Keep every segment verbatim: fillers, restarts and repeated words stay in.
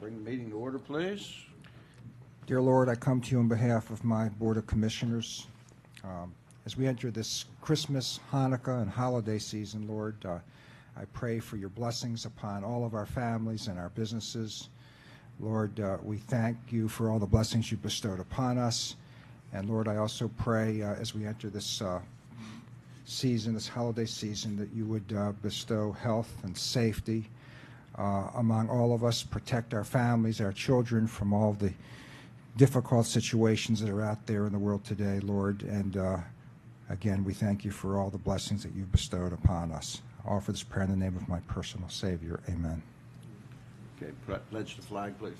Bring the meeting to order, please. Dear Lord, I come to you on behalf of my Board of Commissioners. Um, as we enter this Christmas, Hanukkah, and holiday season, Lord, uh, I pray for your blessings upon all of our families and our businesses. Lord, uh, we thank you for all the blessings you bestowed upon us. And Lord, I also pray uh, as we enter this uh, season, this holiday season, that you would uh, bestow health and safety uh, among all of us, protect our families, our children from all the difficult situations that are out there in the world today, Lord. And uh, again, we thank you for all the blessings that you've bestowed upon us. I offer this prayer in the name of my personal Savior. Amen. Okay, pledge the flag, please.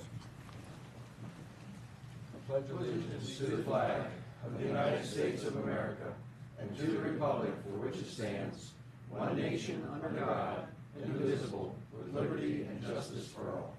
I pledge allegiance to the flag of the United States of America and to the republic for which it stands, one nation under God, indivisible, with liberty and justice for all.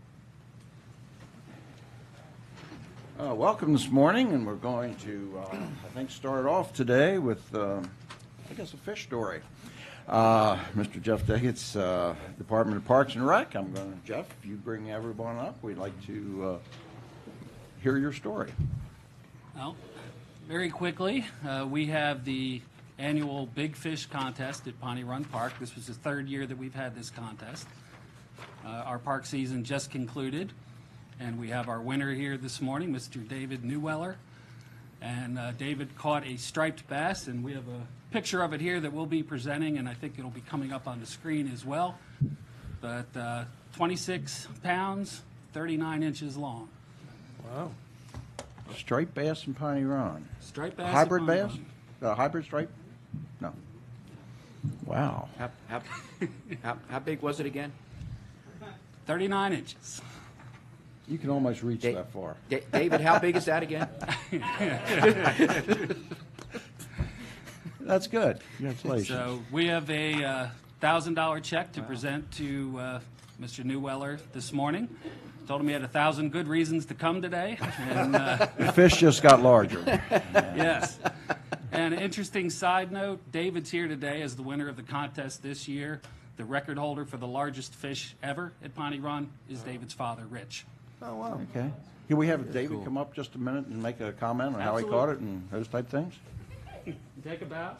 Uh, welcome this morning, and we're going to, uh, I think, start off today with, uh, I guess, a fish story. Uh, Mister Jeff Daggett's uh, Department of Parks and Rec. I'm going to, Jeff, if you bring everyone up, we'd like to uh, hear your story. Well, very quickly, uh, we have the annual Big Fish Contest at Pawnee Run Park. This was the third year that we've had this contest. Uh, our park season just concluded, and we have our winner here this morning, Mister David Newweller. And uh, David caught a striped bass, and we have a picture of it here that we'll be presenting, and I think it'll be coming up on the screen as well. But uh, twenty-six pounds, thirty-nine inches long. Wow. Striped bass and Pawnee Run. Striped bass. Hybrid and Pawnee bass? Run. Uh, hybrid stripe? No. Wow. How, how, how, how big was it again? thirty-nine inches. You can almost reach Da- that far. Da- David, how big is that again? That's good. Congratulations. So we have a one thousand dollar check to present to uh, Mister Newweller this morning. Told him he had a thousand good reasons to come today. And, uh, The fish just got larger. yes. And an interesting side note, David's here today as the winner of the contest this year. The record holder for the largest fish ever at Pawnee Run is David's father, Rich. Oh, wow. Okay. Can we have David come up just a minute and make a comment on how he caught it and those type things? Take a bow.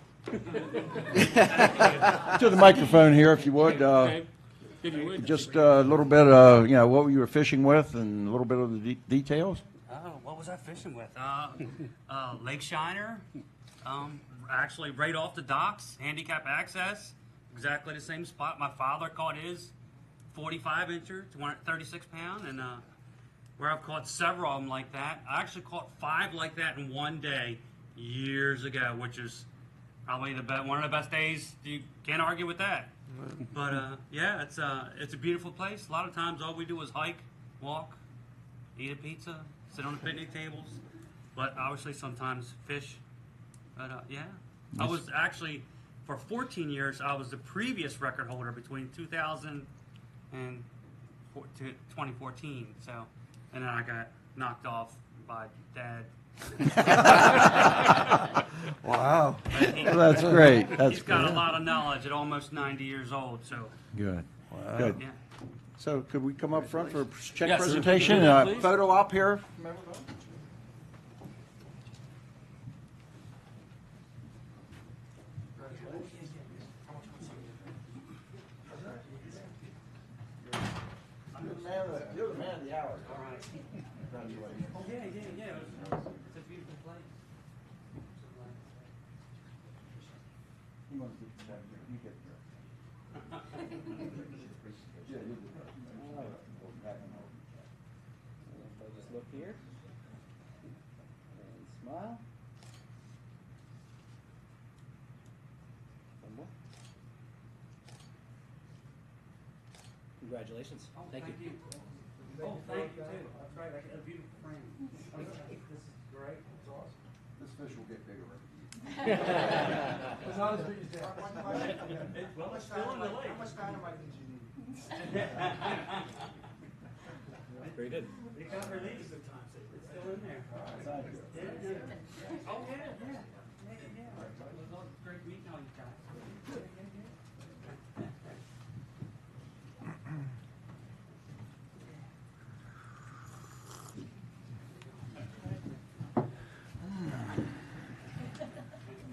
To the microphone here, if you would. Uh, Okay. If you would. just a little bit of, you know, what you were fishing with and a little bit of the de- details. Oh, what was I fishing with? Uh, uh, Lake Shiner, um, actually right off the docks, handicap access, exactly the same spot. My father caught his forty-five incher, two hundred thirty-six pound, and uh, where I've caught several of them like that. I actually caught five like that in one day years ago, which is probably the best, one of the best days. You can't argue with that. But uh, yeah, it's uh, it's a beautiful place. A lot of times, all we do is hike, walk, eat a pizza, sit on the picnic tables. But obviously, sometimes fish. But uh, yeah, I was actually for fourteen years. I was the previous record holder between two thousand and twenty fourteen. So, and then I got knocked off by Dad. Wow. He, well, that's great. That's he's got great. a lot of knowledge at almost ninety years old. So Good. Wow. Good. yeah. So could we come up front for a check Yes, sir. presentation? Please. Uh, photo op here. You're the man of the, you're the man of the hour. All right. Congratulations. Oh yeah, yeah, yeah. It's, it's a beautiful place. You want to get that here. You get here. Yeah, you do. All right. Go back and hold. So just look here and smile. One more. Congratulations. Oh, Thank you. you. Oh, thank you too. That's right. I got a beautiful frame. Oh, this is great. That's awesome. This fish will get bigger. It's not as big as that. Well, it's still in the lake. How much dynamite did you need? Very good. It got released sometimes. It's still in there. Yeah, yeah. Oh, yeah, yeah. Yeah, yeah, yeah. It was great meeting all you guys.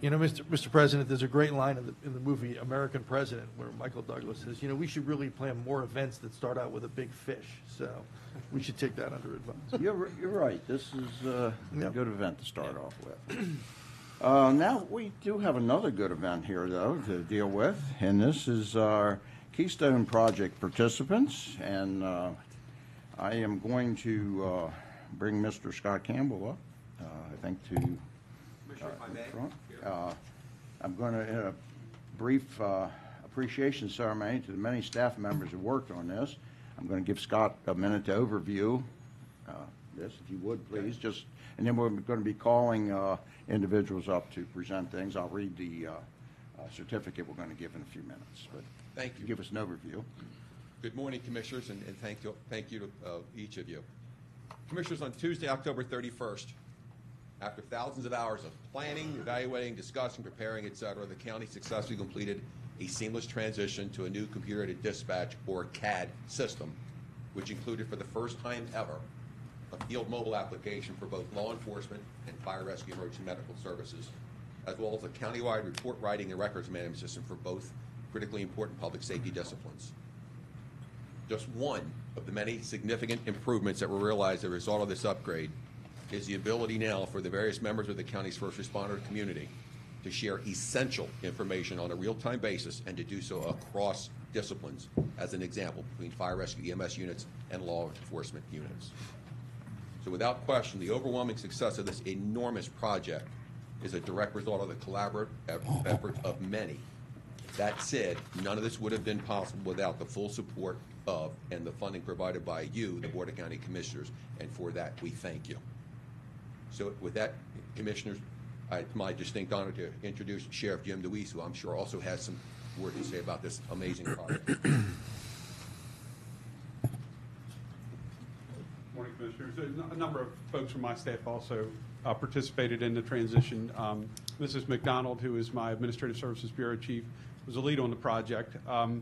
You know, Mister Mister President, there's a great line in the, in the movie American President where Michael Douglas says, you know, we should really plan more events that start out with a big fish. So we should take that under advice. You're, you're right. This is uh, a Yep. good event to start off with. Uh, now, we do have another good event here, though, to deal with, and this is our Keystone Project participants. And uh, I am going to uh, bring Mister Scott Campbell up, uh, I think, to uh, the front. Uh, I'm going to, in a brief uh, appreciation ceremony to the many staff members who worked on this, I'm going to give Scott a minute to overview uh, this, if you would, please. Just, and then we're going to be calling uh, individuals up to present things. I'll read the uh, uh, certificate we're going to give in a few minutes. But Thank you. give us an overview. Good morning, Commissioners, and, and thank you, thank you to uh, each of you. Commissioners, on Tuesday, October thirty-first, after thousands of hours of planning, evaluating, discussing, preparing, et cetera, the county successfully completed a seamless transition to a new computer-aided dispatch, or C A D, system, which included for the first time ever a field mobile application for both law enforcement and fire rescue emergency medical services, as well as a countywide report writing and records management system for both critically important public safety disciplines. Just one of the many significant improvements that were realized as a result of this upgrade is the ability now for the various members of the county's first responder community to share essential information on a real-time basis and to do so across disciplines, as an example, between fire rescue E M S units and law enforcement units. So without question, the overwhelming success of this enormous project is a direct result of the collaborative efforts of many. That said, none of this would have been possible without the full support of and the funding provided by you, the Board of County Commissioners, and for that we thank you. So with that, Commissioners, it's my distinct honor to introduce Sheriff Jim DeWeese, who I'm sure also has some words to say about this amazing project. Morning, Commissioners. A a number of folks from my staff also uh, participated in the transition. Um, Missus McDonald, who is my Administrative Services Bureau Chief, was a lead on the project. Um,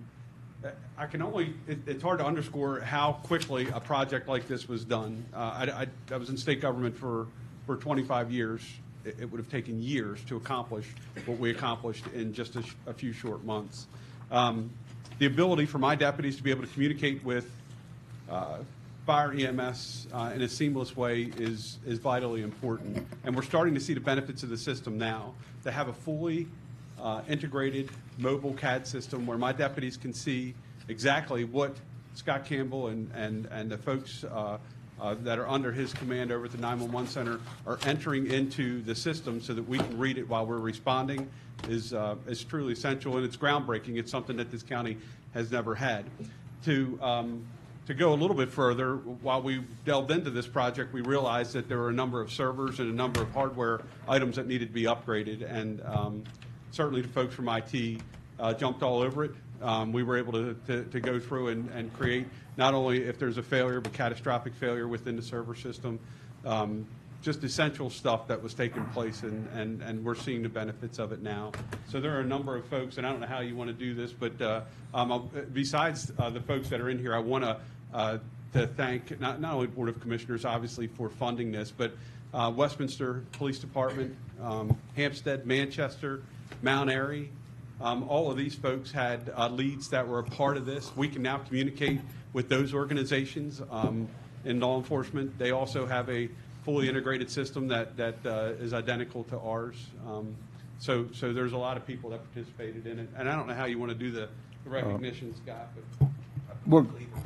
I can only, it, it's hard to underscore how quickly a project like this was done. Uh, I, I, I was in state government for, for twenty-five years. It, it would have taken years to accomplish what we accomplished in just a, sh a few short months. Um, the ability for my deputies to be able to communicate with uh, fire E M S uh, in a seamless way is, is vitally important. And we're starting to see the benefits of the system now. To have a fully uh, integrated mobile C A D system where my deputies can see exactly what Scott Campbell and, and, and the folks uh, uh, that are under his command over at the nine one one center are entering into the system so that we can read it while we're responding is, uh, is truly essential, and it's groundbreaking. It's something that this county has never had. To um, To go a little bit further, while we delved into this project, we realized that there were a number of servers and a number of hardware items that needed to be upgraded, and um, certainly the folks from I T uh, jumped all over it. Um, we were able to, to, to go through and, and create not only if there's a failure, but catastrophic failure within the server system. Um, just essential stuff that was taking place, and, and, and we're seeing the benefits of it now. So there are a number of folks, and I don't know how you want to do this, but uh, um, besides uh, the folks that are in here, I want to Uh, to thank not, not only Board of Commissioners, obviously, for funding this, but uh, Westminster Police Department, um, Hampstead, Manchester, Mount Airy. Um, all of these folks had uh, leads that were a part of this. We can now communicate with those organizations um, in law enforcement. They also have a fully integrated system that, that uh, is identical to ours. Um, so, so there's a lot of people that participated in it. And I don't know how you want to do the, the recognition, Scott, but We're,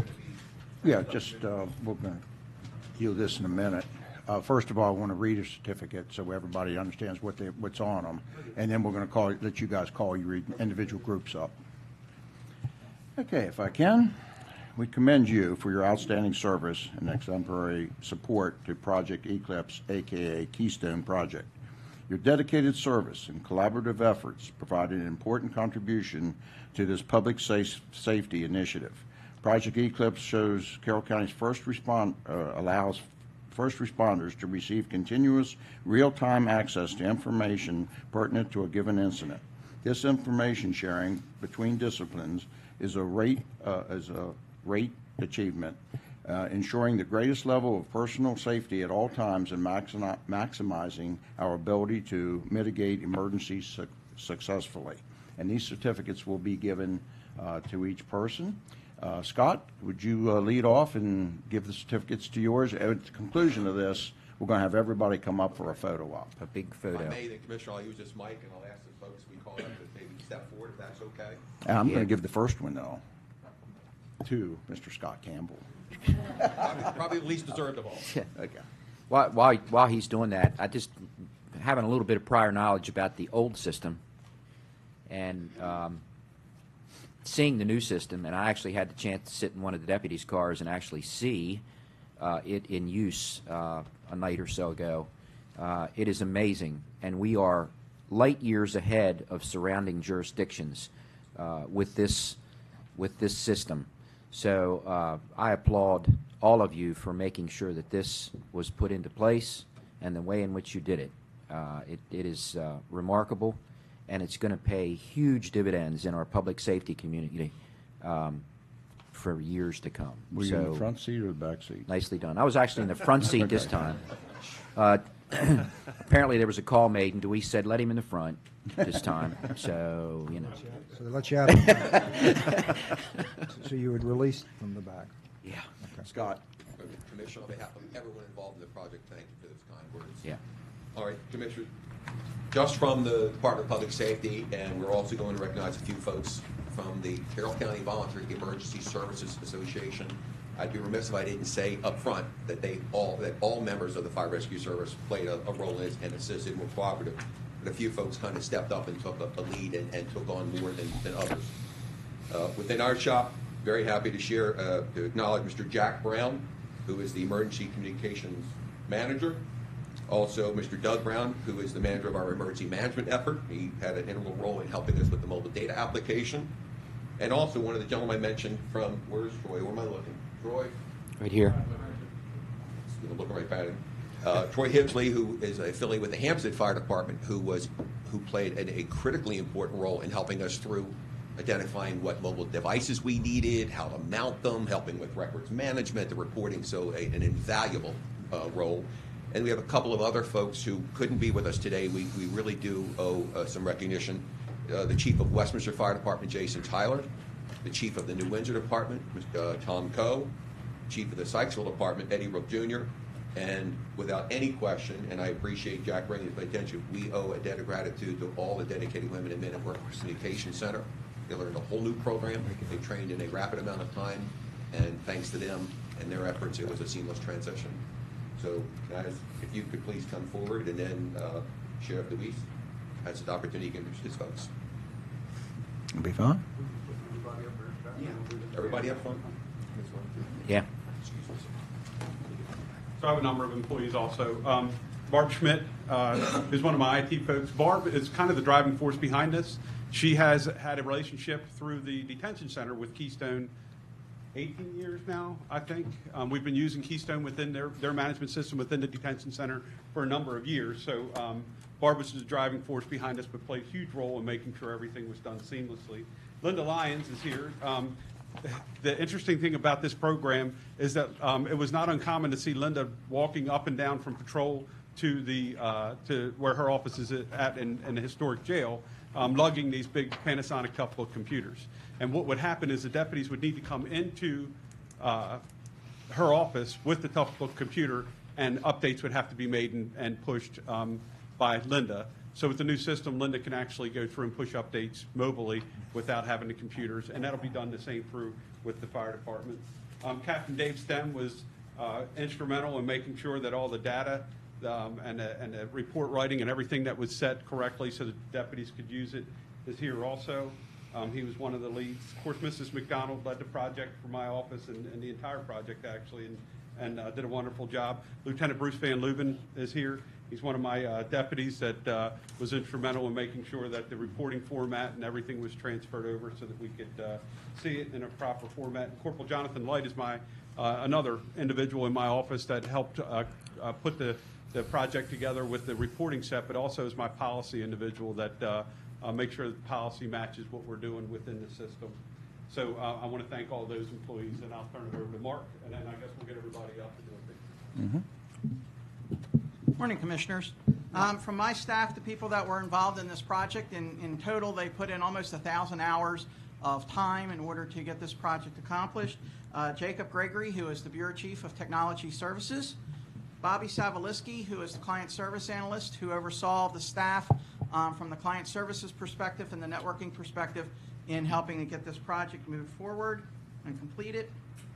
yeah, just, uh, we're going to do this in a minute. Uh, first of all, I want to read a certificate so everybody understands what they, what's on them. And then we're going to call, let you guys call your individual groups up. Okay, if I can, we commend you for your outstanding service and exemplary support to Project Eclipse, aka Keystone Project. Your dedicated service and collaborative efforts provided an important contribution to this public safe, safety initiative. Project Eclipse shows Carroll County's first respond, uh, allows first responders to receive continuous real-time access to information pertinent to a given incident. This information sharing between disciplines is a rate uh, is a rate achievement uh, ensuring the greatest level of personal safety at all times and maximi- maximizing our ability to mitigate emergencies su- successfully. And these certificates will be given uh, to each person. Uh, Scott, would you uh, lead off and give the certificates to yours? At the conclusion of this, we're going to have everybody come up for a photo op. A big If photo. I may, then, Commissioner, I'll use this mic, and I'll ask the folks we call up to maybe step forward, if that's okay. And I'm Yeah. going to give the first one, though, to Mister Scott Campbell. Probably the least deserved of all. Okay. While, while, while he's doing that, I just, having a little bit of prior knowledge about the old system and um, seeing the new system, and I actually had the chance to sit in one of the deputies' cars and actually see uh, it in use uh, a night or so ago. Uh, it is amazing, and we are light years ahead of surrounding jurisdictions uh, with this with this system. So uh, I applaud all of you for making sure that this was put into place and the way in which you did it. Uh, it, it is uh, remarkable, and it's going to pay huge dividends in our public safety community um, for years to come. Were you so in the front seat or the back seat? nicely done. I was actually in the front seat this time. Uh, apparently there was a call made, and Deweese said, let him in the front this time. So, you know. So they let you out. of- So you would release from the back. Yeah. Scott. Commissioner, on behalf of everyone involved in the project, thank you for those kind words. Yeah. All right, Commissioner, just from the Department of Public Safety, and we're also going to recognize a few folks from the Carroll County Voluntary Emergency Services Association. I'd be remiss if I didn't say up front that they all that all members of the Fire Rescue Service played a, a role in and assisted and were cooperative. But a few folks kind of stepped up and took a, a lead and, and took on more than, than others. Uh, within our shop, very happy to share, uh, to acknowledge Mister Jack Brown, who is the Emergency Communications Manager. Also, Mister Doug Brown, who is the manager of our emergency management effort. He had an integral role in helping us with the mobile data application. And also one of the gentlemen I mentioned from, where's Troy? Where am I looking? Troy? Right here. I'm looking right at him. Uh, Troy Hibsley, who is affiliated with the Hampstead Fire Department, who was who played a, a critically important role in helping us through identifying what mobile devices we needed, how to mount them, helping with records management, the reporting, so a, an invaluable uh, role. And we have a couple of other folks who couldn't be with us today. We, we really do owe uh, some recognition. Uh, the Chief of Westminster Fire Department, Jason Tyler, the Chief of the New Windsor Department, uh, Tom Coe, Chief of the Sykesville Department, Eddie Rook Junior, and without any question, and I appreciate Jack bringing it to my attention, we owe a debt of gratitude to all the dedicated women and men at Workforce Communication Center. They learned a whole new program. They trained in a rapid amount of time, and thanks to them and their efforts, it was a seamless transition. So, guys, if you could please come forward, and then uh, Sheriff Deweese has the opportunity to introduce his folks. It'll be fine. Everybody up front? Yeah. So I have a number of employees also. Um, Barb Schmidt uh, is one of my I T folks. Barb is kind of the driving force behind this. She has had a relationship through the detention center with Keystone eighteen years now, I think. Um, we've been using Keystone within their, their management system within the detention center for a number of years. So um, Barb was the driving force behind this, but played a huge role in making sure everything was done seamlessly. Linda Lyons is here. Um, The interesting thing about this program is that um, it was not uncommon to see Linda walking up and down from patrol to the uh, to where her office is at in, in the historic jail, um, lugging these big Panasonic Toughbook computers. And what would happen is the deputies would need to come into uh, her office with the Toughbook computer, and updates would have to be made and, and pushed um, by Linda. So with the new system, Linda can actually go through and push updates mobily without having the computers, and that'll be done the same through with the fire department. Um, Captain Dave Stem was uh, instrumental in making sure that all the data um, and, the, and the report writing and everything that was set correctly so that deputies could use it is here also. Um, he was one of the leads. Of course, Missus McDonald led the project for my office and, and the entire project, actually, and, and uh, did a wonderful job. Lieutenant Bruce Van Leuven is here. He's one of my uh, deputies that uh, was instrumental in making sure that the reporting format and everything was transferred over so that we could uh, see it in a proper format. Corporal Jonathan Light is my uh, another individual in my office that helped uh, uh, put the, the project together with the reporting set, but also is my policy individual that uh, uh, makes sure that the policy matches what we're doing within the system. So uh, I want to thank all those employees, and I'll turn it over to Mark, and then I guess we'll get everybody up to do it. Morning, Commissioners. Um, From my staff, the people that were involved in this project, in, in total, they put in almost a thousand hours of time in order to get this project accomplished. Uh, Jacob Gregory, who is the Bureau Chief of Technology Services. Bobby Savaliski, who is the Client Service Analyst, who oversaw the staff um, from the client services perspective and the networking perspective in helping to get this project moved forward and complete it.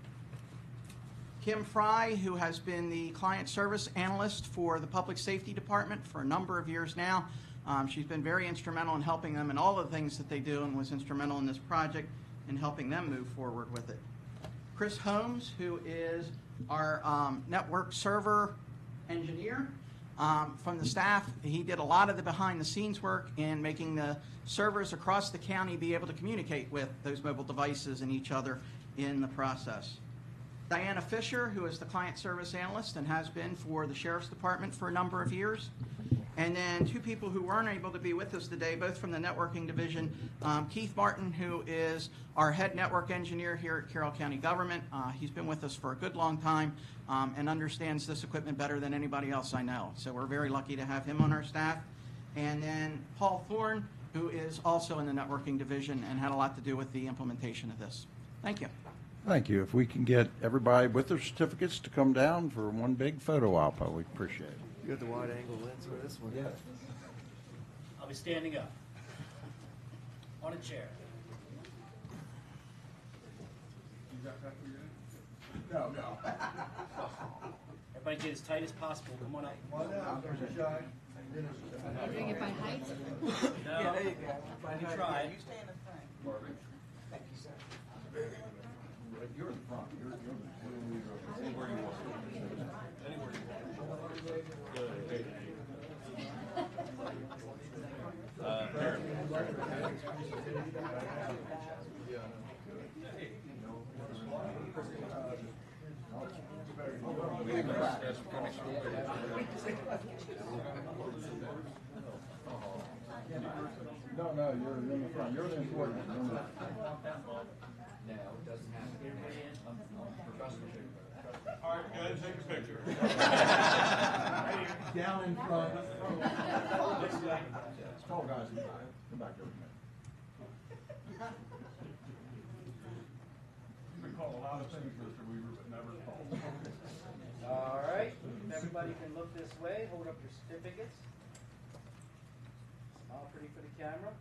Kim Fry, who has been the Client Service Analyst for the Public Safety Department for a number of years now. Um, she's been very instrumental in helping them in all the things that they do and was instrumental in this project in helping them move forward with it. Chris Holmes, who is our um, network server engineer. Um, from the staff, he did a lot of the behind-the-scenes work in making the servers across the county be able to communicate with those mobile devices and each other in the process. Diana Fisher, who is the Client Service Analyst and has been for the Sheriff's Department for a number of years. And then two people who weren't able to be with us today, both from the networking division. Um, Keith Martin, who is our head network engineer here at Carroll County Government. Uh, he's been with us for a good long time um, and understands this equipment better than anybody else I know. So we're very lucky to have him on our staff. And then Paul Thorne, who is also in the networking division and had a lot to do with the implementation of this. Thank you. Thank you. If we can get everybody with their certificates to come down for one big photo op, we appreciate it. You got the wide angle lens for this one? Yeah. I'll be standing up on a chair. No, no. Everybody get as tight as possible. Come on up. You're doing it by height? No. Yeah, there you go. We tried. You stay in the front. Thank you, sir. You're in the front. You're, you're anywhere you want. Anywhere you want. Uh, No, no, you're in the front. You're the important one. No, it doesn't have to. All right, go ahead and take a picture. Down in front. It's tall guys in the back. Come back over here. We call a lot of things, Mister Weaver, but never call. All right. If everybody can look this way, hold up your certificates. Smile pretty for the camera.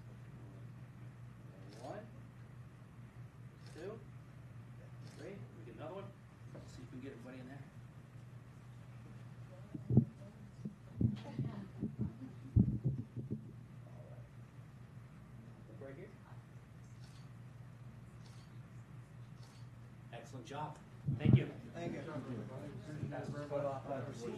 One, two, three. We get another one. Let's see if we can get everybody in there. Look right here. Excellent job. Thank you. Thank you. That's verbal uh, proceed.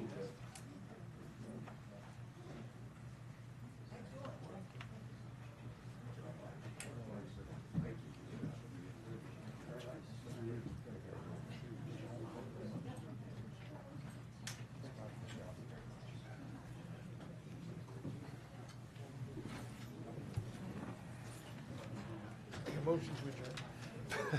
Motion to adjourn.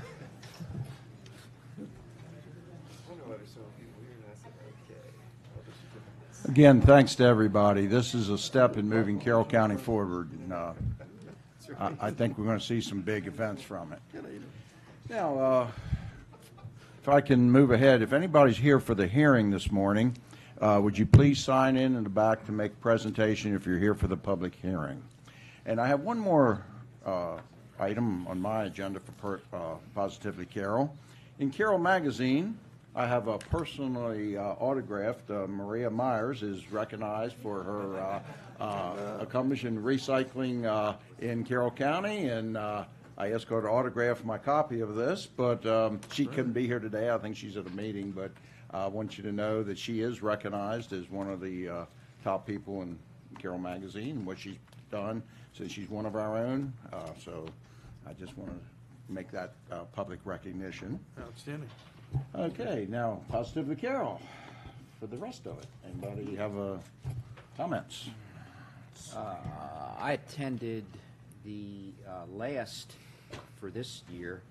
Again, thanks to everybody. This is a step in moving Carroll County forward, and uh, I, I think we're going to see some big events from it. Now, uh, if I can move ahead, if anybody's here for the hearing this morning, uh, would you please sign in in the back to make a presentation if you're here for the public hearing? And I have one more uh, item on my agenda for per, uh, Positively Carroll. In Carroll Magazine, I have a personally uh, autographed. Uh, Maria Myers is recognized for her uh, uh, accomplishment in recycling uh, in Carroll County, and uh, I asked her to autograph my copy of this, but um, she couldn't be here today. I think she's at a meeting, but I want you to know that she is recognized as one of the uh, top people in Carroll Magazine and what she's done since she's one of our own. Uh, so I just want to make that uh, public recognition. Outstanding. Okay, now Positively Carroll for the rest of it. Anybody have uh, comments? Uh, I attended the uh, last, for this year,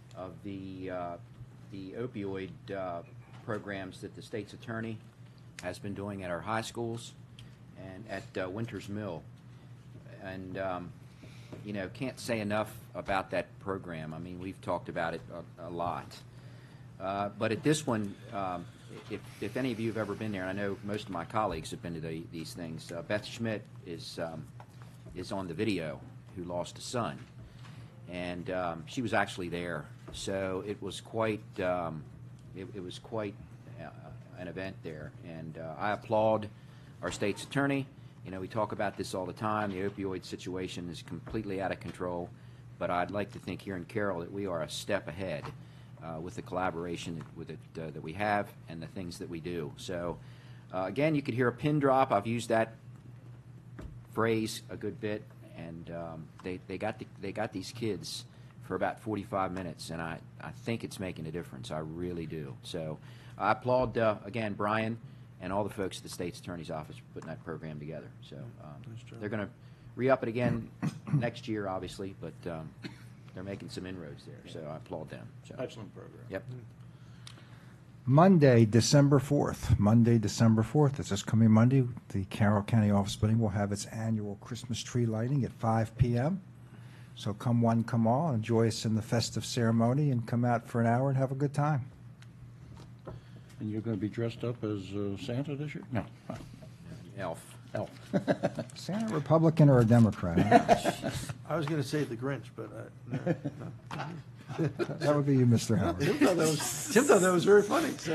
of the uh, the opioid uh, programs that the state's attorney has been doing at our high schools and at uh, Winters Mill. And, um, you know, can't say enough about that program. I mean, we've talked about it a, a lot. Uh, but at this one, um, if, if any of you have ever been there, and I know most of my colleagues have been to the, these things, uh, Beth Schmidt is, um, is on the video, who lost a son. And um, she was actually there. So it was quite, um, it, it was quite uh, an event there. And uh, I applaud our state's attorney. You know, we talk about this all the time. The opioid situation is completely out of control. But I'd like to think here in Carroll that we are a step ahead uh, with the collaboration that, with it, uh, that we have and the things that we do. So, uh, again, you could hear a pin drop. I've used that phrase a good bit. And um, they, they, got the, they got these kids for about forty-five minutes, and I, I think it's making a difference. I really do. So I applaud, uh, again, Brian and all the folks at the state's attorney's office for putting that program together. So um, they're going to re-up it again next year, obviously, but um, they're making some inroads there. So I applaud them. So. Excellent program. Yep. Monday, December fourth. Monday, December fourth. It's this coming Monday. The Carroll County Office Building will have its annual Christmas tree lighting at five p m So come one, come all. Enjoy us in the festive ceremony and come out for an hour and have a good time. And you're going to be dressed up as uh, Santa this year? No. Elf. Elf. Santa, Republican or a Democrat? I was going to say the Grinch, but uh, no, no. That would be you, Mister Howard. Tim thought that was, Tim thought that was very funny. So,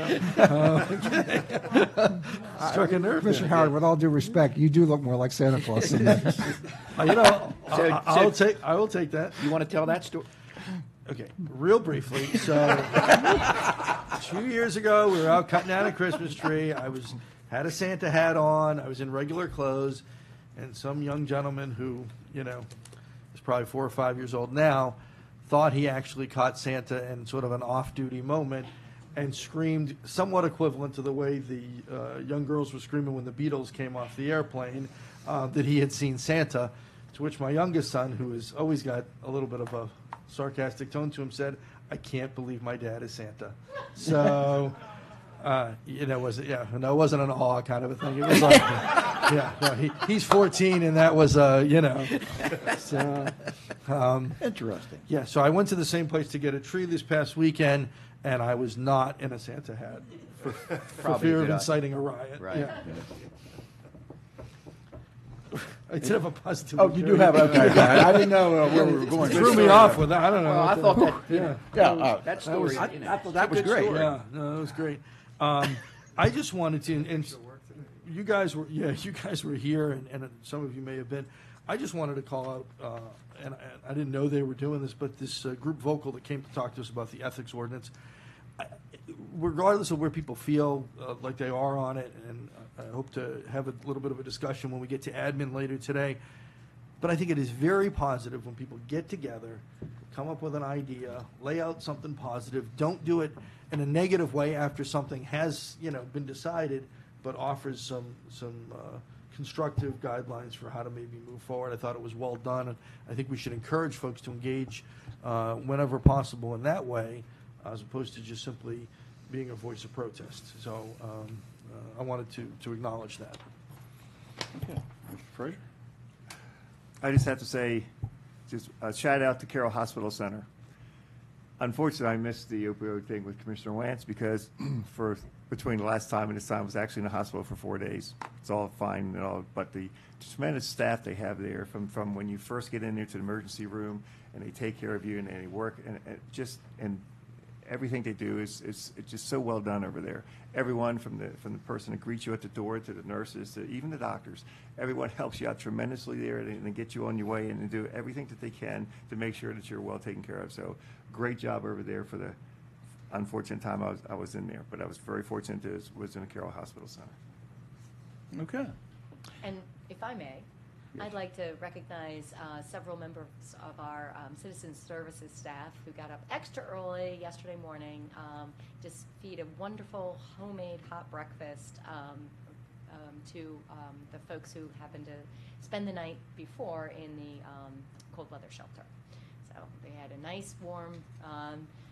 uh, struck a nerve. Mister there. Howard, with all due respect, you do look more like Santa Claus than that. Uh, you know, I, So- I- I'll so- take. I will take that. You want to tell that story? Okay, real briefly. So, two years ago, we were out cutting down a Christmas tree. I was had a Santa hat on. I was in regular clothes, and some young gentleman who, you know, is probably four or five years old now, thought he actually caught Santa in sort of an off-duty moment, and screamed somewhat equivalent to the way the uh, young girls were screaming when the Beatles came off the airplane, uh, that he had seen Santa. To which my youngest son, who has always got a little bit of a sarcastic tone to him, said, "I can't believe my dad is Santa." So, uh, you know, was yeah, no, it wasn't an awe kind of a thing. It was like, yeah, no, he, he's fourteen, and that was, uh, you know, so, um, Interesting. yeah. So I went to the same place to get a tree this past weekend, and I was not in a Santa hat for, for Probably fear a of good idea. inciting a riot. Right. Yeah. I did have a positive. Oh, you do have, okay. I didn't know uh, where we were going. Threw me off with that. I don't know. Well, I thought that, you know, Yeah, uh, that story, I- you know, I thought that it's a was good great. story. Yeah, no, it was great. Um, I just wanted to, and, and you guys were, yeah, you guys were here, and, and some of you may have been. I just wanted to call out, uh, and, and I didn't know they were doing this, but this uh, group vocal that came to talk to us about the ethics ordinance. I, regardless of where people feel uh, like they are on it, and I hope to have a little bit of a discussion when we get to admin later today. But I think it is very positive when people get together, come up with an idea, lay out something positive. Don't do it in a negative way after something has, you know, been decided, but offers some some uh, constructive guidelines for how to maybe move forward. I thought it was well done, and I think we should encourage folks to engage uh, whenever possible in that way, as opposed to just simply being a voice of protest. So um, uh, I wanted to to acknowledge that. Okay. Mister Frazier? I just have to say, just a shout out to Carroll Hospital Center. Unfortunately, I missed the opioid thing with Commissioner Wentz because for between the last time and this time, I was actually in the hospital for four days. It's all fine and all, but the tremendous staff they have there, from, from when you first get in there to the emergency room, and they take care of you and, and they work, and, and just and everything they do is, is it's just so well done over there. Everyone from the from the person that greets you at the door to the nurses to even the doctors, everyone helps you out tremendously there and they get you on your way and they do everything that they can to make sure that you're well taken care of. So great job over there for the unfortunate time I was I was in there, but I was very fortunate to was, was in the Carroll Hospital Center. Okay. And if I may, I'd like to recognize uh, several members of our um, citizen services staff who got up extra early yesterday morning um, to s- feed a wonderful homemade hot breakfast um, um, to um, the folks who happened to spend the night before in the um, cold weather shelter. So they had a nice warm um,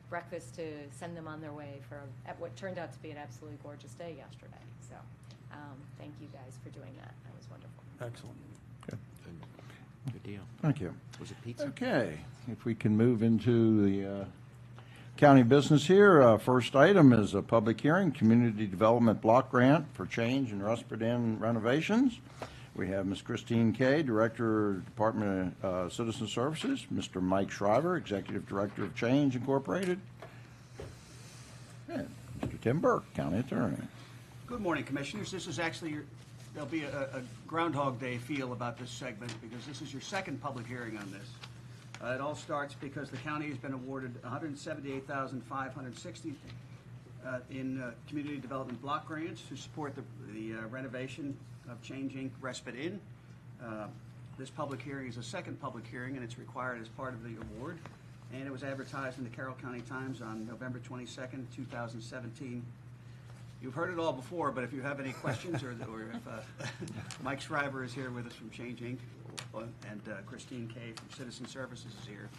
breakfast to send them on their way for a, at what turned out to be an absolutely gorgeous day yesterday. So um, thank you guys for doing that. That was wonderful. Excellent. Good deal. Thank you. Was it pizza? Okay, if we can move into the uh, county business here. Uh, First item is a public hearing, Community Development Block Grant for Change in Ruspert Inn renovations. We have Miz Christine Kay, Director, Department of uh, Citizen Services, Mister Mike Shriver, Executive Director of Change Incorporated, and Mister Tim Burke, County Attorney. Good morning, Commissioners. This is actually, your- there'll be a a Groundhog Day feel about this segment because this is your second public hearing on this. Uh, It all starts because the county has been awarded one hundred seventy-eight thousand five hundred sixty uh, in uh, community development block grants to support the the uh, renovation of Change Incorporated Respite Inn. Uh, This public hearing is a second public hearing, and it's required as part of the award. And it was advertised in the Carroll County Times on November twenty-second, two thousand seventeen. You've heard it all before, but if you have any questions, or, or if uh, Mike Schreiber is here with us from Change Incorporated, and uh, Christine Kay from Citizen Services is here.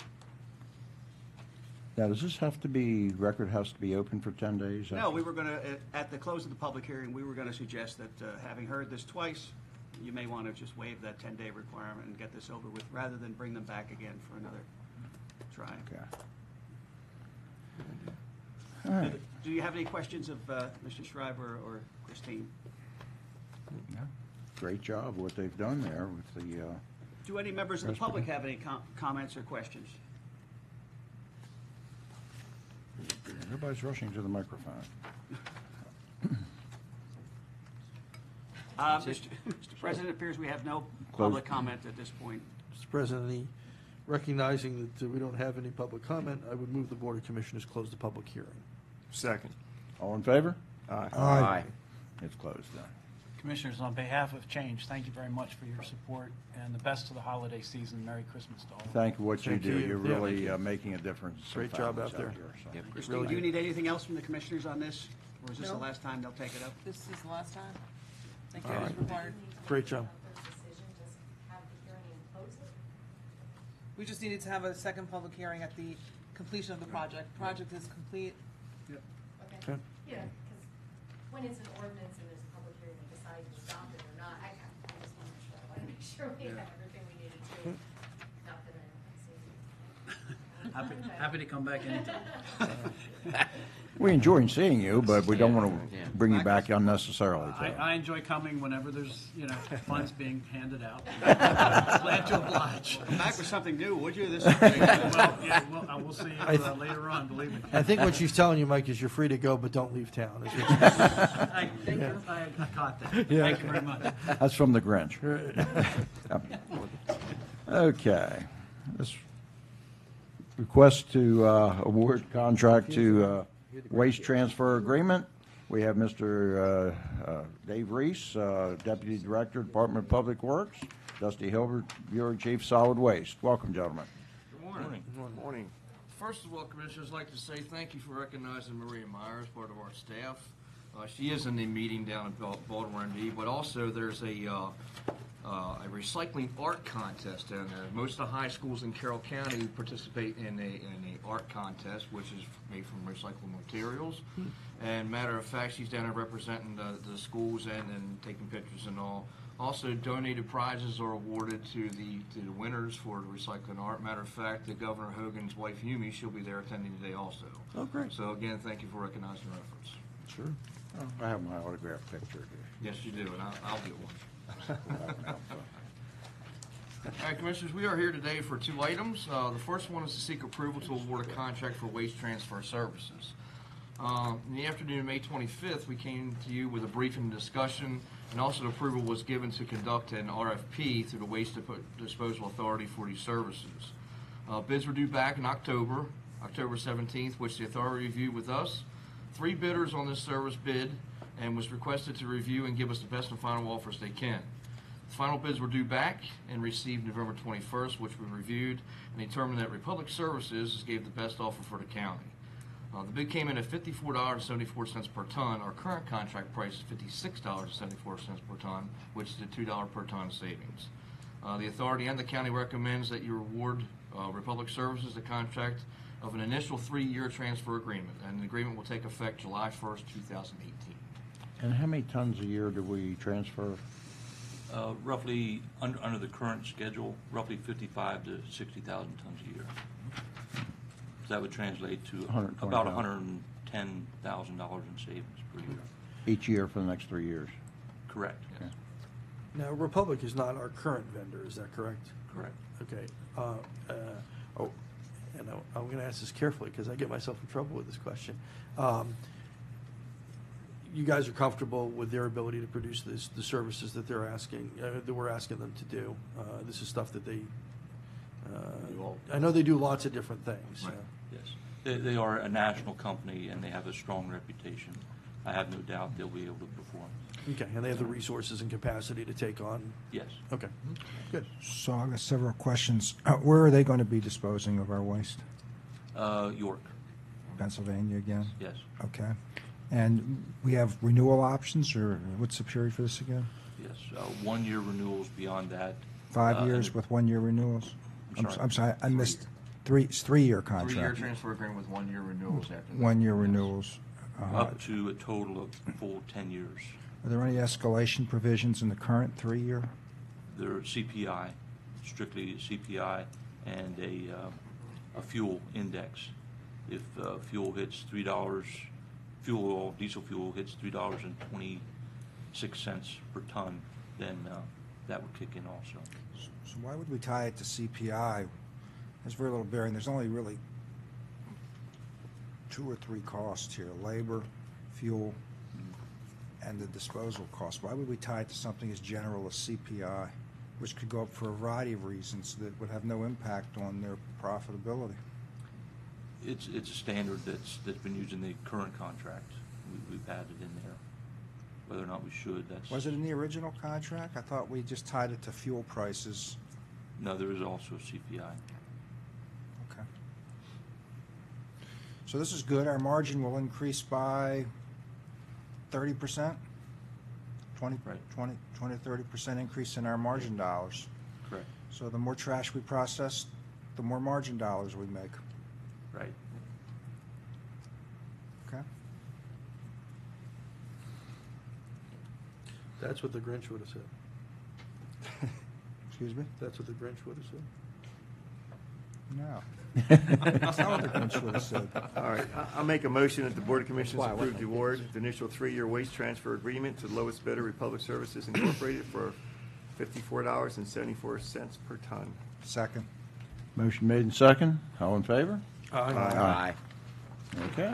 Now, does this have to be, record has to be open for ten days? No, we were going to, at the close of the public hearing, we were going to suggest that, uh, having heard this twice, you may want to just waive that ten-day requirement and get this over with, rather than bring them back again for another try. Okay. All right. Do you have any questions of uh, Mister Schreiber or Christine? Great job, what they've done there with the, uh, Do any members of the Respite public Inn. have any com- comments or questions? everybody's rushing to the microphone. Uh, Mister Mister President, it appears we have no Close. public comment at this point. Mister President, the- recognizing that uh, we don't have any public comment, I would move the Board of Commissioners close the public hearing. Second. All in favor? Aye. Aye. It's closed then. Commissioners, on behalf of Change, thank you very much for your support, and the best of the holiday season. Merry Christmas to all. Thank you, what you Thank do. you. You're Yeah, really thank you. uh, making a difference. to Great job families out there. here, so. Yep. Christine, Really do you good. need anything else from the commissioners on this? Or is this the No. last time they'll take it up? This is the last time. Thank All you, right. as required. Great job. Decision, just have the hearing and close it. We just needed to have a second public hearing at the completion of the project. Project is complete. Okay. Yeah, because when it's an ordinance and there's a public hearing, they decide to adopt it or not, I, I just want to make sure, I want to make sure we have everything we needed to. Not that I Happy, happy to come back anytime. We enjoy seeing you, but we don't want to Yeah. bring you back unnecessarily. I, so. I enjoy coming whenever there's, you know, funds being handed out. Glad to oblige. Come back with something new, would you? This is great. Well, yeah, we'll, I will see you I th- uh, later on, believe me. I think what she's telling you, Mike, is you're free to go, but don't leave town. is what she's- I, I, I caught that. Yeah. Thank you very much. That's from the Grinch. Okay. This request to uh, award contract to uh, waste transfer agreement. We have Mister uh, uh, Dave Reese, uh, Deputy Director, Department of Public Works, Dusty Hilbert, Bureau Chief, Solid Waste. Welcome, gentlemen. Good morning. Good morning. First of all, Commissioners, I'd like to say thank you for recognizing Maria Myers, part of our staff. Uh, she is in the meeting down in Bal- Baltimore, M D, but also there's a, uh, uh, a recycling art contest down there. Most of the high schools in Carroll County participate in a, in a art contest, which is made from recyclable materials. And matter of fact, she's down there representing the, the schools and, and taking pictures and all. Also, donated prizes are awarded to the to the winners for the recycling art. Matter of fact, the Governor Hogan's wife, Yumi, she'll be there attending today also. Oh, great. So again, thank you for recognizing our efforts. Sure. Oh, I have my autographed picture here. Yes, you do, and I'll, I'll get one. All right, Commissioners, we are here today for two items. Uh, the first one is to seek approval to award a contract for waste transfer services. Uh, in the afternoon of May twenty-fifth, we came to you with a briefing and discussion, and also the approval was given to conduct an R F P through the Waste Disposal Authority for these services. Uh, bids were due back in October, October seventeenth, which the authority reviewed with us. Three bidders on this service bid and was requested to review and give us the best and final offers they can. The final bids were due back and received November twenty-first, which we reviewed and determined that Republic Services gave the best offer for the county. Uh, the bid came in at fifty-four dollars and seventy-four cents per ton. Our current contract price is fifty-six dollars and seventy-four cents per ton, which is a two dollars per ton savings. Uh, the authority and the county recommends that you award uh, Republic Services the contract of an initial three-year transfer agreement, and the agreement will take effect July first, two thousand eighteen. And how many tons a year do we transfer? Uh, roughly, under, under the current schedule, roughly fifty-five to sixty thousand tons a year. So that would translate to one hundred twenty about thousand. one hundred ten thousand dollars in savings per year. Each year for the next three years? Correct. Okay. Now, Republic is not our current vendor, is that correct? Correct. Okay. Uh, uh, oh, and I, I'm going to ask this carefully because I get myself in trouble with this question. Um, you guys are comfortable with their ability to produce this, the services that they're asking, uh, that we're asking them to do. Uh, this is stuff that they. Uh, I know they do lots of different things. Right. Uh, Yes. They, they are a national company and they have a strong reputation. I have no doubt they'll be able to perform. okay, and they have the resources and capacity to take on. Yes. Okay. Good. So I've got several questions. Uh, Where are they going to be disposing of our waste? Uh, York. Pennsylvania again? Yes. Okay. And we have renewal options, or what's the period for this again? Yes. Uh, one-year renewals beyond that. Five Uh, years and- with one-year renewals? I'm s- sorry. I'm sorry, I missed, three, it's three-year contract. Three-year transfer agreement with one-year renewals after that. One-year renewals. Uh, Up to a total of full ten years. Are there any escalation provisions in the current three-year? They're C P I, strictly C P I, and a, uh, a fuel index. If uh, fuel hits three dollars, fuel oil, diesel fuel hits three dollars and twenty-six cents per ton, then uh, that would kick in also. So why would we tie it to C P I? There's very little bearing. There's only really two or three costs here: labor, fuel, and the disposal cost. Why would we tie it to something as general as C P I, which could go up for a variety of reasons that would have no impact on their profitability? It's, it's a standard that's, that's been used in the current contract. We, we've added in there. Whether or not we should, that's. Was it in the original contract? I thought we just tied it to fuel prices. No, there is also a C P I. Okay. So this is good. Our margin will increase by thirty percent? twenty, Right. twenty, twenty, thirty percent increase in our margin dollars. Correct. So the more trash we process, the more margin dollars we make. Right. Okay. That's what the Grinch would have said. Excuse me? That's what the Grinch would have said. No. That's not what the Grinch would have said. All right, I- I'll make a motion that the Board of Commissioners Why, what? approve the award, the initial three-year waste transfer agreement to the lowest bidder, Republic Services Incorporated, for fifty-four dollars and seventy-four cents per ton. Second. Motion made and second. All in favor? Aye. Aye. Okay.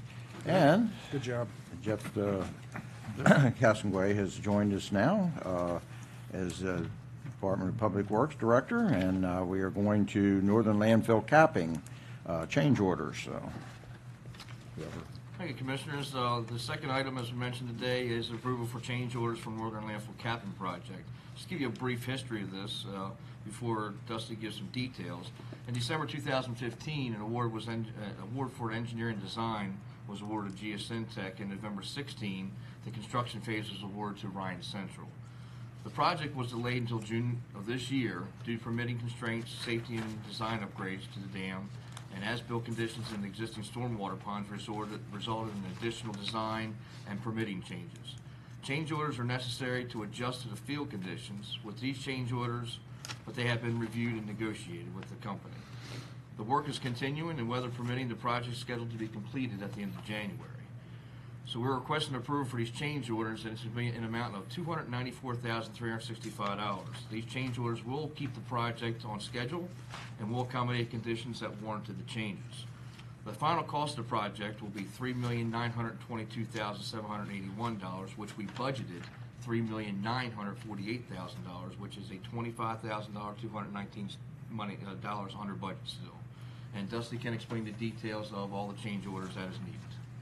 And Good job. Jeff uh, Cassenguay has joined us now uh, as uh, Department of Public Works Director, and uh, we are going to Northern Landfill capping uh, change orders. So, whoever. Thank you, Commissioners. Uh, The second item, as we mentioned today, is approval for change orders for Northern Landfill Capping Project. Just to give you a brief history of this uh, before Dusty gives some details. In December two thousand fifteen, an award was en- uh, award for engineering design was awarded to Geosyntec. In November sixteen, the construction phase was awarded to Ryan Central. The project was delayed until June of this year due to permitting constraints, safety, and design upgrades to the dam, and as-built conditions in the existing stormwater ponds resulted, resulted in additional design and permitting changes. Change orders are necessary to adjust to the field conditions with these change orders, but they have been reviewed and negotiated with the company. The work is continuing, and weather permitting, the project is scheduled to be completed at the end of January. So we're requesting approval for these change orders, and it's going to be an amount of two hundred ninety-four thousand three hundred sixty-five dollars. These change orders will keep the project on schedule and will accommodate conditions that warranted the changes. The final cost of the project will be three million nine hundred twenty-two thousand seven hundred eighty-one dollars, which we budgeted three million nine hundred forty-eight thousand dollars, which is a twenty-five thousand dollars, two hundred nineteen money uh, dollars under budget still. And Dusty can explain the details of all the change orders that is needed.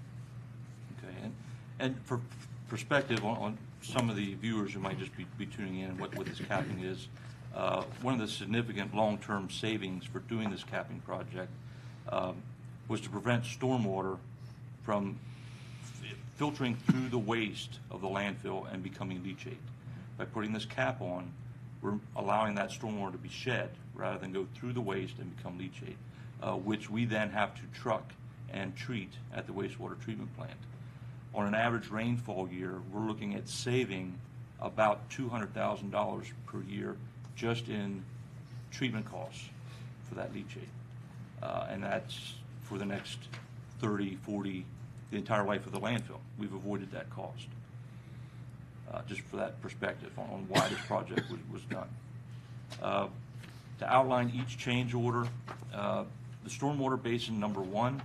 Okay, and, and for perspective on, on some of the viewers who might just be, be tuning in, what, what this capping is, uh, one of the significant long-term savings for doing this capping project um, was to prevent stormwater from f- filtering through the waste of the landfill and becoming leachate. By putting this cap on, we're allowing that stormwater to be shed rather than go through the waste and become leachate. uh, which we then have to truck and treat at the wastewater treatment plant. On an average rainfall year, we're looking at saving about two hundred thousand dollars per year just in treatment costs for that leachate. Uh, and that's for the next thirty, forty, the entire life of the landfill. We've avoided that cost. Uh, just for that perspective on, on why this project was, was done. Uh, to outline each change order, uh, the stormwater basin number one,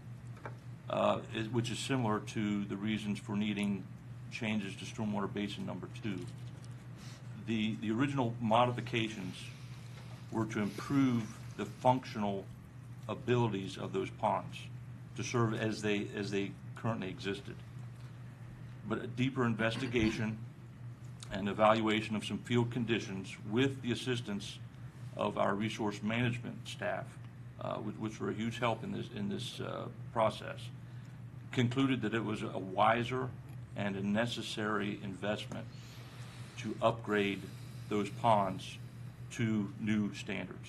uh, is, which is similar to the reasons for needing changes to stormwater basin number two. The, the original modifications were to improve the functional abilities of those ponds to serve as they, as they currently existed. But a deeper investigation and evaluation of some field conditions with the assistance of our resource management staff, uh, which, which were a huge help in this, in this uh, process, concluded that it was a wiser and a necessary investment to upgrade those ponds to new standards.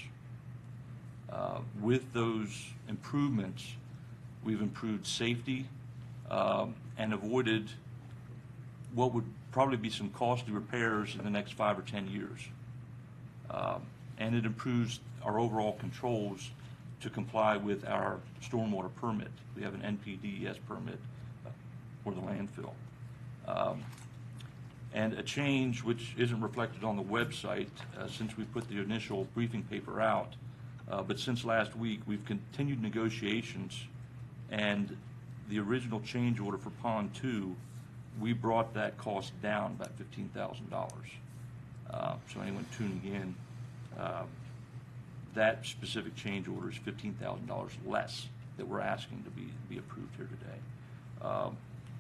Uh, with those improvements, we've improved safety um, and avoided what would probably be some costly repairs in the next five or ten years. Um, and it improves our overall controls to comply with our stormwater permit. We have an N P D E S permit for the landfill. Um, and a change which isn't reflected on the website uh, since we put the initial briefing paper out, uh, but since last week we've continued negotiations, and the original change order for Pond two, we brought that cost down about fifteen thousand dollars. Uh, so anyone tuning in, uh, that specific change order is fifteen thousand dollars less that we're asking to be, be approved here today. Um,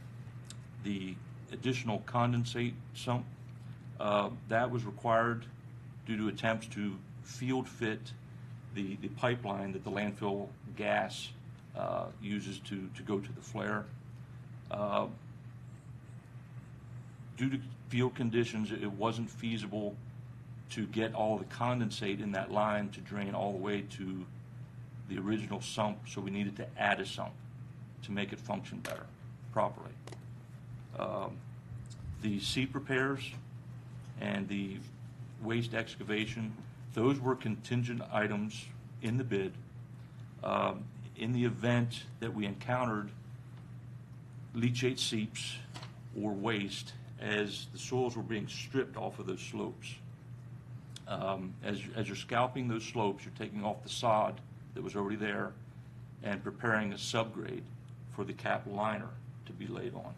the additional condensate sump, uh, that was required due to attempts to field fit the, the pipeline that the landfill gas uh, uses to, to go to the flare. Uh, Due to field conditions, it wasn't feasible to get all the condensate in that line to drain all the way to the original sump, so we needed to add a sump to make it function better, properly. Um, the seep repairs and the waste excavation, those were contingent items in the bid. Um, in the event that we encountered leachate seeps or waste as the soils were being stripped off of those slopes. Um, as, as you're scalping those slopes, you're taking off the sod that was already there and preparing a subgrade for the cap liner to be laid on.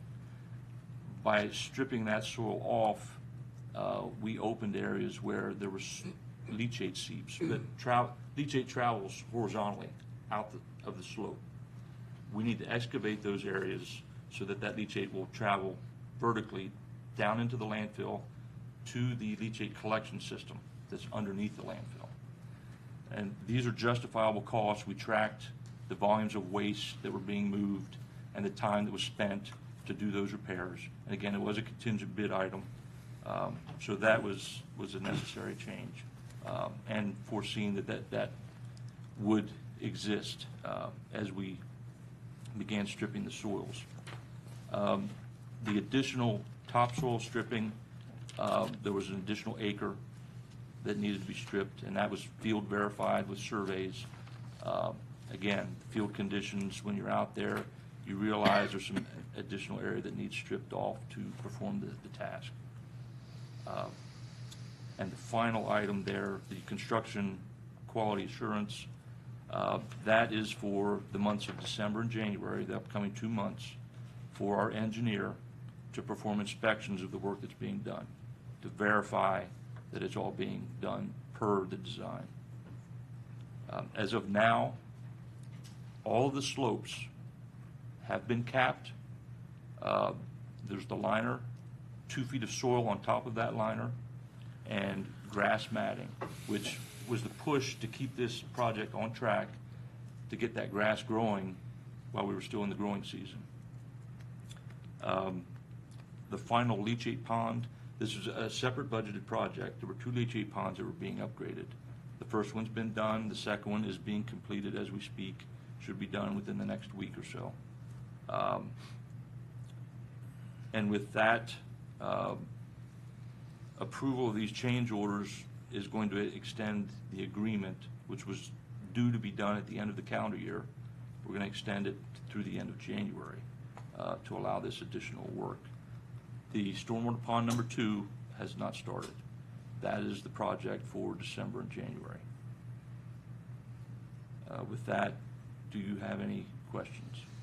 By stripping that soil off, uh, we opened areas where there was leachate seeps, but tra leachate travels horizontally out the, of the slope. We need to excavate those areas so that that leachate will travel vertically down into the landfill to the leachate collection system that's underneath the landfill. And these are justifiable costs. We tracked the volumes of waste that were being moved and the time that was spent to do those repairs. And again, it was a contingent bid item, um, so that was, was a necessary change, um, and foreseen that that, that would exist uh, as we began stripping the soils. Um, the additional topsoil stripping, uh, there was an additional acre that needed to be stripped, and that was field verified with surveys. Uh, again, field conditions, when you're out there, you realize there's some additional area that needs stripped off to perform the, the task. Uh, and the final item there, the construction quality assurance, uh, that is for the months of December and January, the upcoming two months, for our engineer to perform inspections of the work that's being done, to verify that it's all being done per the design. Um, as of now, all of the slopes have been capped. Uh, there's the liner, two feet of soil on top of that liner, and grass matting, which was the push to keep this project on track to get that grass growing while we were still in the growing season. Um, the final leachate pond, this was a separate budgeted project. There were two leachate ponds that were being upgraded. The first one's been done. The second one is being completed as we speak. Should be done within the next week or so. Um, and with that, uh, approval of these change orders is going to extend the agreement, which was due to be done at the end of the calendar year. We're going to extend it through the end of January uh, to allow this additional work. The stormwater pond number two has not started. That is the project for December and January. Uh, with that, do you have any questions?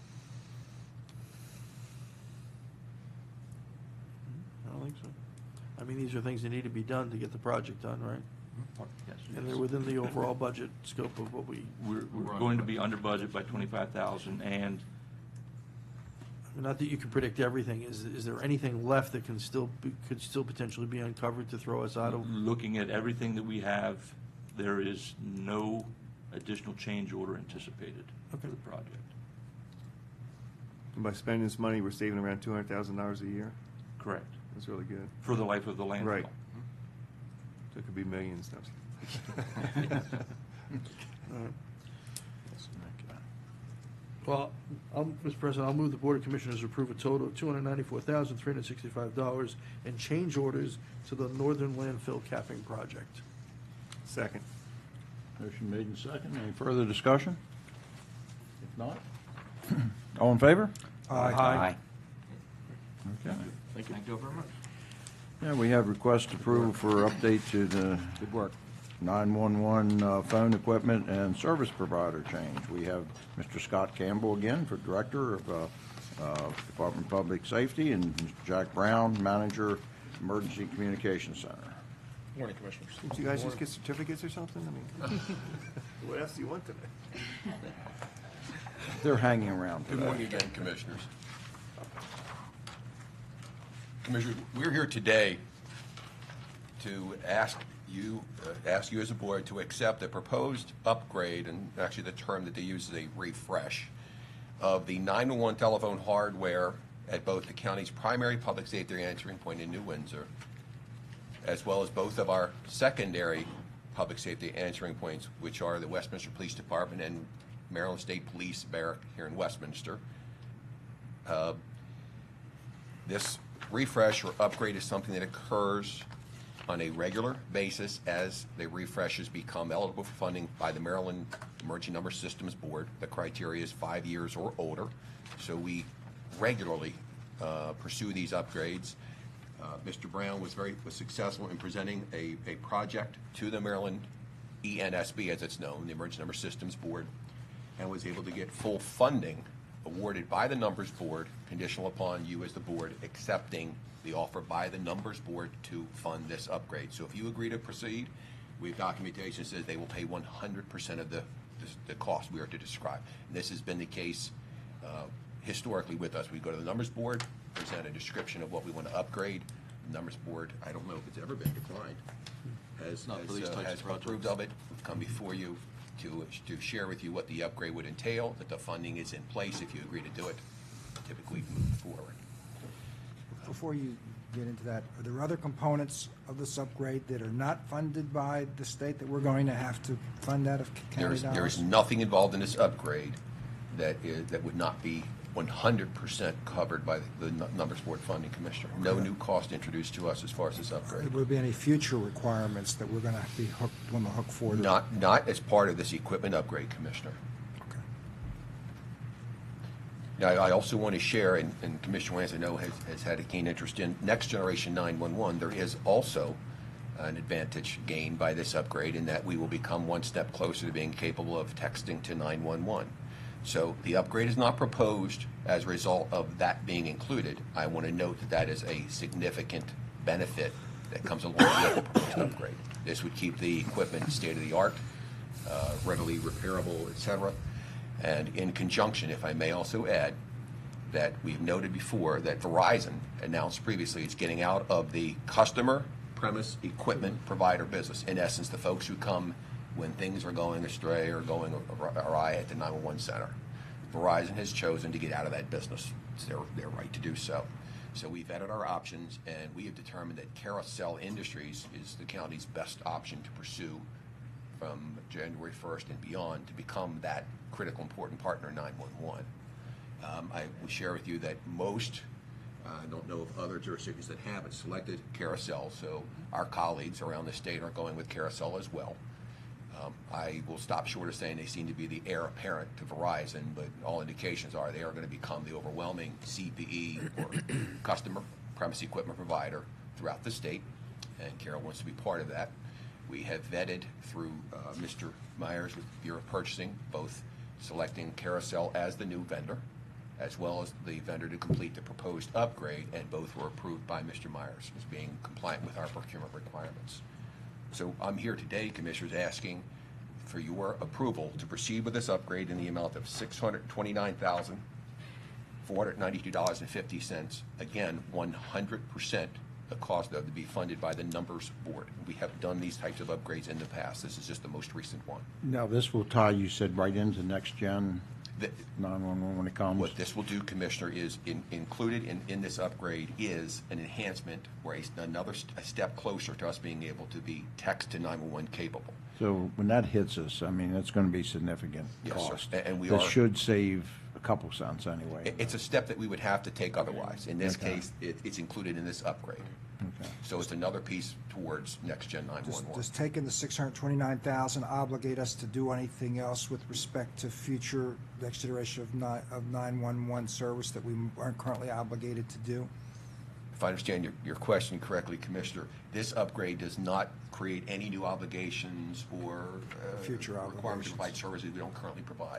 I don't think so. I mean, these are things that need to be done to get the project done, right? Yes. And they're within the overall budget scope of what we. We're, we're going to be under budget by twenty-five thousand, and Not that you can predict everything. Is, is there anything left that can still be, could still potentially be uncovered to throw us out of? looking at everything that we have, there is no additional change order anticipated for the project. And by spending this money, we're saving around two hundred thousand dollars a year? Correct. That's really good. For the life of the landfill. Right. So it could be millions. All right. Well, I'll, Mister President, I'll move the Board of Commissioners approve a total of two hundred ninety-four thousand, three hundred sixty-five dollars in change orders to the Northern Landfill Capping Project. Second. Motion made and second. Any further discussion? If not, all in favor? Aye. Aye. Okay. Thank you. Thank you very much. Yeah, we have request approval for update to the Good work. nine one one uh, phone equipment and service provider change. We have Mister Scott Campbell again for Director of uh, uh, Department of Public Safety, and Mister Jack Brown, Manager, Emergency Communications Center. Morning, Commissioners. Did you guys just get certificates or something? I mean, what else do you want today? They're hanging around Good today. morning again, Commissioners. Commissioners, we're here today to ask you, uh, ask you as a board to accept a proposed upgrade, and actually the term that they use is a refresh, of the nine one one telephone hardware at both the county's primary public safety answering point in New Windsor, as well as both of our secondary public safety answering points, which are the Westminster Police Department and Maryland State Police Barrack here in Westminster. Uh, this refresh or upgrade is something that occurs on a regular basis as the refreshes become eligible for funding by the Maryland Emergency Number Systems Board. The criteria is five years or older, so we regularly uh, pursue these upgrades. Uh, Mister Brown was very was successful in presenting a, a project to the Maryland E N S B, as it's known, the Emergency Number Systems Board, and was able to get full funding awarded by the Numbers Board, conditional upon you as the board accepting the offer by the Numbers Board to fund this upgrade. So if you agree to proceed, we have documentation that says they will pay one hundred percent of the, the, the cost we are to describe. And this has been the case uh, historically with us. We go to the Numbers Board, present a description of what we want to upgrade. The Numbers Board, I don't know if it's ever been declined, has, Not for has, these uh, types has of projects. approved of it. We've come before you to, to share with you what the upgrade would entail, that the funding is in place if you agree to do it. Typically move forward. Before you get into that, are there other components of this upgrade that are not funded by the state that we're going to have to fund out of county There's, dollars? there's nothing involved in this upgrade that is, that would not be one hundred percent covered by the, the Numbers Board funding, Commissioner. No new cost introduced to us as far as this upgrade. Will there be any future requirements that we're going to be hooked, on the hook for? Not, not as part of this equipment upgrade, Commissioner. Okay. Now, I also want to share, and, and Commissioner Wance, I know, has, has had a keen interest in Next Generation nine one one. There is also an advantage gained by this upgrade in that we will become one step closer to being capable of texting to nine one one. So the upgrade is not proposed as a result of that being included. I want to note that that is a significant benefit that comes along with the proposed upgrade. This would keep the equipment state-of-the-art, uh, readily repairable, et cetera. And in conjunction, if I may also add, that we've noted before that Verizon announced previously it's getting out of the customer premise equipment provider business. In essence, the folks who come when things are going astray or going awry at the nine one one center. Verizon has chosen to get out of that business. It's their, their right to do so. So we vetted our options, and we have determined that Carroll Industries is the county's best option to pursue from January first and beyond to become that critical important partner in nine one one. Um, I will share with you that most, uh, I don't know of other jurisdictions that haven't selected Carousel, so our colleagues around the state are going with Carousel as well. Um, I will stop short of saying they seem to be the heir apparent to Verizon, but all indications are they are going to become the overwhelming C P E or customer premise equipment provider throughout the state, and Carroll wants to be part of that. We have vetted through uh, Mister Myers with Bureau of Purchasing, both selecting Carousel as the new vendor, as well as the vendor to complete the proposed upgrade, and both were approved by Mister Myers as being compliant with our procurement requirements. So I'm here today, Commissioners, asking for your approval to proceed with this upgrade in the amount of six hundred twenty-nine thousand four hundred ninety-two dollars and fifty cents. Again, one hundred percent the cost of to be funded by the Numbers Board. We have done these types of upgrades in the past. This is just the most recent one. Now, this will tie, you said, right into next gen The- nine one one when it comes? What this will do, Commissioner, is in, included in, in this upgrade is an enhancement or a, another st- a step closer to us being able to be text to nine one one capable. So when that hits us, I mean, it's going to be significant Yes, sir. cost. A- and we This are- should save a couple cents anyway. It- It's a step that we would have to take otherwise. In this Okay. case, it, it's included in this upgrade. Okay. So it's another piece towards next gen nine Does, one one. does taking the six hundred twenty-nine thousand obligate us to do anything else with respect to future next generation of nine, of nine one one service that we aren't currently obligated to do? If I understand your, your question correctly, Commissioner, this upgrade does not create any new obligations or uh, Future requirements obligations. to provide services we don't currently provide.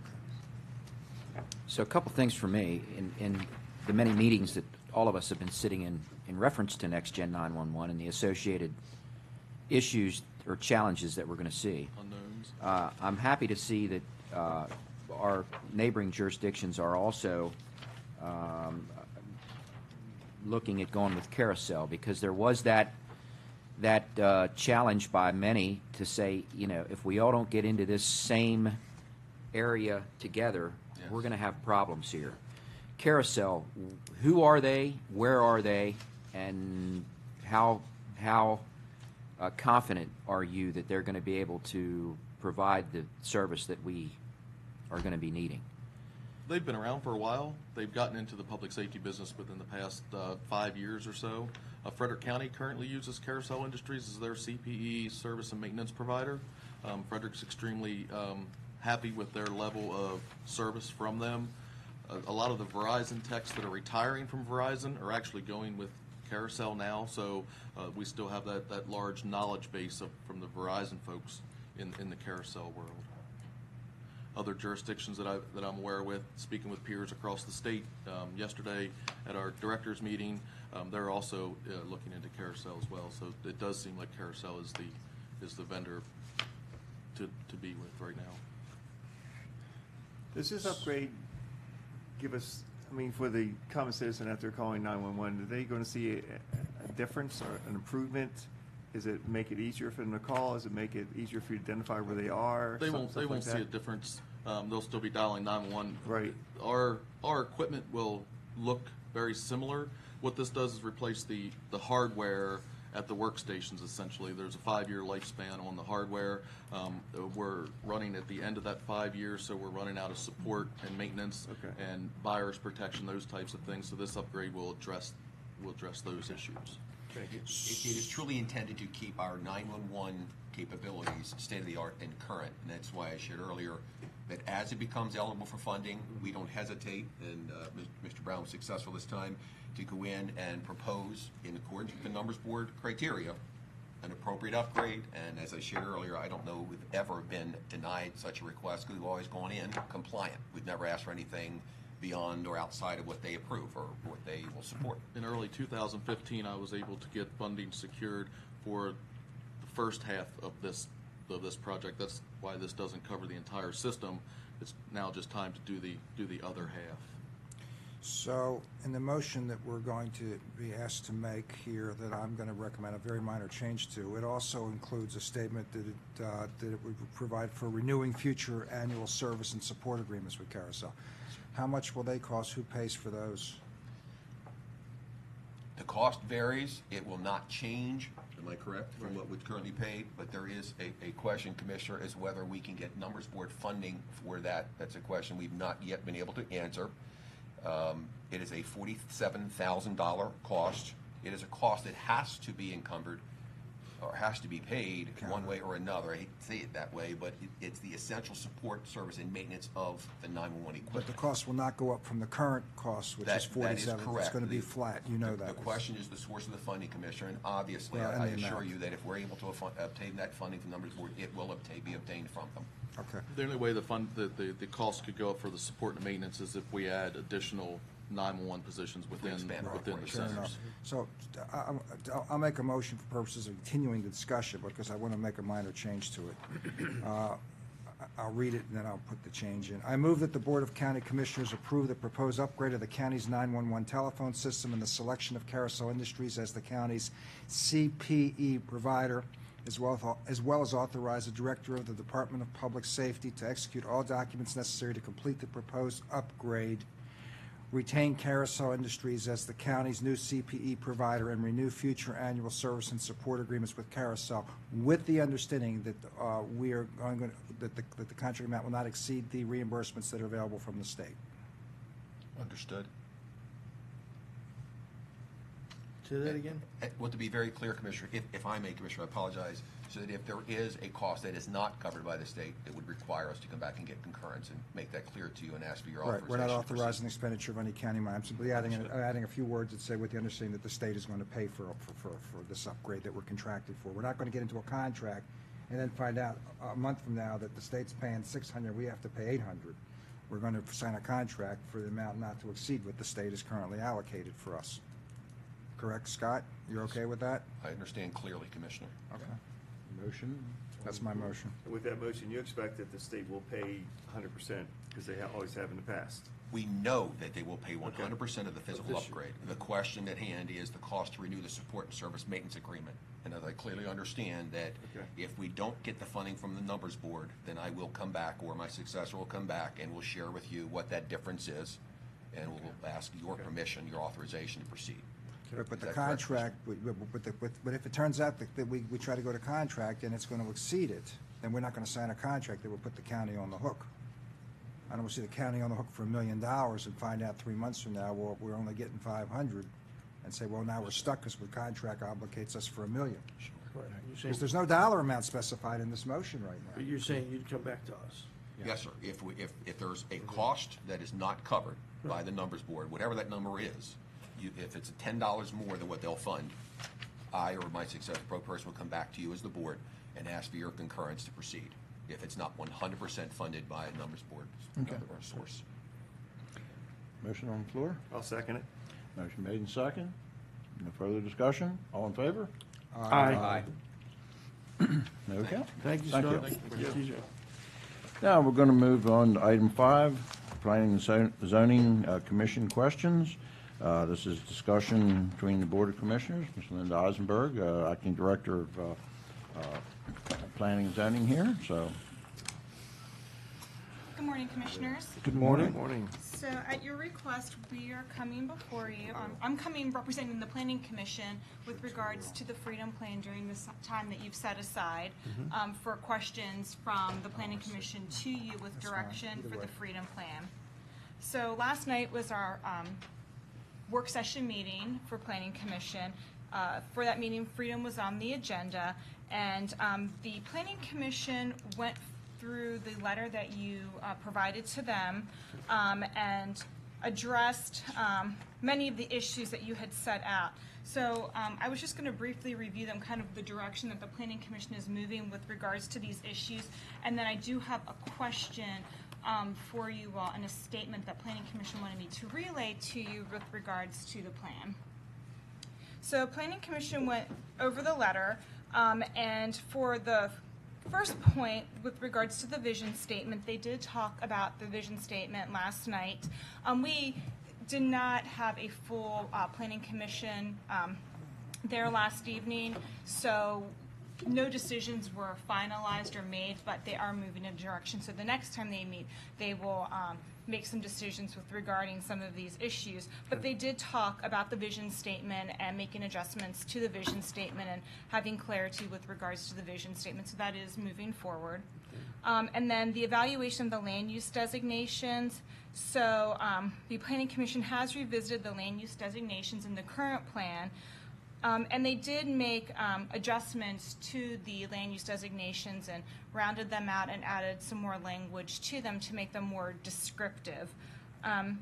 So a couple things for me. In, in the many meetings that all of us have been sitting in in reference to Next Gen nine one one and the associated issues or challenges that we're going to see, uh, I'm happy to see that uh, our neighboring jurisdictions are also um, looking at going with Carousel, because there was that that uh, challenge by many to say, you know, if we all don't get into this same area together, Yes. we're going to have problems here. Carousel, who are they? Where are they? And how how uh, confident are you that they're going to be able to provide the service that we are going to be needing? They've been around for a while. They've gotten into the public safety business within the past uh, five years or so. Uh, Frederick County currently uses Carousel Industries as their C P E service and maintenance provider. Um, Frederick's extremely um, happy with their level of service from them. Uh, a lot of the Verizon techs that are retiring from Verizon are actually going with Carousel now, so uh, we still have that, that large knowledge base of, from the Verizon folks in, in the Carousel world. Other jurisdictions that, I, that I'm aware with, speaking with peers across the state um, yesterday at our directors meeting, um, they're also uh, looking into Carousel as well. So it does seem like Carousel is the is the vendor to, to be with right now. Does this upgrade give us, I mean, for the common citizen out there calling nine one one, are they going to see a, a difference or an improvement? Is it make it easier for them to call? Does it make it easier for you to identify where they are? They Stuff- won't. stuff They like won't see that? a difference. Um, they'll still be dialing nine one one. Right. Our our equipment will look very similar. What this does is replace the the hardware at the workstations. Essentially, there's a five-year lifespan on the hardware. Um, we're running at the end of that five years, so we're running out of support and maintenance Okay. and virus protection, those types of things. So this upgrade will address will address those issues. It, it is truly intended to keep our nine one one capabilities state-of-the-art and current, and that's why I shared earlier that as it becomes eligible for funding, we don't hesitate, and uh, Mister Brown was successful this time, to go in and propose, in accordance with the Numbers Board criteria, an appropriate upgrade. And as I shared earlier, I don't know we've ever been denied such a request, because we've always gone in compliant. We've never asked for anything beyond or outside of what they approve or what they will support. In early two thousand fifteen, I was able to get funding secured for the first half of this of this project. That's why this doesn't cover the entire system. It's now just time to do the do the other half. So, in the motion that we're going to be asked to make here, that I'm going to recommend a very minor change to, it also includes a statement that it, uh, that it would provide for renewing future annual service and support agreements with Carousel. How much will they cost? Who pays for those? The cost varies. It will not change am I correct, from what we've currently paid? But there is a, a question, Commissioner, is whether we can get Numbers Board funding for that. That's a question we've not yet been able to answer. Um, it is a forty-seven thousand dollars cost. It is a cost that has to be encumbered or has to be paid one way or another. I hate to say it that way, but it, it's the essential support, service, and maintenance of the nine one one equipment. But the cost will not go up from the current cost, which That- is forty-seven. That is correct. It's going to be The- flat. You know the, that. The question is the source of the funding, Commissioner, and obviously, Well, I, and I the assure amount. you that if we're able to affo- obtain that funding from Numbers Board, it will obtain, be obtained from them. Okay. The only way the fund, the, the, the cost could go up for the support and maintenance is if we add additional nine one one positions within, expand our within the operation. Fair centers. enough. So I- I- I'll I'll make a motion for purposes of continuing the discussion because I want to make a minor change to it. Uh, I'll read it and then I'll put the change in. I move that the Board of County Commissioners approve the proposed upgrade of the county's nine one one telephone system and the selection of Carousel Industries as the county's C P E provider, as well as well as authorize the Director of the Department of Public Safety to execute all documents necessary to complete the proposed upgrade, retain Carousel Industries as the county's new C P E provider, and renew future annual service and support agreements with Carousel, with the understanding that uh, we are going to, that the, that the contract amount will not exceed the reimbursements that are available from the state. Understood. Say that again? Uh, Well, to be very clear, Commissioner, if, if I may, Commissioner, I apologize, so that if there is a cost that is not covered by the state, it would require us to come back and get concurrence and make that clear to you and ask for your Right, authorization. we're not to proceed. authorizing expenditure of any county money. I'm simply adding, an- adding a few words that say with the understanding that the state is going to pay for, for, for, for this upgrade that we're contracted for. We're not going to get into a contract and then find out a month from now that the state's paying six hundred, we have to pay eight hundred. We're going to sign a contract for the amount not to exceed what the state is currently allocated for us. Correct, Scott? You're okay with that? I understand clearly, Commissioner. Okay. Motion? That's my motion. And with that motion, you expect that the state will pay one hundred percent, because they ha- always have in the past. We know that they will pay one hundred percent of the physical This year. upgrade. The question at hand is the cost to renew the support and service maintenance agreement. And as I clearly understand that Okay. if we don't get the funding from the Numbers Board, then I will come back, or my successor will come back, and we'll share with you what that difference is, and we'll ask your permission, your authorization to proceed. But, but Is the that correct, contract, but, but- but, the- but, but if it turns out that, that we, we try to go to contract and it's going to exceed it, then we're not going to sign a contract that will put the county on the hook. I don't want to see the county on the hook for a million dollars and find out three months from now, well, we're only getting five hundred, and say, well, now we're stuck because the contract obligates us for a million. Right. You're saying, Because there's no dollar amount specified in this motion right now. but you're saying you'd come back to us. Yes, sir. If we, if, if there's a cost that is not covered by the Numbers Board, whatever that number is, you, if it's ten dollars more than what they'll fund, I or my successor pro person will come back to you as the board and ask for your concurrence to proceed. If it's not one hundred percent funded by a Numbers Board Okay. or source. Motion on the floor? I'll second it. Motion made and second. No further discussion? All in favor? Aye. Okay. Thank you, Thank Scott. you. Thank you. Now, we're going to move on to item five, Planning and Zo- Zoning uh, Commission questions. Uh, This is discussion between the Board of Commissioners, Miz Linda Eisenberg, uh, Acting Director of uh, uh, Planning and Zoning here, so. Good morning, Commissioners. Good morning. Morning. So at your request, we are coming before you. Um, I'm coming representing the Planning Commission with regards to the Freedom Plan during this time that you've set aside um, for questions from the Planning Commission to you with direction for the Freedom Plan. So last night was our um, work session meeting for Planning Commission. Uh, For that meeting, Freedom was on the agenda, and um, the Planning Commission went through the letter that you uh, provided to them um, and addressed um, many of the issues that you had set out. So um, I was just going to briefly review them, kind of the direction that the Planning Commission is moving with regards to these issues, and then I do have a question um, for you all and a statement that Planning Commission wanted me to relay to you with regards to the plan. So Planning Commission went over the letter, um, and for the first point with regards to the vision statement, they did talk about the vision statement last night. Um, we did not have a full uh, Planning Commission um, there last evening, so no decisions were finalized or made, but they are moving in a direction. So the next time they meet, they will um, make some decisions with regarding some of these issues. But they did talk about the vision statement and making adjustments to the vision statement and having clarity with regards to the vision statement. So that is moving forward. Um, and then the evaluation of the land use designations. So um, the Planning Commission has revisited the land use designations in the current plan. Um, and they did make um, adjustments to the land use designations and rounded them out and added some more language to them to make them more descriptive. Um,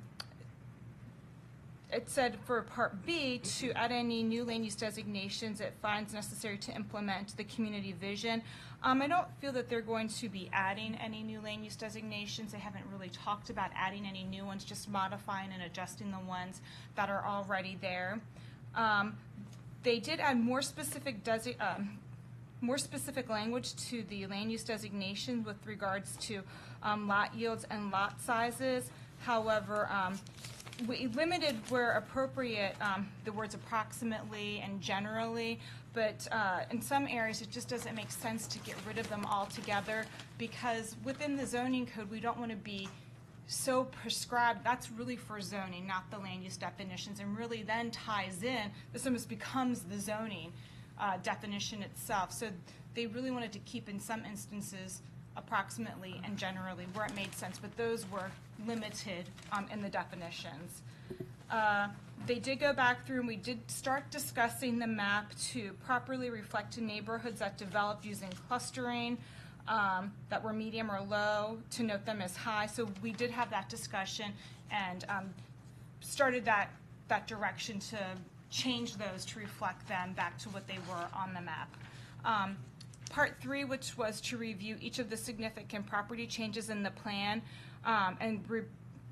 it said for Part B, to add any new land use designations it finds necessary to implement the community vision. Um, I don't feel that they're going to be adding any new land use designations. They haven't really talked about adding any new ones, just modifying and adjusting the ones that are already there. Um, They did add more specific desi- um, more specific language to the land use designation with regards to um, lot yields and lot sizes. However, um, we limited where appropriate um, the words approximately and generally, but uh, in some areas it just doesn't make sense to get rid of them altogether, because within the zoning code we don't want to be so prescribed. That's really for zoning, not the land use definitions, and really then ties in, this almost becomes the zoning uh, definition itself. So they really wanted to keep, in some instances, approximately and generally where it made sense, but those were limited um, in the definitions. Uh, they did go back through and we did start discussing the map to properly reflect neighborhoods that developed using clustering, Um, that were medium or low, to note them as high. So we did have that discussion and um, started that, that direction to change those to reflect them back to what they were on the map. Um, part three, which was to review each of the significant property changes in the plan um, and re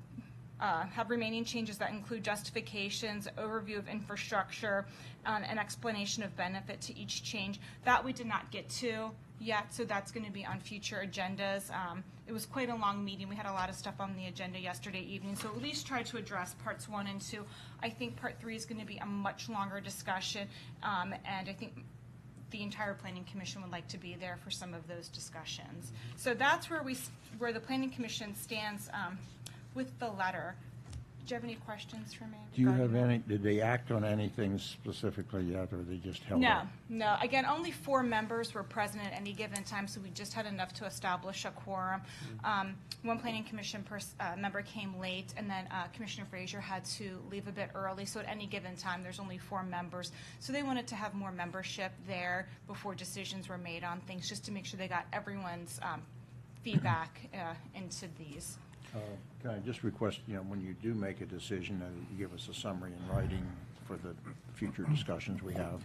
Uh, have remaining changes that include justifications, overview of infrastructure, um, an explanation of benefit to each change. That we did not get to yet, so that's going to be on future agendas. Um, it was quite a long meeting. We had a lot of stuff on the agenda yesterday evening, so at least try to address parts one and two. I think part three is going to be a much longer discussion, um, and I think the entire Planning Commission would like to be there for some of those discussions. So that's where we, where the Planning Commission stands um, with the letter. Do you have any questions for me? Do you have regarding any, did they act on anything specifically yet, or they just held No, up? no. Again, only four members were present at any given time, so we just had enough to establish a quorum. Um, one Planning Commission pers uh, member came late, and then uh, Commissioner Frazier had to leave a bit early, so at any given time, there's only four members. So they wanted to have more membership there before decisions were made on things, just to make sure they got everyone's um, feedback uh, into these. Uh, Can I just request, you know, when you do make a decision, that you give us a summary in writing for the future discussions we have?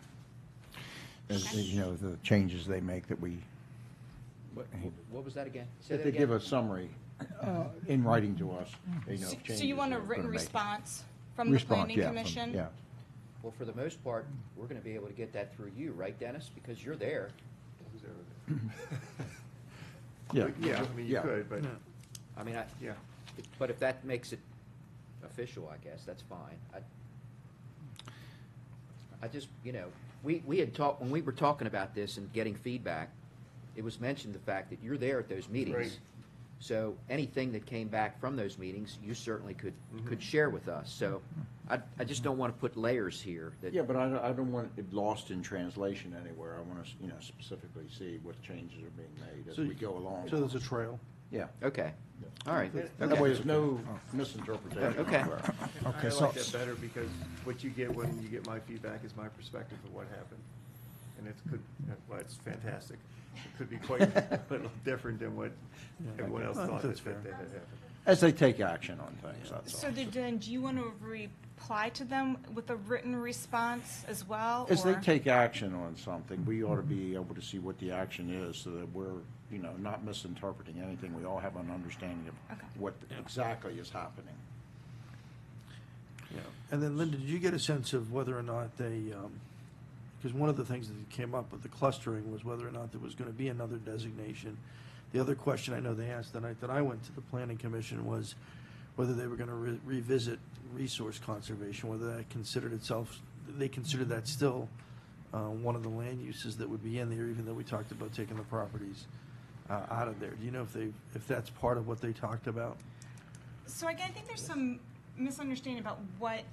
As, you know, the changes they make that we, What, what was that again? Say that that they give again? a summary uh, in writing to us, you know, So, of so changes you want a that we're written gonna make. response from Response, the Planning yeah, from- Commission? Yeah. Well, for the most part, we're going to be able to get that through you, right, Dennis? Because you're there. Yeah. Yeah, I mean, you Yeah. could, but, I mean, I, yeah. but if that makes it official, I guess, that's fine. I, I just, you know, we, we had talked, when we were talking about this and getting feedback, it was mentioned the fact that you're there at those meetings. Right. So anything that came back from those meetings, you certainly could, Mhm. could share with us. So I, I just don't want to put layers here. That, Yeah, but I, don't- I don't want it lost in translation anywhere. I want to, you know, specifically see what changes are being made as So- we go along. So there's a trail. Yeah. Okay. All right. That Okay. way there's no misinterpretation. Okay. anywhere. I so- like that better because what you get when you get my feedback is my perspective of what happened. And it's could, well, it's fantastic. It could be quite a little different than what everyone else I think thought that's that fair. that had happened. As they take action on things, that's all. So then, then do you want to reply to them with a written response as well? As they or- take action on something, we ought to be able to see what the action is so that we're, you know, not misinterpreting anything. We all have an understanding of Okay. what exactly is happening. Yeah. And then, Linda, did you get a sense of whether or not they, because one of the things that came up with the clustering was whether or not there was going to be another designation. The other question I know they asked the night that I went to the Planning Commission was whether they were going to re revisit resource conservation, whether that considered itself, they considered that still uh, one of the land uses that would be in there, even though we talked about taking the properties uh, out of there. Do you know if they, if that's part of what they talked about? So again, I think there's some misunderstanding about what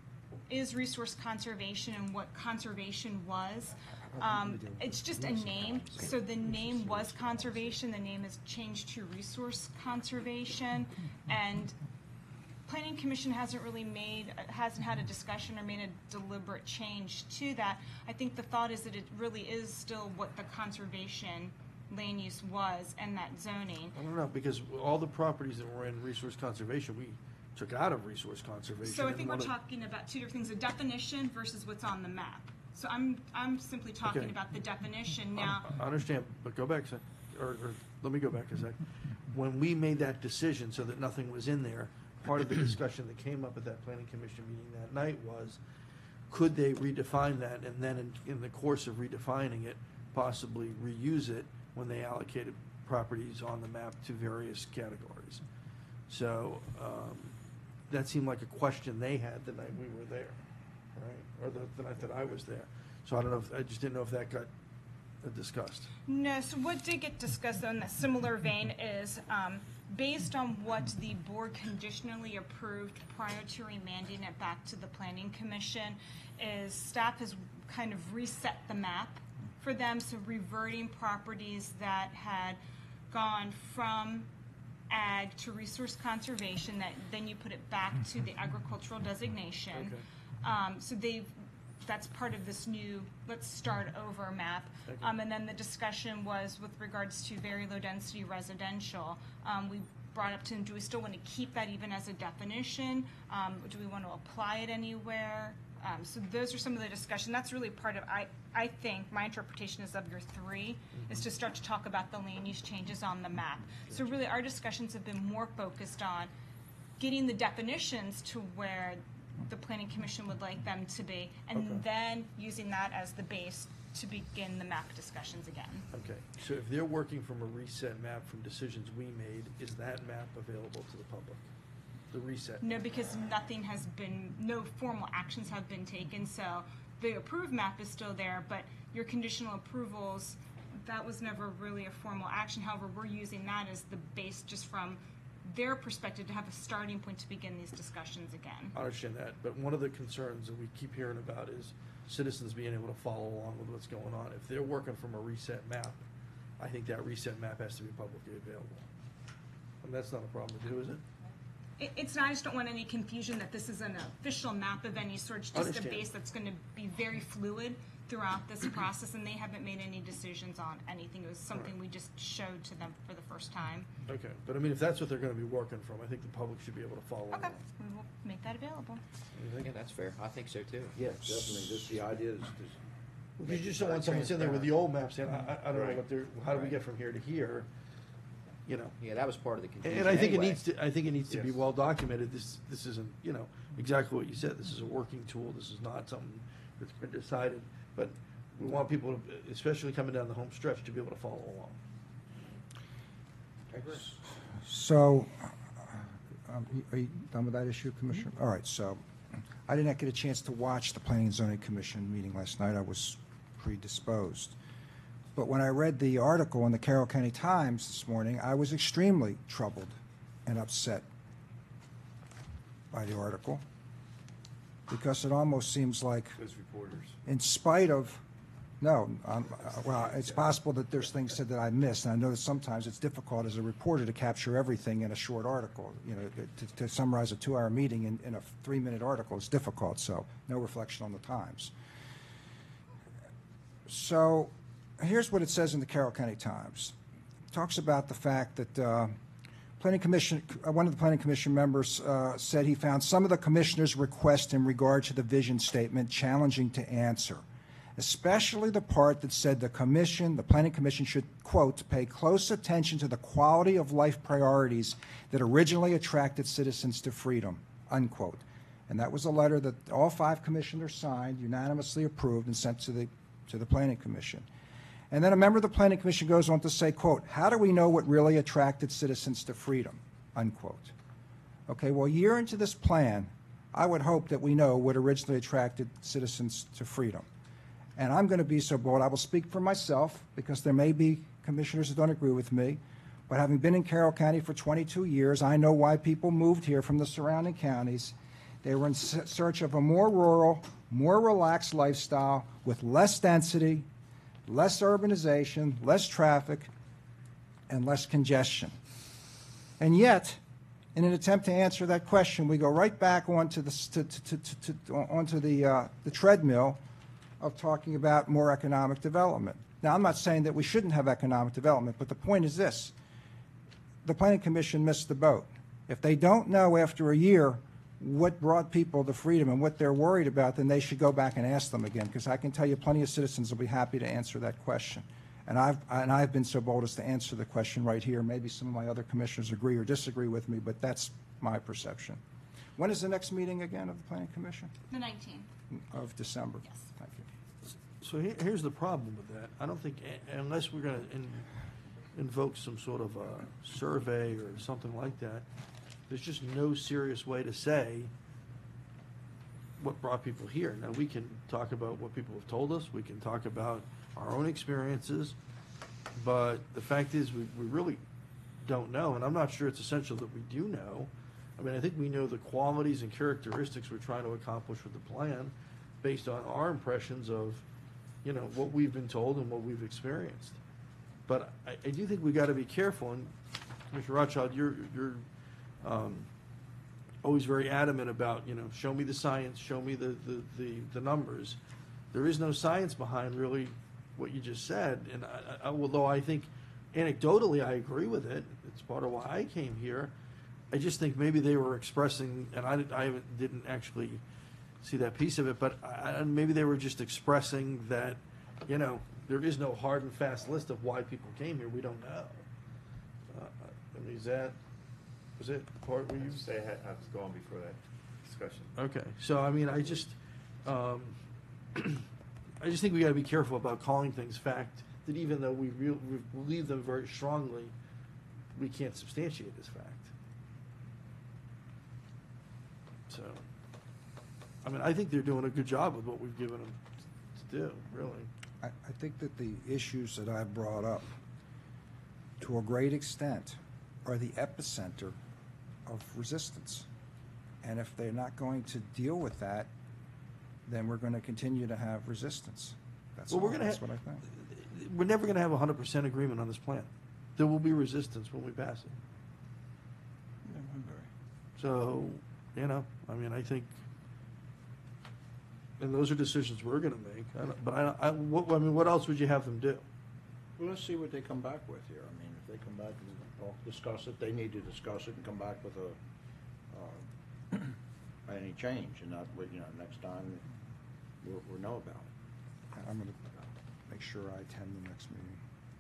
is resource conservation and what conservation was. Um, it's just a name. So the name was conservation. The name has changed to resource conservation, and Planning Commission hasn't really made, hasn't had a discussion or made a deliberate change to that. I think the thought is that it really is still what the conservation land use was and that zoning. I don't know, because all the properties that were in resource conservation, we took out of resource conservation. So I and think we're one of- talking about two different things, the definition versus what's on the map. So I'm, I'm simply talking Okay. about the definition now. I understand, but go back a sec, or, or let me go back a sec. When we made that decision so that nothing was in there, part of the discussion that came up at that planning commission meeting that night was, could they redefine that and then in, in the course of redefining it, possibly reuse it when they allocated properties on the map to various categories? So um, that seemed like a question they had the night we were there, right? Or the, the night that I was there. So I don't know if, I just didn't know if that got uh, discussed. No, so what did get discussed though in that similar vein is, um, based on what the board conditionally approved prior to remanding it back to the planning commission, is staff has kind of reset the map for them, so reverting properties that had gone from ag to resource conservation, that then you put it back to the agricultural designation. Okay. Um, so they've, that's part of this new let's start over map. Okay. Um, and then the discussion was with regards to very low density residential. Um, we brought up to them, do we still want to keep that even as a definition? Um, do we want to apply it anywhere? Um, so those are some of the discussion. That's really part of, I, I think, my interpretation is of your three, Mm-hmm. is to start to talk about the land use changes on the map. So really our discussions have been more focused on getting the definitions to where the planning commission would like them to be, and Okay. then using that as the base to begin the map discussions again. Okay, so if they're working from a reset map from decisions we made, is that map available to the public? The reset? No, because nothing has been, no formal actions have been taken, so the approved map is still there, but your conditional approvals, that was never really a formal action. However, we're using that as the base just from their perspective to have a starting point to begin these discussions again. I understand that, but one of the concerns that we keep hearing about is citizens being able to follow along with what's going on. If they're working from a reset map, I think that reset map has to be publicly available. And that's not a problem to do, is it? It, it's not, I just don't want any confusion that this is an official map of any sort. It's just a Understand. base that's going to be very fluid throughout this process, and they haven't made any decisions on anything. It was something Right. we just showed to them for the first time. Okay, but I mean, if that's what they're gonna be working from, I think the public should be able to follow Okay, along. we will make that available. Yeah, that's fair. I think so too. Yes, definitely. Just the idea is to. You make just it don't want very someone sitting there with the old map saying, I, I- I don't know Right. what they're, how do we Right. get from here to here? You know? Yeah, that was part of the confusion. And I think it anyway. needs to, I think it needs to be Yes. well documented. This, this isn't, you know, exactly what you said. This is a working tool. This is not something that's been decided. But we want people, to, especially coming down the home stretch, to be able to follow along. So, um, are you done with that issue, Commissioner? All right, so I did not get a chance to watch the Planning and Zoning Commission meeting last night. I was predisposed. But when I read the article in the Carroll County Times this morning, I was extremely troubled and upset by the article, because it almost seems like, Those reporters. in spite of, no, um, uh, well, it's possible that there's things said that I missed, and I know that sometimes it's difficult as a reporter to capture everything in a short article. You know, to, to summarize a two-hour meeting in, in a three-minute article is difficult, so no reflection on the Times. So here's what it says in the Carroll County Times. It talks about the fact that uh, Planning Commission, uh, one of the Planning Commission members uh, said he found some of the commissioners' requests in regard to the vision statement challenging to answer, especially the part that said the commission, the Planning Commission should, quote, pay close attention to the quality of life priorities that originally attracted citizens to freedom, unquote. And that was a letter that all five commissioners signed, unanimously approved, and sent to the, to the Planning Commission. And then a member of the Planning Commission goes on to say, quote, how do we know what really attracted citizens to freedom, unquote. Okay, well, a year into this plan, I would hope that we know what originally attracted citizens to freedom. And I'm going to be so bold, I will speak for myself, because there may be commissioners that don't agree with me, But having been in Carroll County for twenty-two years, I know why people moved here from the surrounding counties. They were in search of a more rural, more relaxed lifestyle with less density, less urbanization, less traffic, and less congestion. And yet, in an attempt to answer that question, we go right back onto the, to, to, to, to, onto the, uh, the treadmill of talking about more economic development. Now, I'm not saying that we shouldn't have economic development, but the point is this. The Planning Commission missed the boat. If they don't know after a year what brought people to freedom and what they're worried about, then they should go back and ask them again, because I can tell you plenty of citizens will be happy to answer that question. And I've, and I've been so bold as to answer the question right here. Maybe some of my other commissioners agree or disagree with me, but that's my perception. When is the next meeting again of the Planning Commission? The nineteenth. Of December. Yes. Thank you. So here, here's the problem with that. I don't think, a- unless we're going to in, invoke some sort of a survey or something like that, there's just no serious way to say what brought people here. Now, we can talk about what people have told us. We can talk about our own experiences. But the fact is, we, we really don't know. And I'm not sure it's essential that we do know. I mean, I think we know the qualities and characteristics we're trying to accomplish with the plan based on our impressions of, you know, what we've been told and what we've experienced. But I, I do think we got to be careful. And Mister Rothschild, you're you're um, always very adamant about, you know, show me the science, show me the, the, the, the numbers. There is no science behind really what you just said. And I, I, although I think anecdotally I agree with it, it's part of why I came here. I just think maybe they were expressing, and I, I didn't actually see that piece of it, but I, maybe they were just expressing that, you know, there is no hard and fast list of why people came here. We don't know. Uh, I mean, is that, was it part where you? Say I, had, I was going before that discussion. Okay, so I mean, I just, um, I just think we got to be careful about calling things fact. That even though we, real, we believe them very strongly, we can't substantiate as fact. So, I mean, I think they're doing a good job with what we've given them to do. Really, I, I think that the issues that I've brought up, to a great extent, are the epicenter of resistance. And if they're not going to deal with that, then we're going to continue to have resistance. That's, well, all, we're gonna that's have, what I think. We're never going to have one hundred percent agreement on this plan. There will be resistance when we pass it. So, you know, I mean, I think, and those are decisions we're going to make. I don't, but I, I, what, I mean, what else would you have them do? Well, let's see what they come back with here. I mean, if they come back and talk, discuss it, they need to discuss it and come back with a, uh, any change, and not, wait, you know, next time we'll, we'll know about it. I'm going to make sure I attend the next meeting.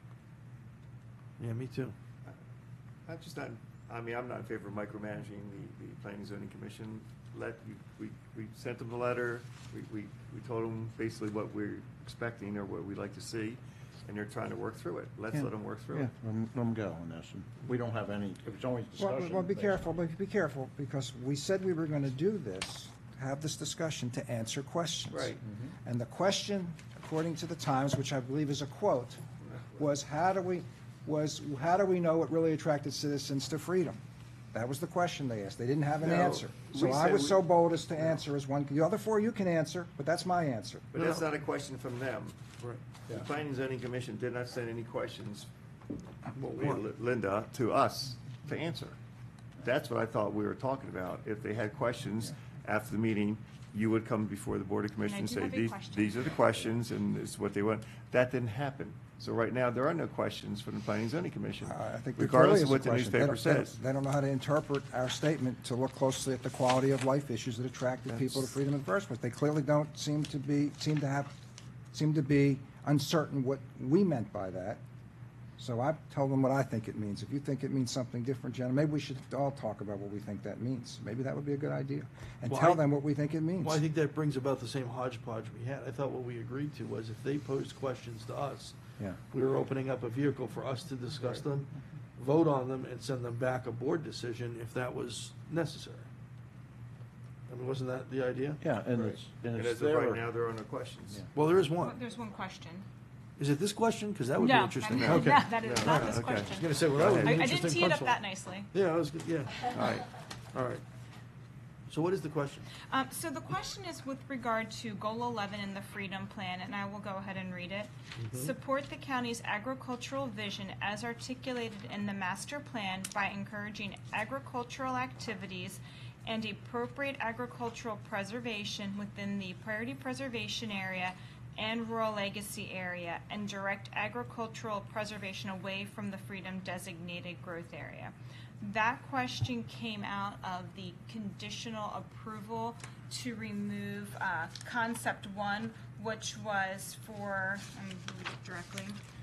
Yeah, me too. I'm just not, I mean, I'm not in favor of micromanaging the, the Planning and Zoning Commission. Let, we, we, we sent them the letter, we, we, we told them basically what we're expecting or what we'd like to see, and they're trying to work through it. Let's Yeah. let them work through Yeah, it. let 'em- let 'em go on this. And we don't have any, if it's always Well, discussion. well, be based- careful, but be careful, because we said we were going to do this, have this discussion to answer questions. Right. And the question, according to the Times, which I believe is a quote, was how do we, was how do we know what really attracted citizens to freedom? That was the question they asked. They didn't have an No, answer. So we I said was we- so bold as to answer as one. The other four you can answer, but that's my answer. But that's not a question from them. Right. The Planning and Zoning Commission did not send any questions, Well, we- one. Linda, to us to answer. That's what I thought we were talking about. If they had questions after the meeting, you would come before the Board of Commissioners do and say, have a these, question. these are the questions and this is what they want. That didn't happen. So right now, there are no questions from the Planning and Zoning Commission, I think there clearly regardless is of a what the question. They newspaper don't- they don't- says. They don't know how to interpret our statement to look closely at the quality of life issues that attracted people to That's- freedom in the first place. They clearly don't seem to be, seem to have, seem to be uncertain what we meant by that. So I tell them what I think it means. If you think it means something different, gentlemen, maybe we should all talk about what we think that means. Maybe that would be a good idea. And Well, tell I- them what we think it means. Well, I think that brings about the same hodgepodge we had. I thought what we agreed to was if they posed questions to us, Yeah. we were opening up a vehicle for us to discuss them, vote on them, and send them back a board decision if that was necessary. I mean, wasn't that the idea? Yeah, and Right. it's, and And it's as of right their, now, there are no questions. Well, there is Well, one. There's one question. Is it this question? Because that would be No, interesting. I'm- Okay. no, that is not this Okay. question. I was going to say, well, that would be I, an I didn't interesting tee it up punchline. that nicely. Yeah, I was, good. yeah. All right. All right. So what is the question? Um, so the question is with regard to Goal eleven in the Freedom Plan, and I will go ahead and read it. Mhm. Support the county's agricultural vision as articulated in the master plan by encouraging agricultural activities and appropriate agricultural preservation within the priority preservation area and rural legacy area, and direct agricultural preservation away from the Freedom designated growth area. That question came out of the conditional approval to remove uh, concept one, which was for, let me read it directly.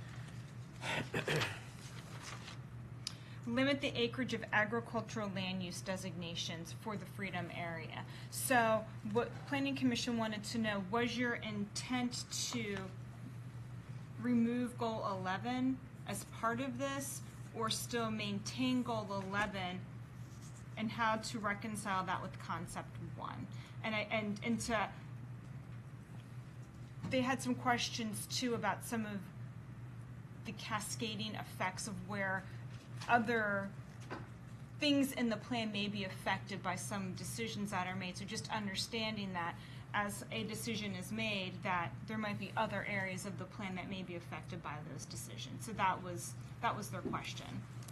Limit the acreage of agricultural land use designations for the Freedom area. So what Planning Commission wanted to know, was your intent to remove goal eleven as part of this, or still maintain goal eleven, and how to reconcile that with concept one? And I, and, and to, they had some questions too about some of the cascading effects of where other things in the plan may be affected by some decisions that are made. So just understanding that as a decision is made, that there might be other areas of the plan that may be affected by those decisions. So that was that was their question.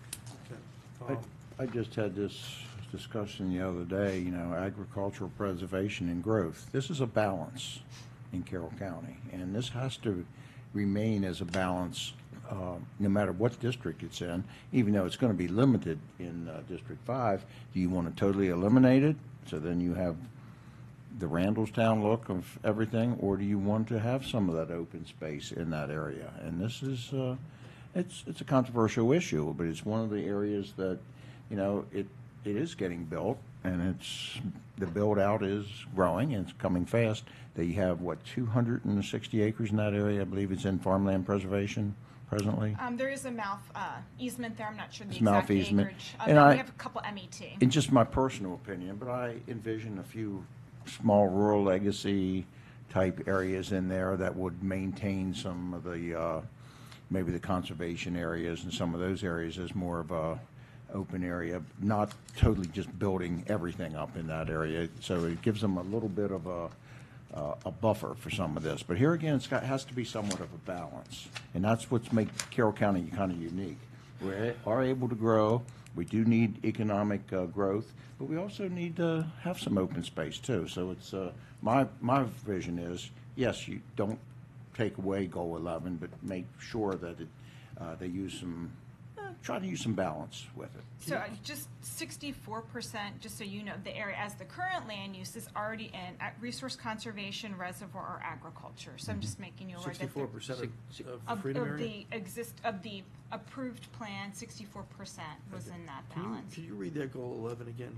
Um, I, I just had this discussion the other day, you know, agricultural preservation and growth. This is a balance in Carroll County, and this has to remain as a balance uh, no matter what district it's in, even though it's going to be limited in uh, District five. Do you want to totally eliminate it, so then you have the Randallstown look of everything, or do you want to have some of that open space in that area? And this is, uh, it's it's a controversial issue, but it's one of the areas that, you know, it it is getting built, and it's the build out is growing and it's coming fast. They have what two hundred sixty acres in that area. I believe it's in farmland preservation presently. Um, there is a mouth uh, easement there. I'm not sure the It's exact mouth easement. acreage. Uh, And but I- we have a couple M E T. In just my personal opinion, but I envision a few small rural legacy type areas in there that would maintain some of the, uh, maybe the conservation areas and some of those areas as more of a open area, not totally just building everything up in that area. So it gives them a little bit of a, uh, a buffer for some of this. But here again, it's got, has to be somewhat of a balance. And that's what's make Carroll County kind of unique. We are able to grow. We do need economic uh, growth, but we also need to have some open space too. So it's, uh, my, my vision is, yes, you don't take away goal eleven, but make sure that it, uh, they use some, uh, try to use some balance with it. So uh, just sixty-four percent, just so you know, the area as the current land use is already in uh, resource conservation, reservoir, or agriculture. So I'm just making you aware that Sixty-four the- percent of, of the of, Freedom of area? the exist of the approved plan, sixty-four percent was in that Can you, balance. can you read that goal eleven again?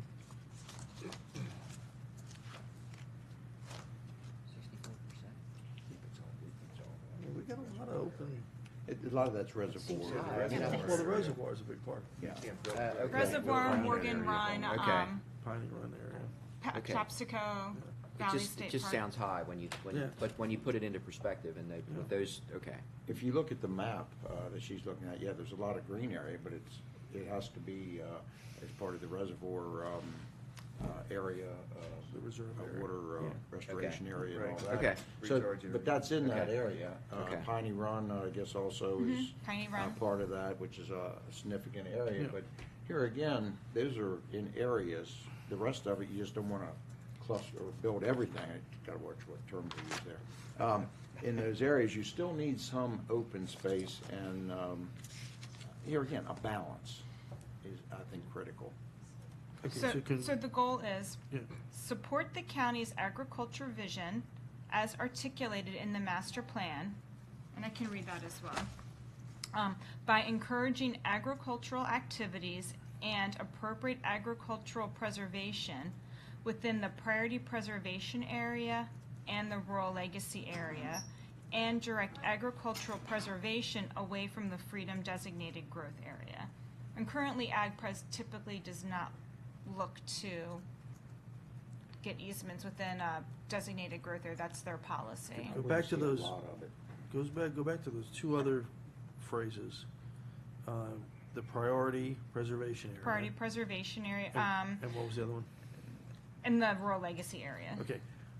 Yeah, we got a lot of open. It, a lot of that's reservoir. Well, the reservoir is a big part. Yeah. Uh, okay. Reservoir, Morgan Run, Okay. um, Piney Run area. Pa- Okay. Chapsico, It Valley just, State it just Park. sounds high when you, when, Yeah. but when you put it into perspective and they, with those, okay. If you look at the map uh, that she's looking at, yeah, there's a lot of green area, but it's, it has to be uh, as part of the reservoir um, uh, area, uh, The reserve uh, area. water uh, Yeah. restoration Okay. area and all Right. that. Okay. So, Recharge area. but that's in that Okay. area. Uh, Okay. Piney Run, uh, I guess, also is Mhm. Piney uh, Run. part of that, which is a significant area. Yeah. But here again, those are in areas. The rest of it, you just don't want to cluster or build everything. I got to watch what terms I use there. Um, in those areas, you still need some open space, and um, here again, a balance is, I think, critical. Okay, So, so can- so the goal is Yeah. support the county's agriculture vision as articulated in the master plan, and I can read that as well, um, by encouraging agricultural activities and appropriate agricultural preservation within the priority preservation area and the rural legacy area, and direct agricultural preservation away from the freedom designated growth area. And currently, AgPres typically does not look to get easements within a designated growth area. That's their policy. Go back to those, goes back, go back to those two other phrases. Um, The priority preservation area. Priority preservation area, And- um, And what was the other one? in the rural legacy area. Okay.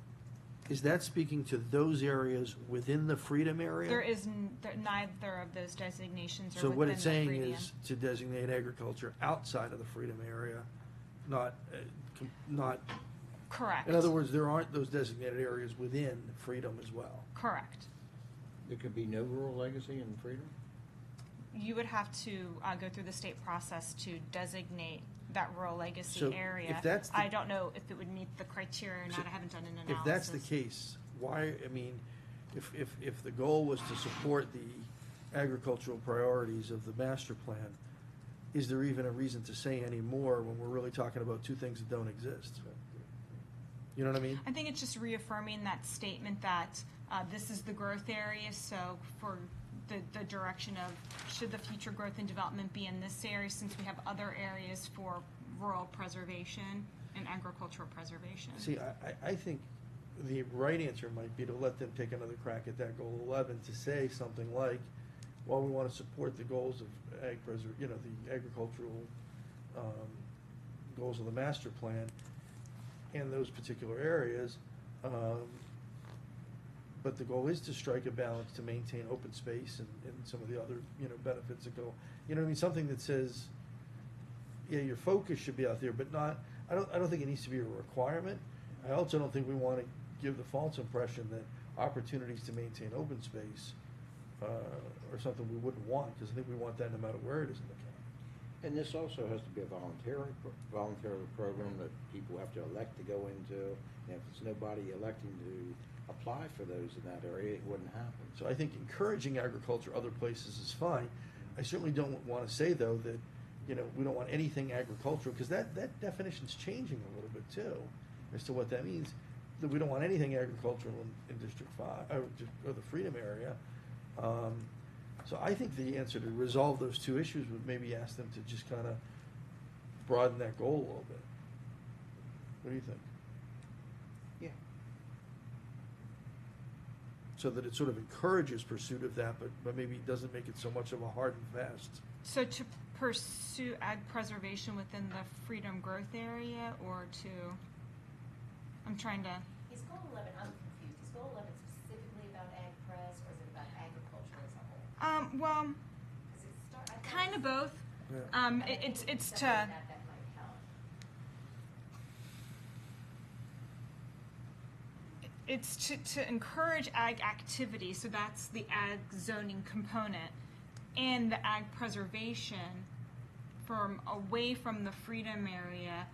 Is that speaking to those areas within the Freedom area? There is n- there, neither of those designations are So within what it's the saying Freedom. is to designate agriculture outside of the Freedom area, not, uh, com- not. Correct. In other words, there aren't those designated areas within Freedom as well. Correct. There could be no rural legacy in Freedom? You would have to uh, go through the state process to designate that rural legacy So area. if that's the- I don't know if it would meet the criteria or not. So I haven't done an If that's analysis. the case, why, I mean, if, if, if the goal was to support the agricultural priorities of the master plan, is there even a reason to say any more when we're really talking about two things that don't exist? You know what I mean? I think it's just reaffirming that statement that uh, this is the growth area, so for the, the direction of should the future growth and development be in this area, since we have other areas for rural preservation and agricultural preservation. See, I, I- I think the right answer might be to let them take another crack at that goal eleven, to say something like, well, we want to support the goals of ag preser, you know, the agricultural, um, goals of the master plan in those particular areas. Um, but the goal is to strike a balance to maintain open space and, and some of the other, you know, benefits that go, you know what I mean? Something that says, yeah, your focus should be out there, but not, I don't, I don't think it needs to be a requirement. I also don't think we want to give the false impression that opportunities to maintain open space uh, are something we wouldn't want, because I think we want that no matter where it is in the county. And this also has to be a voluntary, voluntary program that people have to elect to go into. And if it's nobody electing to apply for those in that area, it wouldn't happen. So I think encouraging agriculture other places is fine. I certainly don't want to say, though, that, you know, we don't want anything agricultural, because that, that definition's changing a little bit, too, as to what that means. That we don't want anything agricultural in, in District Five, or, just- or the Freedom area. Um, so I think the answer to resolve those two issues would maybe ask them to just kind of broaden that goal a little bit. What do you think? Yeah. So that it sort of encourages pursuit of that, but, but maybe doesn't make it so much of a hard and fast. So to pursue ag preservation within the Freedom Growth Area, or to, I'm trying to, Is goal eleven, I'm confused, is goal eleven specifically about ag pres, or is it about agriculture as a whole? um, well, 'Cause it start- I thought kind it of was- both. Yeah. Um, I it- think it's, if we it's to, separate that, that might help. it's to, to encourage ag activity, so that's the ag zoning component, and the ag preservation from away from the Freedom area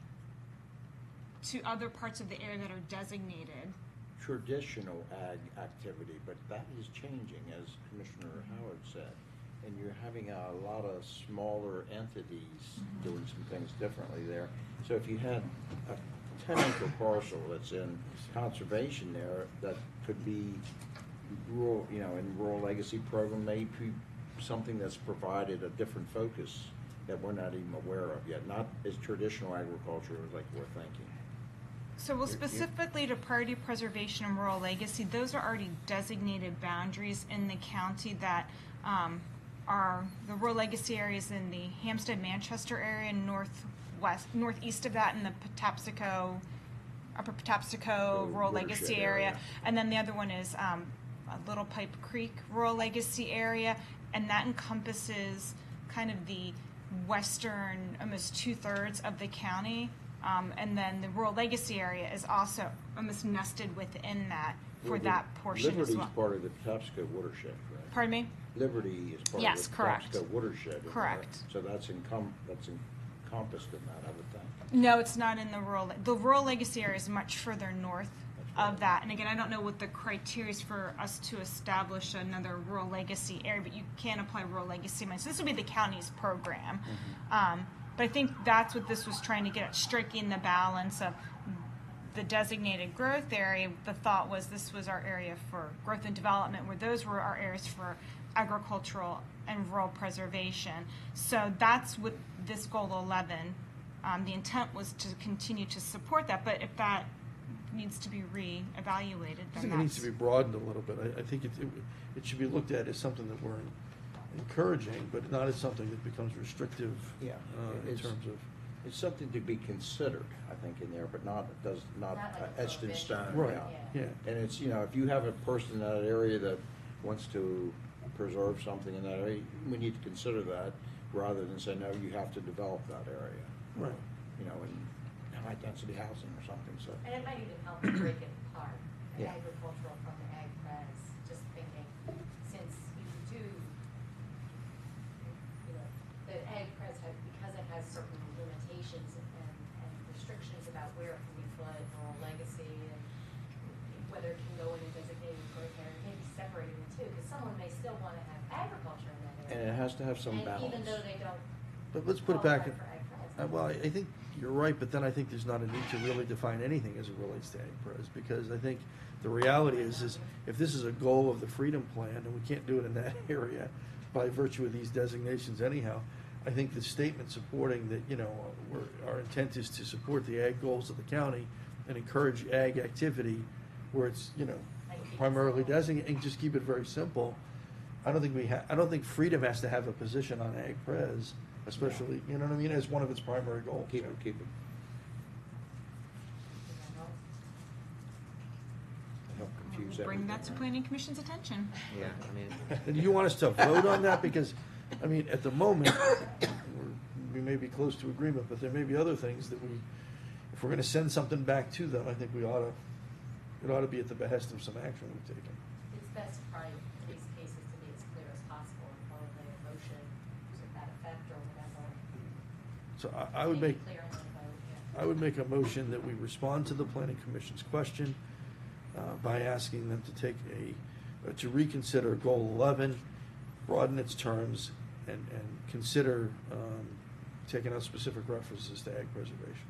to other parts of the area that are designated. Traditional ag activity, but that is changing, as Commissioner Howard said. And you're having a lot of smaller entities doing some things differently there. So if you had a ten acre parcel that's in conservation there, that could be rural, you know, in rural legacy program, maybe something that's provided a different focus that we're not even aware of yet, not as traditional agriculture like we're thinking. So, well, You're- you're- specifically to priority preservation and rural legacy, those are already designated boundaries in the county that um, are the rural legacy areas in the Hampstead, Manchester area, northwest, northeast of that, in the Patapsco, Upper Patapsco The rural watershed legacy area. area. And then the other one is um, a Little Pipe Creek rural legacy area, and that encompasses kind of the western, almost two-thirds of the county. Um, and then the rural legacy area is also almost nested within that for Well, the that portion as Liberty's well. part of the Patapsco watershed, correct? Pardon me? Liberty is part Yes, of the correct. Patapsco watershed. isn't it? Correct. So that's encom, that's encompassed in that, I would think. No, it's not in the rural. The rural legacy area is much further north of that. And again, I don't know what the criteria is for us to establish another rural legacy area, but you can apply rural legacy money. So this would be the county's program. Um, but I think that's what this was trying to get at, striking the balance of the designated growth area. The thought was this was our area for growth and development, where those were our areas for agricultural and rural preservation. So that's what this goal eleven, um, the intent was to continue to support that. But if that needs to be re-evaluated, I then think it needs to that's, be broadened a little bit. I, I think it, it, it should be looked at as something that we're encouraging, but not as something that becomes restrictive. Yeah, uh, in it's- terms of. It's something to be considered, I think, in there, but not, it does, not Not like a etched in prohibition. stone. Right, yeah. yeah. And it's, you know, if you have a person in that area that wants to preserve something in that area, we need to consider that, rather than say, no, you have to develop that area. Right. You know, in high-density housing or something, so. And it might even help to break it apart, the Yeah. agricultural from the ag res, just thinking, since you do, you know, the ag res has, because it has certain limitations and, and and restrictions about where it can be flooded, rural legacy, and whether it can go in a designated growth area, maybe separated in two, because someone may still want to have agriculture in that area. And it has to have some And balance. even though they don't But let's put it back. qualify for ag res. Uh, Well, I I think you're right, but then I think there's not a need to really define anything as it relates to ag pres, because I think the reality is, is if this is a goal of the Freedom Plan, and we can't do it in that area by virtue of these designations anyhow, I think the statement supporting that, you know, we're, our intent is to support the ag goals of the county and encourage ag activity where it's, you know, primarily designated, and just keep it very simple. I don't think we ha, I don't think Freedom has to have a position on ag pres, especially, you know what I mean, as one of its primary goals. Keep it, keep it. Help confuse bring that to everything, planning commission's attention. Yeah, I mean, And do you want us to vote on that? Because, I mean, at the moment, we're, we may be close to agreement, but there may be other things that we, if we're gonna send something back to them, I think we ought to, it ought to be at the behest of some action we've taken. It's best probably for these cases to be as clear as possible and probably a motion to that effect or whatever. So I, I would make, Clear on the vote, yeah. I would make a motion that we respond to the planning commission's question uh, by asking them to take a, uh, to reconsider goal eleven, broaden its terms, and, and consider um, taking out specific references to ag preservation.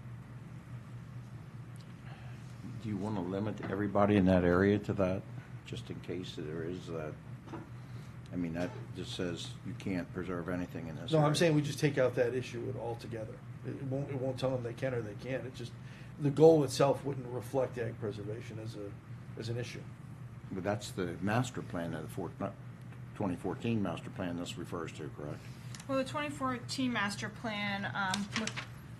Do you want to limit everybody in that area to that, just in case there is that? I mean, that just says you can't preserve anything in this No, area. I'm saying we just take out that issue altogether. It it won't, it won't tell them they can or they can't. It just, the goal itself wouldn't reflect ag preservation as a, as an issue. But that's the master plan, of the four- not twenty fourteen master plan this refers to, correct? Well, the twenty fourteen master plan, um, with,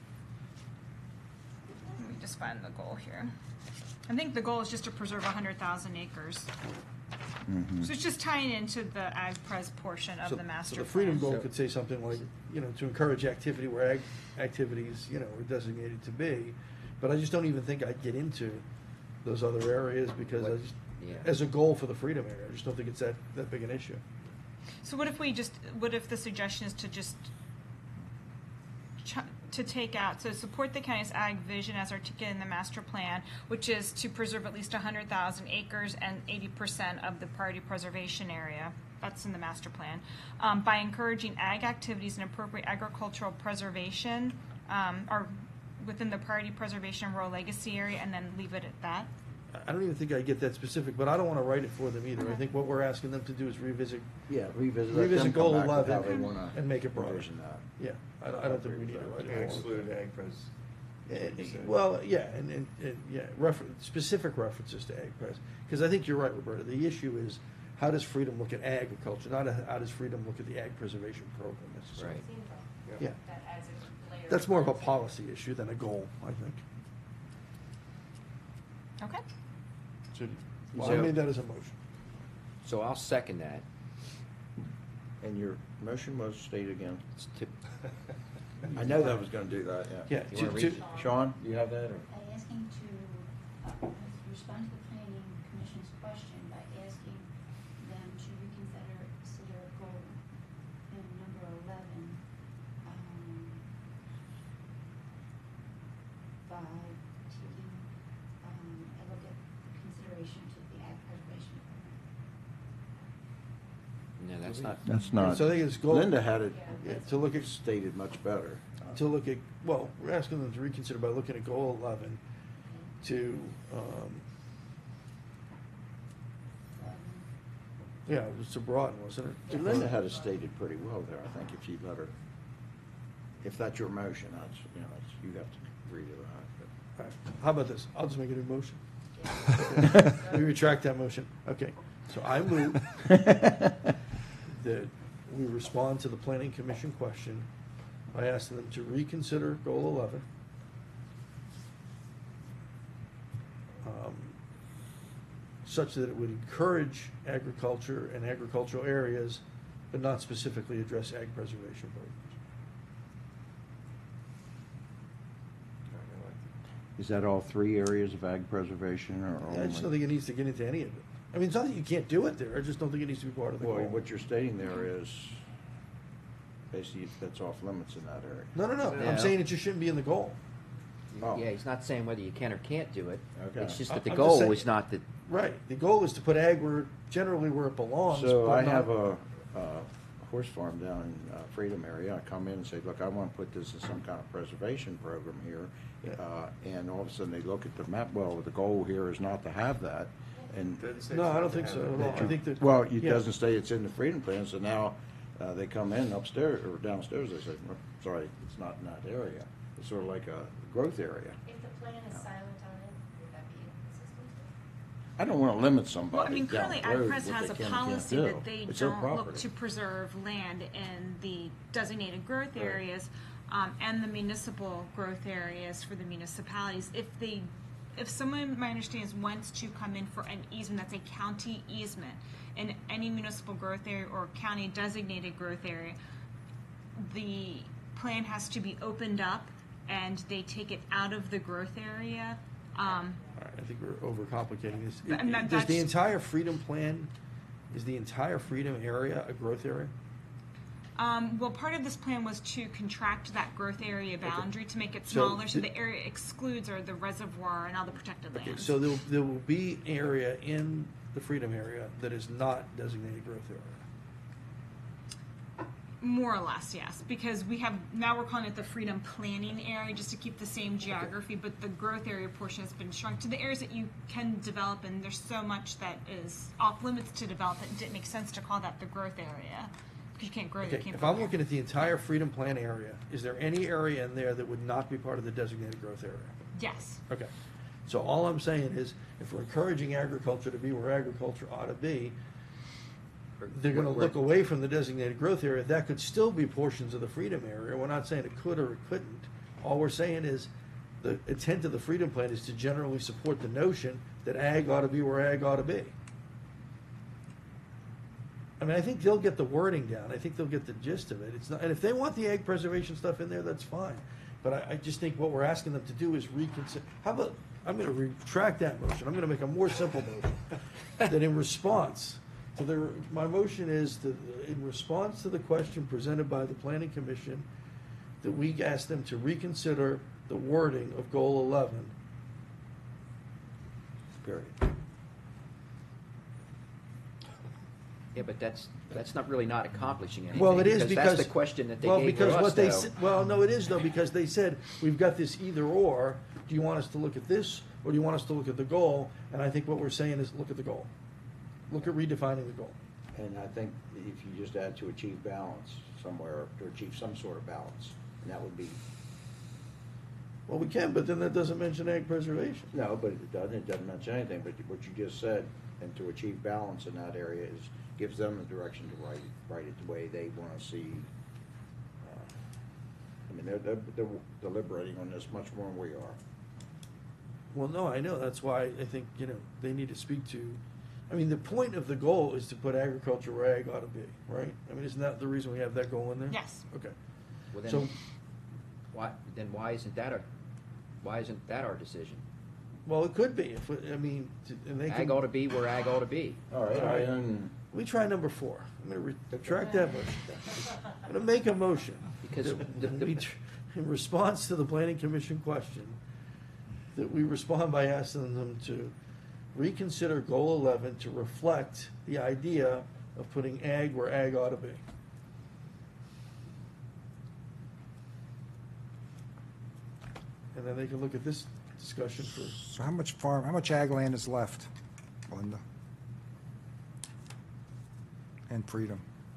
let me just find the goal here. I think the goal is just to preserve one hundred thousand acres. Mhm. So it's just tying into the ag pres portion of So- the master So the plan. freedom goal could say something like, you know, to encourage activity where ag activities, you know, are designated to be. But I just don't even think I'd get into those other areas because I just, Yeah. as a goal for the freedom area, I just don't think it's that, that big an issue. So what if we just, what if the suggestion is to just, ch- to take out, so support the county's ag vision as articulated in the master plan, which is to preserve at least one hundred thousand acres and eighty percent of the priority preservation area. That's in the master plan. Um, by encouraging ag activities and appropriate agricultural preservation, um, or within the priority preservation and rural legacy area, and then leave it at that. I- I don't even think I get that specific, but I don't want to write it for them either. I think what we're asking them to do is revisit. Yeah, revisit. let Revisit them come goal back with how eleven they wanna and make it broader. envision that. Yeah, I don't, I don't think we need to write it. Exclude ag pres. And- Well, yeah, and, and, and, yeah, refer, specific references to ag pres, because I think you're right, Roberta, the issue is, how does freedom look at agriculture, not a- how does freedom look at the ag preservation program necessarily? Right. Yeah, That adds a layer that's more of a onto it. policy issue than a goal, I think. Okay. So, well, I So- made that as a motion. so I'll second that. And your motion was, state again. It's to- I know that was gonna do that, yeah. Yeah, You to- wanna to- read- Sean, do you have that, or? By asking to uh, respond to the planning commission's question by asking them to reconsider consider goal in number eleven, um, by taking, um, a look at consideration to the ag preservation program. No, that's not. That's not. So I think it's goal. Linda had it Yeah, to look at, stated much better. to look at, well, we're asking them to reconsider by looking at goal eleven to, um, yeah, it was to broaden, wasn't it? To Linda broaden. had it stated pretty well there, I think, if you let her, if that's your motion, that's, you know, that's, you have to agree to that. All right. How about this? I'll just make a new motion. We retract that motion. Okay, so I move that we respond to the planning commission question by asking them to reconsider goal eleven. Um, such that it would encourage agriculture and agricultural areas, but not specifically address ag preservation programs. Is that all three areas of ag preservation, or I just don't only? think it needs to get into any of it. I mean, it's not that you can't do it there, I just don't think it needs to be part of the Well, goal. what you're stating there is basically that's off limits in that area. No, no, no, Yeah. I'm saying it just shouldn't be in the goal. Oh. Yeah, he's not saying whether you can or can't do it. Okay. It's just I- that the I'm just goal saying- is not that. Right, the goal is to put ag where, generally where it belongs. So but I not- have a, a horse farm down in uh, Freedom area. I come in and say, look, I want to put this in some kind of preservation program here. Uh, and all of a sudden they look at the map, well, the goal here is not to have that. And No, I don't think so at all. I think that. Well, it yeah. doesn't say it's in the Freedom Plan, so now uh, they come in upstairs or downstairs, they say, "No, sorry, it's not in that area. It's sort of like a growth area. If the plan is silent on it, would that be inconsistent? I don't want to limit somebody Well, I mean, down currently, the road AgPres what has they a can and can't policy do. that they It's their don't look property. to preserve land in the designated growth Right. areas um, and the municipal growth areas for the municipalities. If they, if someone, my understanding is, wants to come in for an easement, that's a county easement, in any municipal growth area or county designated growth area, the plan has to be opened up and they take it out of the growth area. Um, All right, I think we're overcomplicating this. But- and that- Does the that's- entire Freedom Plan, is the entire Freedom area a growth area? Um, well, part of this plan was to contract that growth area boundary to make it So smaller, so the- the area excludes are the reservoir and all the protected Okay, lands. so there, there will be area in the Freedom area that is not designated growth area. More or less, yes, because we have, now we're calling it the Freedom Planning Area, just to keep the same geography, but the growth area portion has been shrunk to the areas that you can develop, and there's so much that is off limits to develop, it didn't make sense to call that the growth area, because you can't grow, you Okay, can't. if I'm looking at the entire Freedom Plan area, is there any area in there that would not be part of the designated growth area? Yes. Okay, so all I'm saying is, if we're encouraging agriculture to be where agriculture ought to be, they're gonna Where- look away from the designated growth area. That could still be portions of the Freedom area. We're not saying it could or it couldn't. All we're saying is, the intent of the Freedom Plan is to generally support the notion that ag ought to be where ag ought to be. I mean, I think they'll get the wording down. I think they'll get the gist of it. It's not, and if they want the ag preservation stuff in there, that's fine. But I, I just think what we're asking them to do is reconsider. How about, I'm gonna retract that motion. I'm gonna make a more simple motion. That in response to the, my motion is to, in response to the question presented by the planning commission, that we ask them to reconsider the wording of goal eleven. Period. Yeah, but that's, that's not really not accomplishing anything. Well, it is because. That's the question that they well, gave to because us, what they though. sa- Well, no, it is though, because they said, we've got this either or. Do you want us to look at this, or do you want us to look at the goal? And I think what we're saying is, look at the goal. Look at redefining the goal. And I think if you just add to achieve balance somewhere, to achieve some sort of balance, and that would be, Well, we can, but then that doesn't mention ag preservation. no, but it doesn't, it doesn't mention anything, but what you just said, and to achieve balance in that area is, gives them the direction to write, write it the way they want to see. uh, I mean, they're, they're, they're deliberating on this much more than we are. Well, no, I know. That's why I think, you know, they need to speak to, I mean, the point of the goal is to put agriculture where ag ought to be, right? I mean, isn't that the reason we have that goal in there? Yes. Okay. Well, So, then, why, then why isn't that our, why isn't that our decision? well, it could be, if, I mean, t- and they can. Ag ought to be where ag ought to be. All right, All right. and Let me try number four. I'm gonna retract that motion. I'm gonna make a motion. Because that- the- that the- we tr- in response to the planning commission question, that we respond by asking them to reconsider goal eleven to reflect the idea of putting ag where ag ought to be. And then they can look at this discussion for, So how much farm, how much ag land is left, Linda? And Freedom?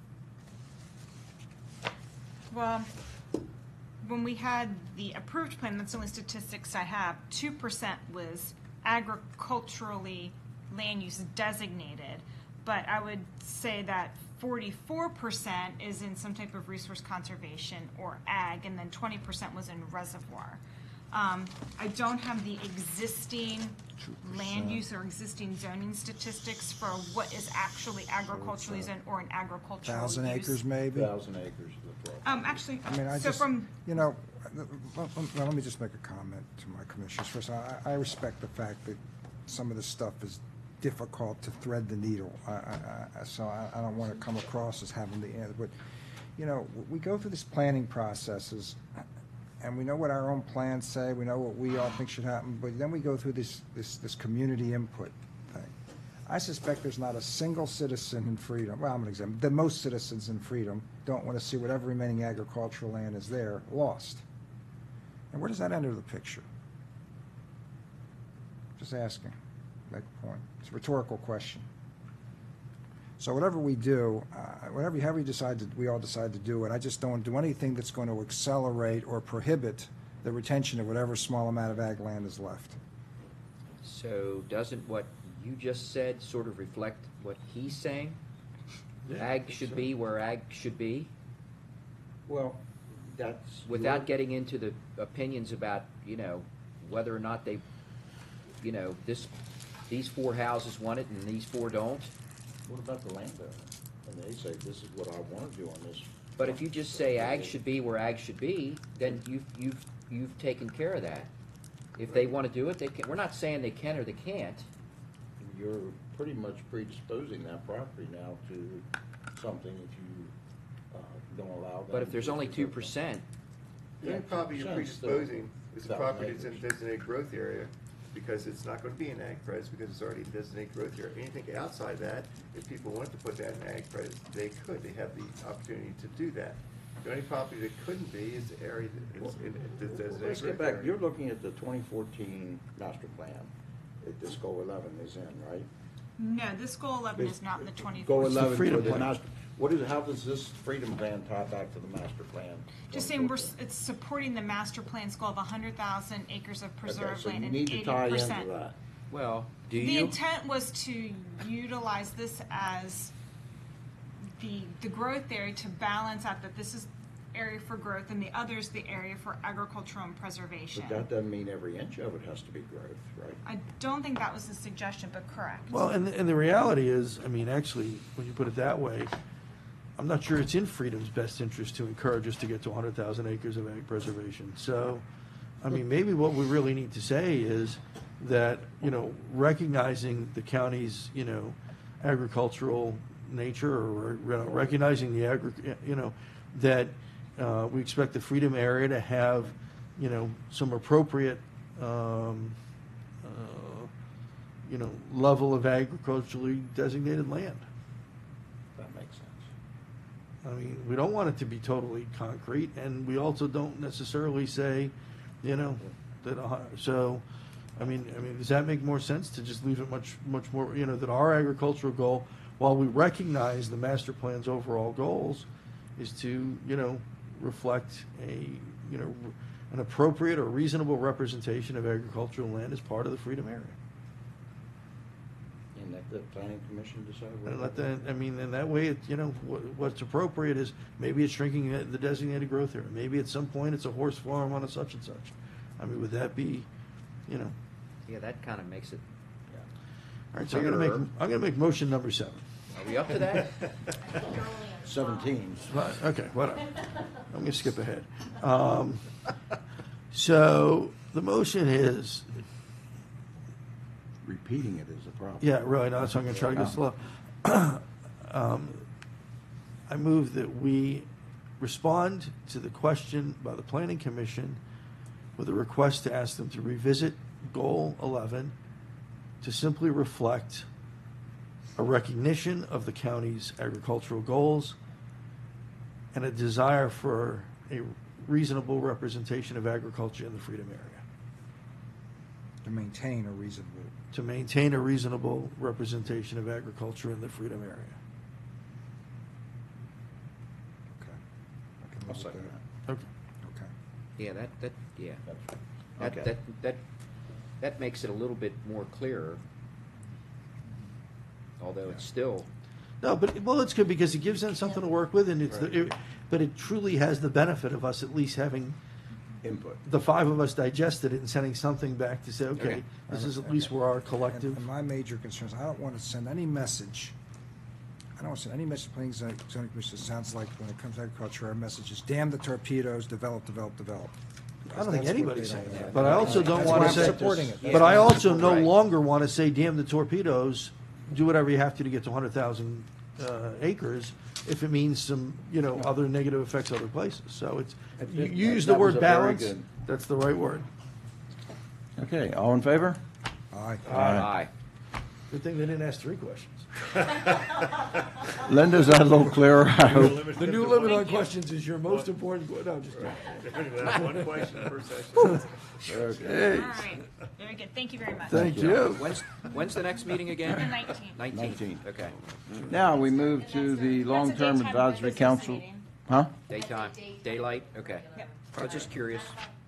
Well, when we had the approved plan, that's the only statistics I have, two percent was agriculturally land use designated, but I would say that forty-four percent is in some type of resource conservation or ag, and then twenty percent was in reservoir. Um, I don't have the existing land use or existing zoning statistics for what is actually agriculturally zoned or an agricultural Thousand use. acres, maybe? Thousand acres is the Um, actually, I mean, I so just, from, you know, well, well, let me just make a comment to my commissioners. First, I, I respect the fact that some of this stuff is difficult to thread the needle. I, I, I, so I, I don't want to come across as having the answer. But, you know, we go through these planning processes, and we know what our own plans say. We know what we all think should happen. But then we go through this, this, this community input thing. I suspect there's not a single citizen in Freedom, well, I'm going to examine, the most citizens in Freedom don't want to see whatever remaining agricultural land is there lost. And where does that enter the picture? Just asking. Make a point. It's a rhetorical question. So whatever we do, uh, whatever however we decide to, we all decide to do it, I just don't want to do anything that's going to accelerate or prohibit the retention of whatever small amount of ag land is left. So doesn't what you just said sort of reflect what he's saying? Yeah, Ag should so- be where ag should be? Well, that's. Without your- getting into the opinions about, you know, whether or not they, you know, this, these four houses want it and these four don't. What about the landowner? And they say, this is what I want to do on this. But if you just say ag should be where ag should be, then you've, you've, you've taken care of that. If they want to do it, they can. We're not saying they can or they can't. You're pretty much predisposing that property now to something if you uh, don't allow them. But if there's to only do two that. percent, The only property you're Percent's still predisposing is a thousand property that's in acres. designated growth area, because it's not going to be an ag pres because it's already in designated growth area. Anything outside that, if people want to put that in ag pres, they could. They have the opportunity to do that. The only property that couldn't be is the area that is in the designated Let's get growth back, area. you're looking at the twenty fourteen master plan that this goal eleven is in, right? no, this goal eleven is not in the twenty-four. Goal eleven for freedom the plan. master, what is, how does this freedom plan tie back to the master plan? Just saying, we're, s- it's supporting the master plan's goal of one hundred thousand acres of Okay, preserved so land you and need eighty to tie into percent. that. well, do The you? intent was to utilize this as the, the growth area to balance out that this is area for growth and the other's the area for agricultural and preservation. But that doesn't mean every inch of it has to be growth, right? I don't think that was the suggestion, but correct. Well, and, and the reality is, I mean, actually, when you put it that way, I'm not sure it's in Freedom's best interest to encourage us to get to one hundred thousand acres of ag preservation. So, I mean, maybe what we really need to say is that, you know, recognizing the county's, you know, agricultural nature, or, you know, recognizing the agri, you know, that uh, we expect the Freedom area to have, you know, some appropriate, um, uh, you know, level of agriculturally designated land. That makes sense. I mean, we don't want it to be totally concrete, and we also don't necessarily say, you know, that, uh, so, I mean, I mean, does that make more sense to just leave it much, much more, you know, that our agricultural goal, while we recognize the master plan's overall goals, is to, you know, reflect a, you know, an appropriate or reasonable representation of agricultural land as part of the Freedom area. And let the planning commission decide what. And let that, I mean, in that way, it, you know, what, what's appropriate is maybe it's shrinking the the designated growth area. Maybe at some point it's a horse farm on a such and such. I mean, would that be, you know? Yeah, that kind of makes it. All right, so I'm gonna make, I'm gonna make motion number seven. Are we up to that? Seventeen. Right, okay, whatever. I'm gonna skip ahead. Um, so the motion is, Repeating it is a problem. yeah, really, no, so I'm gonna try to go slow. Um, I move that we respond to the question by the Planning Commission with a request to ask them to revisit Goal eleven to simply reflect a recognition of the county's agricultural goals and a desire for a reasonable representation of agriculture in the Freedom area. To maintain a reasonable. To maintain a reasonable representation of agriculture in the Freedom area. Okay. I can I'll live with second that. that. Okay. Okay. Yeah, that, that, yeah. That's- That, Okay. that, that, that makes it a little bit more clearer, although it's still. No, but, well, it's good because it gives them something to work with, and it's, the, it, but it truly has the benefit of us at least having Input. the five of us digested it and sending something back to say, okay, Okay. this is at least where our collective. And my major concerns, I don't want to send any message, I don't want to send any message to planning zoning zoning commission that sounds like when it comes to agriculture, our message is damn the torpedoes, develop, develop, develop. I don't think That's what anybody's they saying don't that, want. but I also don't That's want why to I'm say. supporting it. But I also no Right. longer want to say, damn the torpedoes, do whatever you have to to get to one hundred thousand uh, acres if it means some, you know, other negative effects other places. So it's, you That- you use that the was word a very balance, good- that's the right word. Okay, all in favor? Aye. Aye. Good thing they didn't ask three questions. Linda's that a little clearer, I hope. The new limit on questions is your most important, que- no, just. One question per session. Okay. All right. Very good. Thank you very much. Thank you. When's, when's the next meeting again? The nineteenth. Nineteenth. Nineteenth. Okay. Now, we move to the Long-Term daytime Advisory business Council. meeting. Huh? Daytime, daylight, okay. Yep. I was just curious.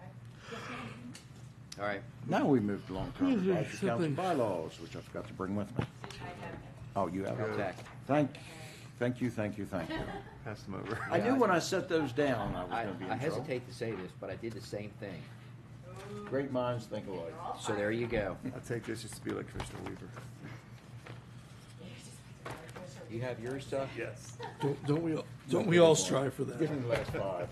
All right. Now we move to Long-Term Advisory Council bylaws, which I forgot to bring with me. Oh, you have it? Okay. Thank, thank you, thank you, thank you. Pass them over. I knew when I set those down, I was I, going to be I in trouble. hesitate to say this, but I did the same thing. Great minds think alike. So there you go. I'll take this just to be like Commissioner Weaver. You have yours, Chuck? Yes. Don't, don't we, all- don't we all strive for that? Give him the last five.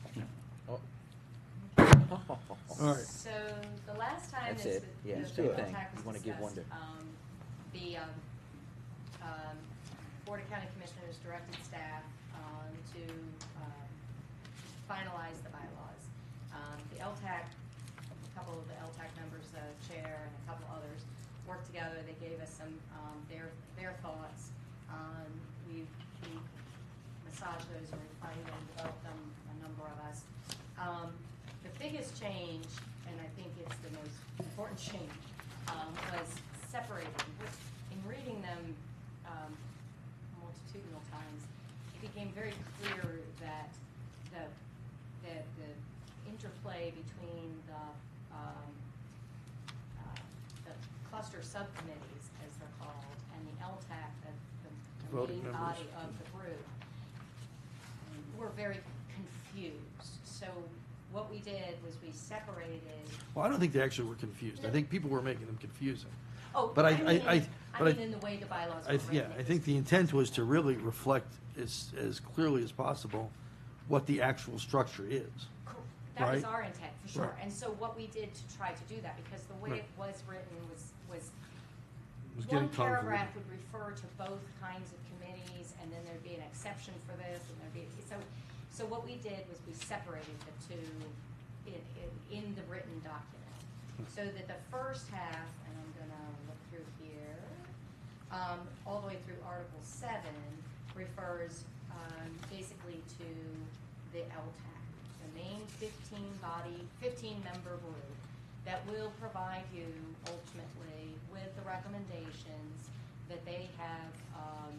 All right. So the last time That's this, it. Yeah, the same the thing. attack was You wanna give one discussed, to- um, the, um, um, Board of County Commissioners directed staff, um, to, um, finalize the bylaws. Um, the L T A C, a couple of the L T A C members, the chair and a couple others, worked together. They gave us some, um, their, their thoughts. Um, we, we massaged those and refined them, developed them, a number of us. Um, the biggest change, and I think it's the most important change, um, was separating. In reading them um, multitudinal times, it became very clear that the, that the interplay between the, um, uh, the cluster subcommittees, as they're called, and the L T A C, the, the, the Voting main members. body of the group, were very confused. So what we did was we separated. Well, I don't think they actually were confused. I think people were making them confusing. Oh, But I, I I, mean, I, I but mean in the way the bylaws I, were yeah, written. I think the intent was to really reflect as, as clearly as possible what the actual structure is. That was right? our intent, for sure. Right. And so what we did to try to do that, because the way Right. it was written was, was It was one getting convoluted. paragraph would refer to both kinds of committees, and then there'd be an exception for this, and there'd be, so, so what we did was we separated the two in, in, in the written document. So that the first half, and I'm gonna look through here, um, all the way through Article seven refers, um, basically to the L T A C, the main fifteen body, fifteen member group that will provide you ultimately with the recommendations that they have, um,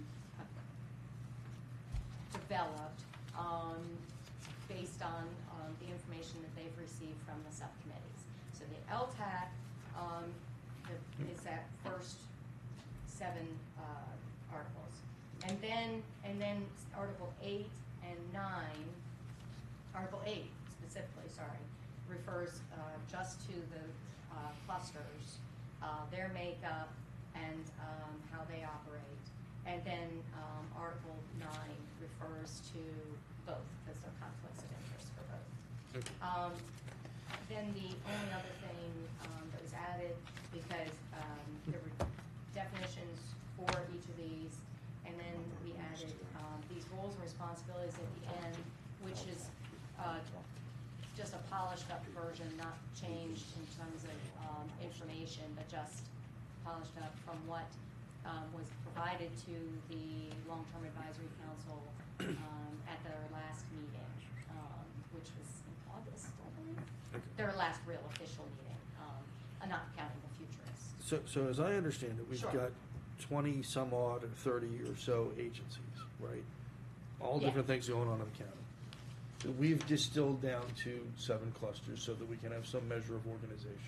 developed, um, based on, um, the information that they've received from the subcommittees. So the L T A C, um, the- is that first seven, uh, articles. And then, and then Article eight and nine, Article eight specifically, sorry, refers, uh, just to the, uh, clusters, uh, their makeup and, um, how they operate. And then, um, Article nine refers to both, because there are conflicts of interest for both. Um, then the only other thing, um, that was added, because, um, there were definitions for each of these, and then we added, um, these roles and responsibilities at the end, which is, uh, just a polished up version, not changed in terms of, um, information, but just polished up from what, um, was provided to the Long-Term Advisory Council, um, at their last meeting, um, which was in August, I believe. Their last real official meeting, um, uh, not counting the futurists. So, so as I understand it, we've Sure. got twenty some odd or thirty or so agencies, right? All Yeah. different things going on in the county. So we've distilled down to seven clusters so that we can have some measure of organization.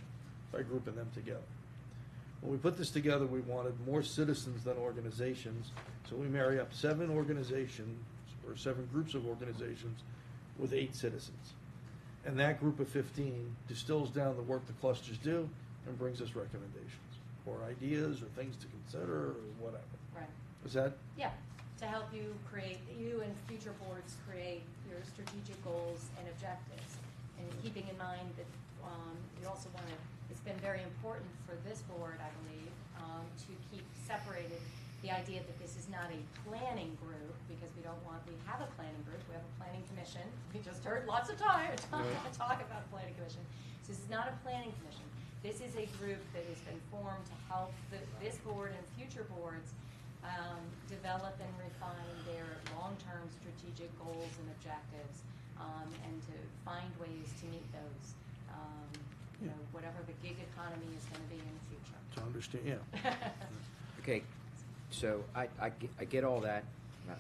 by grouping them together. When we put this together, we wanted more citizens than organizations, so we marry up seven organizations, or seven groups of organizations, with eight citizens. And that group of fifteen distills down the work the clusters do and brings us recommendations, or ideas, or things to consider, or whatever. Right. Is that? Yeah, to help you create, you and future boards create your strategic goals and objectives. And keeping in mind that um, you also want to, it's been very important for this board, I believe, um, to keep separated the idea that this is not a planning group, because we don't want, we have a planning group, we have a planning commission. We just heard lots of time, talk, talk about a planning commission. So this is not a planning commission. This is a group that has been formed to help the, this board and future boards um, develop and refine their long-term strategic goals and objectives, um, and to find ways to meet those, um, you Yeah. know, whatever the gig economy is going to be in the future. To understand, yeah. Okay, so I, I, get, I get all that, I,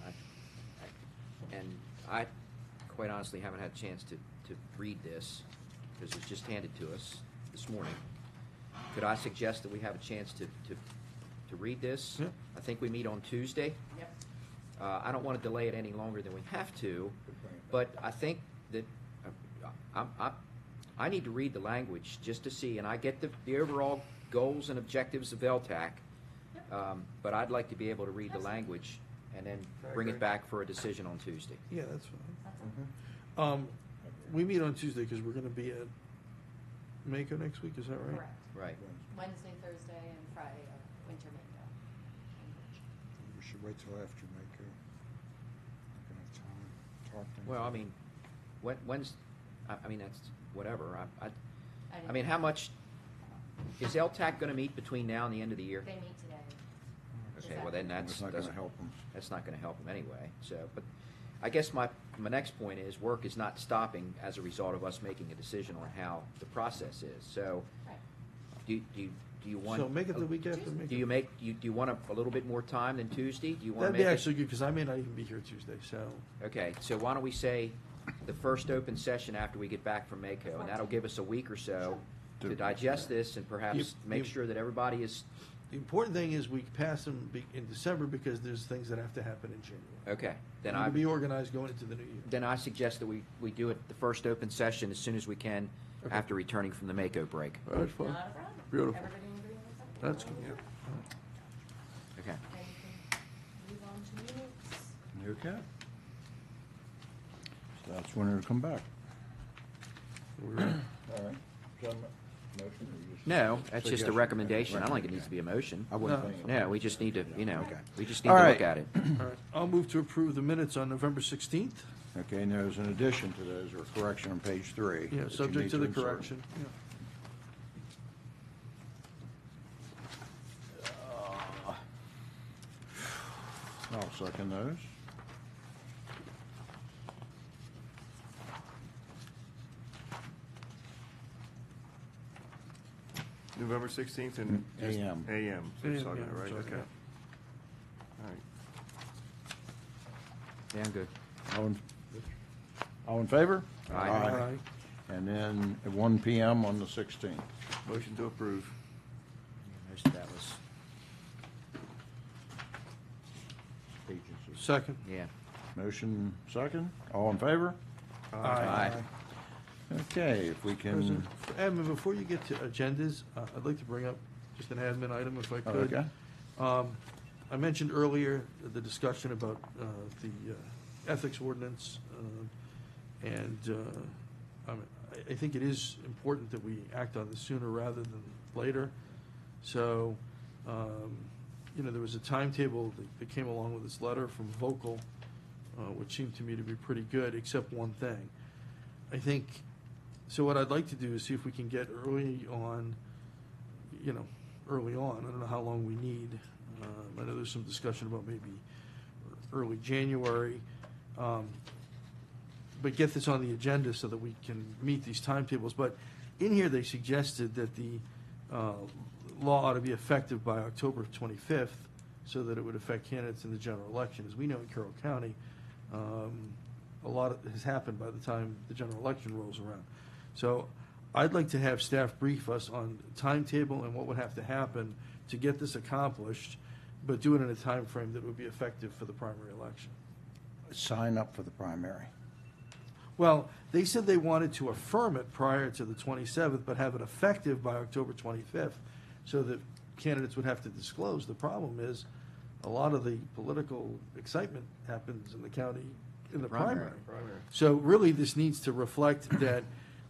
I, and I quite honestly haven't had a chance to, to read this, because it was just handed to us this morning. Could I suggest that we have a chance to, to, to read this? Yeah. I think we meet on Tuesday. Yep. Uh, I don't want to delay it any longer than we have to, but I think that uh, I'm, I'm, I need to read the language just to see, and I get the, the overall goals and objectives of L TAC, um, but I'd like to be able to read the language and then I bring it agree. back for a decision on Tuesday. Yeah, that's fine. Um, we meet on Tuesday because we're going to be at Mako next week, is that right? Correct. Right. Wednesday, Thursday, and Friday are winter Mako. We should wait till after Mako. Not gonna have time to talk things Well, I out. mean, when, when's, I, I mean, that's whatever. I, I, I I mean, how much, is L TAC going to meet between now and the end of the year? They meet today. Okay, well then that's, It's not gonna doesn't- help 'em. That's not gonna help them anyway, so, but I guess my, my next point is, work is not stopping as a result of us making a decision on how the process is, so, Right. do, you- do, you- do you want? So make it the week after Mako. Do you make, you, do you want a, a little bit more time than Tuesday? Do you want to That'd make be it? actually good, because I may not even be here Tuesday, so. Okay, so why don't we say the first open session after we get back from Mako, and that'll give us a week or so to digest this and perhaps You- make you- sure that everybody is, The important thing is we pass them be- in December, because there's things that have to happen in January. okay, then We I. need to be organized going into the new year. Then I suggest that we, we do it the first open session as soon as we can Okay. after returning from the Mako break. That's fine. Not a problem. Beautiful. Everybody in agreement with that? That's good. Okay. And we can move on to minutes. Okay. So that's when it'll come back. We're ready. All right. Is that a mo- motion or you just- No, that's just a Suggestion. recommendation. I don't think it needs to be a motion. I wouldn't No. think. No, we just need to, you know, Okay. we just need All to right. look at it. All right, I'll move to approve the minutes on November sixteenth. Okay, and there's an addition to those, or correction on page three. Yeah, that you subject need to the insert. correction. Yeah. Uh, I'll second those. November sixteenth and just A M. A M. So A M, it's all good, yeah, right? sorry, Okay. yeah. All right. Yeah, I'm good. All in, all in favor? Aye. Aye. And then at one P M on the sixteenth. Motion to approve. Most of that was, Agencies. Second. yeah. Motion second. All in favor? Aye. Okay, if we can. President, Admin, before you get to agendas, uh, I'd like to bring up just an admin item if I Oh, could. okay. Um, I mentioned earlier the discussion about uh, the uh, ethics ordinance, uh, and uh, I'm- I I think it is important that we act on this sooner rather than later. So, um, you know, there was a timetable that- that came along with this letter from Vocal, uh, which seemed to me to be pretty good, except one thing. I think, so what I'd like to do is see if we can get early on, you know, early on, I don't know how long we need. Um, I know there's some discussion about maybe early January, um, but get this on the agenda so that we can meet these timetables. But in here, they suggested that the uh, law ought to be effective by October twenty-fifth, so that it would affect candidates in the general election. As we know in Carroll County, um, a lot of- has happened by the time the general election rolls around. So I'd like to have staff brief us on timetable and what would have to happen to get this accomplished, but do it in a time frame that would be effective for the primary election. Sign up for the primary. Well, they said they wanted to affirm it prior to the twenty-seventh, but have it effective by October twenty-fifth, so that candidates would have to disclose. The problem is, a lot of the political excitement happens in the county in the primary. Primary. So really, this needs to reflect that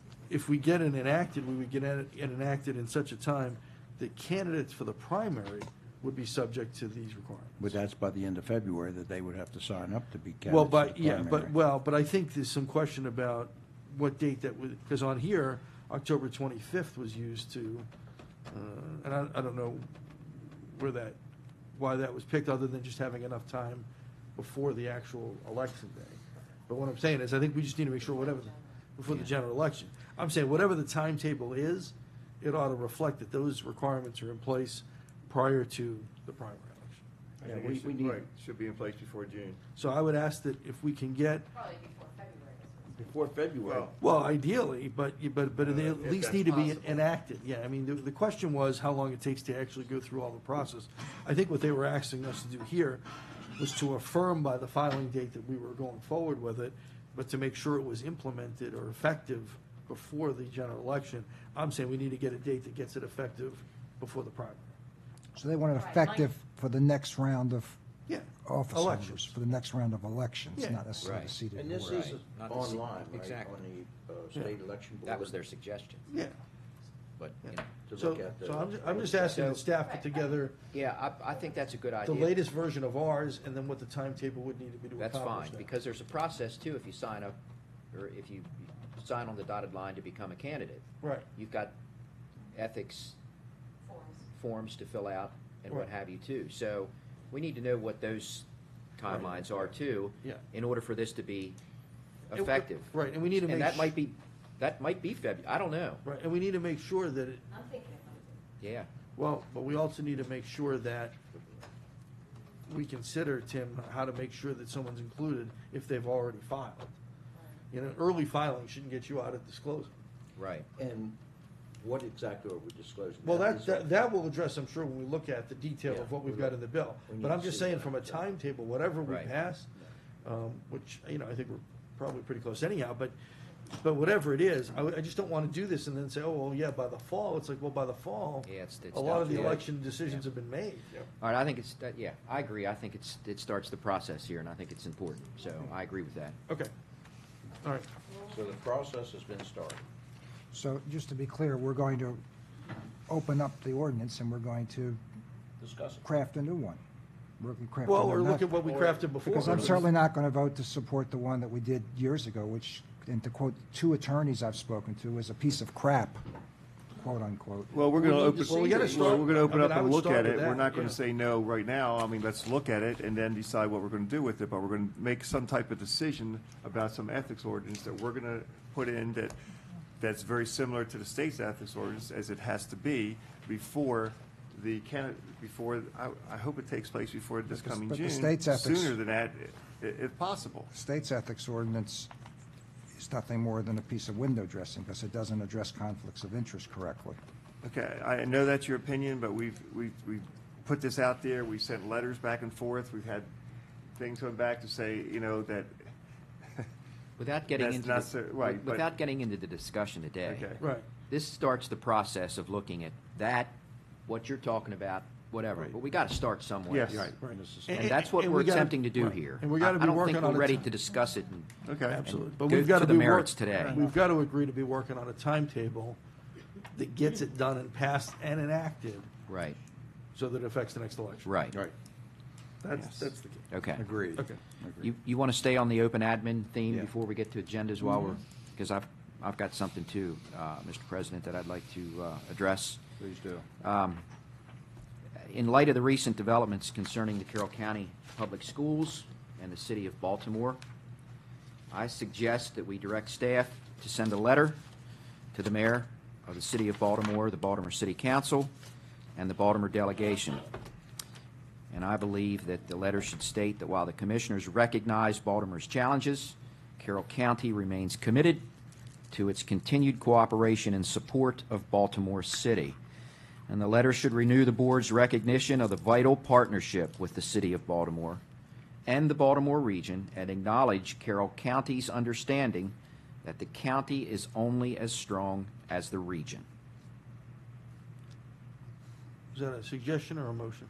if we get it enacted, we would get it enacted in such a time that candidates for the primary would be subject to these requirements. But that's by the end of February that they would have to sign up to be candidates Well, for but, the yeah, primary. but, well, but I think there's some question about what date that would, because on here, October twenty-fifth was used to, uh, and I, I don't know where that, why that was picked, other than just having enough time before the actual election day. But what I'm saying is, I think we just need to make sure whatever, the- before the general election. I'm saying whatever the timetable is, it ought to reflect that those requirements are in place prior to the primary election. I Yeah, think we- it we should, need- right, should be in place before June. So I would ask that if we can get, Probably before February. Before February. well, ideally, but, you- but, but they Uh, at if least that's need to be possible. enacted. Yeah, I mean, the, the question was how long it takes to actually go through all the process. I think what they were asking us to do here was to affirm by the filing date that we were going forward with it, but to make sure it was implemented or effective before the general election. I'm saying we need to get a date that gets it effective before the primary. So they want it Right, effective for the next round of Yeah, office elections. holders, for the next round of elections, Yeah. not necessarily Right. seated And this board. is Not the se- online, right, exactly. on the uh, state election board? That was their suggestion, Yeah. but, you know. To So, look at the- so I'm, ju- I'm just asking the staff put together Yeah, I, I think that's a good the idea. latest version of ours, and then what the timetable would need to be to That's accomplish fine, that. because there's a process too, if you sign up, or if you sign on the dotted line to become a candidate. Right. You've got ethics Forms. forms to fill out and what Right. have you too. So we need to know what those timelines are too. Yeah. In order for this to be And- effective. Right, and we need to make. And that sh- might be, that might be February, I don't know. Right, and we need to make sure that it, I'm thinking it might Yeah. well, but we also need to make sure that we consider, Tim, how to make sure that someone's included if they've already filed. You know, early filing shouldn't get you out of disclosing. Right. And what exactly are we disclosing? Well, now? that, Is that, that will address, I'm sure, when we look at the detail Yeah, of what we've we got look- in the bill. we But need I'm to just see saying, that, from a yeah. timetable, whatever we Right. pass, um, which, you know, I think we're probably pretty close anyhow, but, but whatever it is, I, would- I just don't want to do this and then say, oh, well, yeah, by the fall, it's like, well, by the fall, Yeah, it's, it's. a lot of the yeah. election decisions have been made. All right, I think it's, that- yeah, I agree. I think it's, it starts the process here, and I think it's important. So I agree with that. Okay, all right. So the process has been started. So just to be clear, we're going to open up the ordinance and we're going to Discuss it. craft a new one. We're gonna craft Well, a new- or look not- at what we crafted before. Because I'm certainly not going to vote to support the one that we did years ago, which, and to quote two attorneys I've spoken to, was a piece of crap, quote unquote. Well, we're going to We need to open, see Well, we gotta well, start- we're going to open I mean, up I and would look start at with it. We're that, not going yeah. to say no right now. I mean, let's look at it and then decide what we're going to do with it. But we're going to make some type of decision about some ethics ordinance that we're going to put in that, that's very similar to the state's ethics ordinance as it has to be before the can, before, I, I hope it takes place before this But the- coming but the June. state's ethics- Sooner than that, i- if possible. State's ethics ordinance is nothing more than a piece of window dressing because it doesn't address conflicts of interest correctly. Okay, I know that's your opinion, but we've, we've, we've put this out there, we sent letters back and forth, we've had things come back to say, you know, that. Without getting That's into, not the- so- right, but- without getting into the discussion today. Okay. Right. This starts the process of looking at that, what you're talking about, whatever. Right. But we got to start somewhere. Yes. Right. And, And- that's what and we're we gotta- attempting to do right. here. And we gotta I- be I don't working think on we're a ready ti- to discuss it and Okay. Absolutely. and But go we've got to to the be work- merits today. We've got to agree to be working on a timetable that gets it done and passed and enacted Right, so that it affects the next election. right. Right. That's, Yes. that's the key. Okay. Agreed. Okay. Agreed. You, you want to stay on the open admin theme Yeah. before we get to agendas while we're, because I've, I've got something too, uh, Mister President, that I'd like to uh, address. Please do. Um, In light of the recent developments concerning the Carroll County Public Schools and the City of Baltimore, I suggest that we direct staff to send a letter to the Mayor of the City of Baltimore, the Baltimore City Council, and the Baltimore delegation. And I believe that the letter should state that while the Commissioners recognize Baltimore's challenges, Carroll County remains committed to its continued cooperation and support of Baltimore City. And the letter should renew the board's recognition of the vital partnership with the City of Baltimore and the Baltimore region, and acknowledge Carroll County's understanding that the county is only as strong as the region. Is that a suggestion or a motion?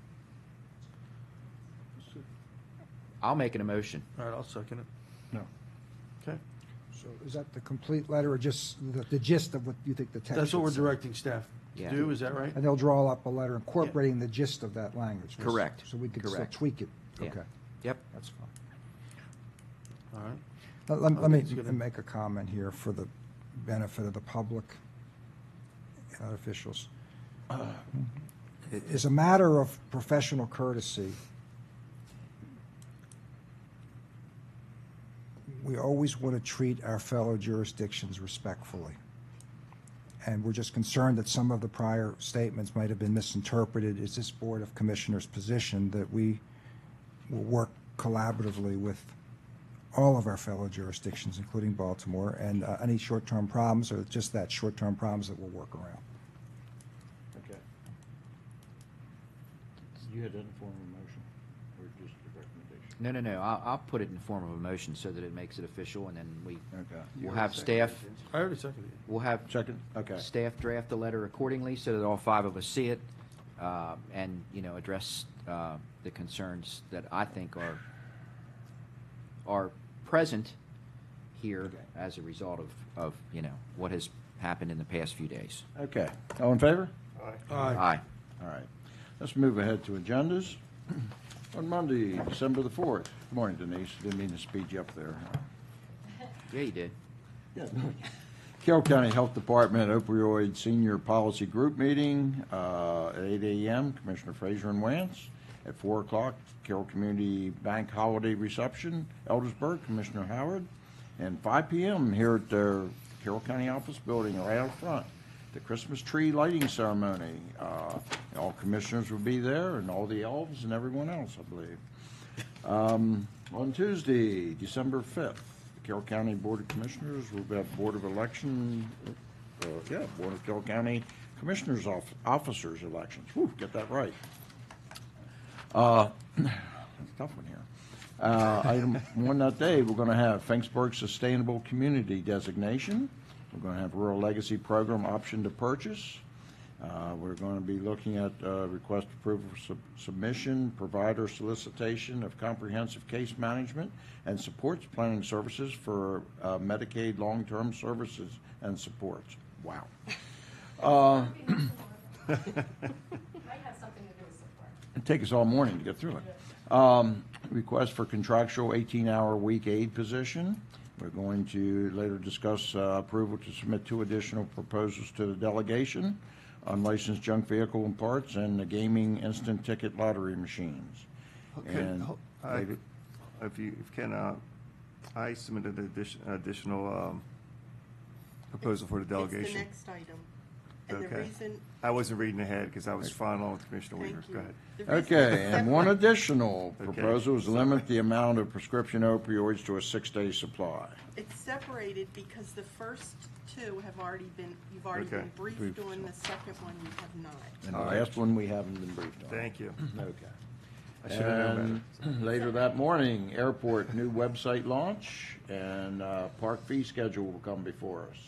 I'll make an emotion. All right, I'll second it. No. Okay. So is that the complete letter or just the, the gist of what you think the text That's what should we're say? directing staff to Yeah. do, is that right? And they'll draw up a letter incorporating the gist of that language. Correct. So we could still Correct. tweak it. Yeah. Okay. Yep. That's fine. All right. Let, let- I let me think it's gonna- make a comment here for the benefit of the public and other officials. It is a matter of professional courtesy. We always want to treat our fellow jurisdictions respectfully. And we're just concerned that some of the prior statements might have been misinterpreted. It's this Board of Commissioners' position that we will work collaboratively with all of our fellow jurisdictions, including Baltimore, and uh, any short-term problems or just that, short-term problems that we'll work around. Okay. You had that in form of a motion, or just a recommendation? No, no, no. I'll, I'll put it in form of a motion so that it makes it official, and then we Okay. we'll have staff. I already seconded it. We'll have Second? Okay. staff draft the letter accordingly so that all five of us see it, uh, and you know address uh, the concerns that I think are are present here as a result of, of you know what has happened in the past few days. Okay. All in favor? Aye. Aye. All right. Let's move ahead to agendas. On Monday, December the fourth. Good morning, Denise. Didn't mean to speed you up there. Yeah, you did. Yeah. Carroll County Health Department opioid senior policy group meeting uh, at eight a m Commissioner Frazier and Wance. At four o'clock, Carroll Community Bank Holiday Reception, Eldersburg, Commissioner Howard. And five p m here at the Carroll County Office Building right out front, the Christmas tree lighting ceremony. Uh, all commissioners will be there, and all the elves and everyone else, I believe. Um, on Tuesday, December fifth, the Carroll County Board of Commissioners will have Board of Election, uh, yeah, Board of Carroll County Commissioners off, Officers elections. Whew, get that right. Uh, that's a tough one here. Uh, item one that day, we're going to have Finksburg Sustainable Community designation. We're going to have Rural Legacy Program option to purchase. Uh, we're going to be looking at uh, request approval for sub submission, provider solicitation of comprehensive case management and supports planning services for uh, Medicaid long-term services and supports. Wow. Uh, Might have something to do with support. It'd take us all morning to get through it. Um, request for contractual eighteen hour week aid position. We're going to later discuss uh, approval to submit two additional proposals to the delegation: unlicensed junk vehicle and parts and the gaming instant ticket lottery machines. Okay, And ho- I- later- if you if you can, uh, I submitted an addition- additional um, proposal for the delegation. It's the next item. And the Okay. reason, I wasn't reading ahead because I was following along with Commissioner Thank Weaver. you. Go ahead. The reason Okay, it's and one separate- additional Okay. proposal is limit the amount of prescription opioids to a six-day supply. It's separated because the first two have already been, you've already Okay. been briefed Briefed. on, the second one you have not. And the All right. last one we haven't been briefed on. Thank you. Okay. I should have known And later that morning, airport new website launch and uh, park fee schedule will come before us.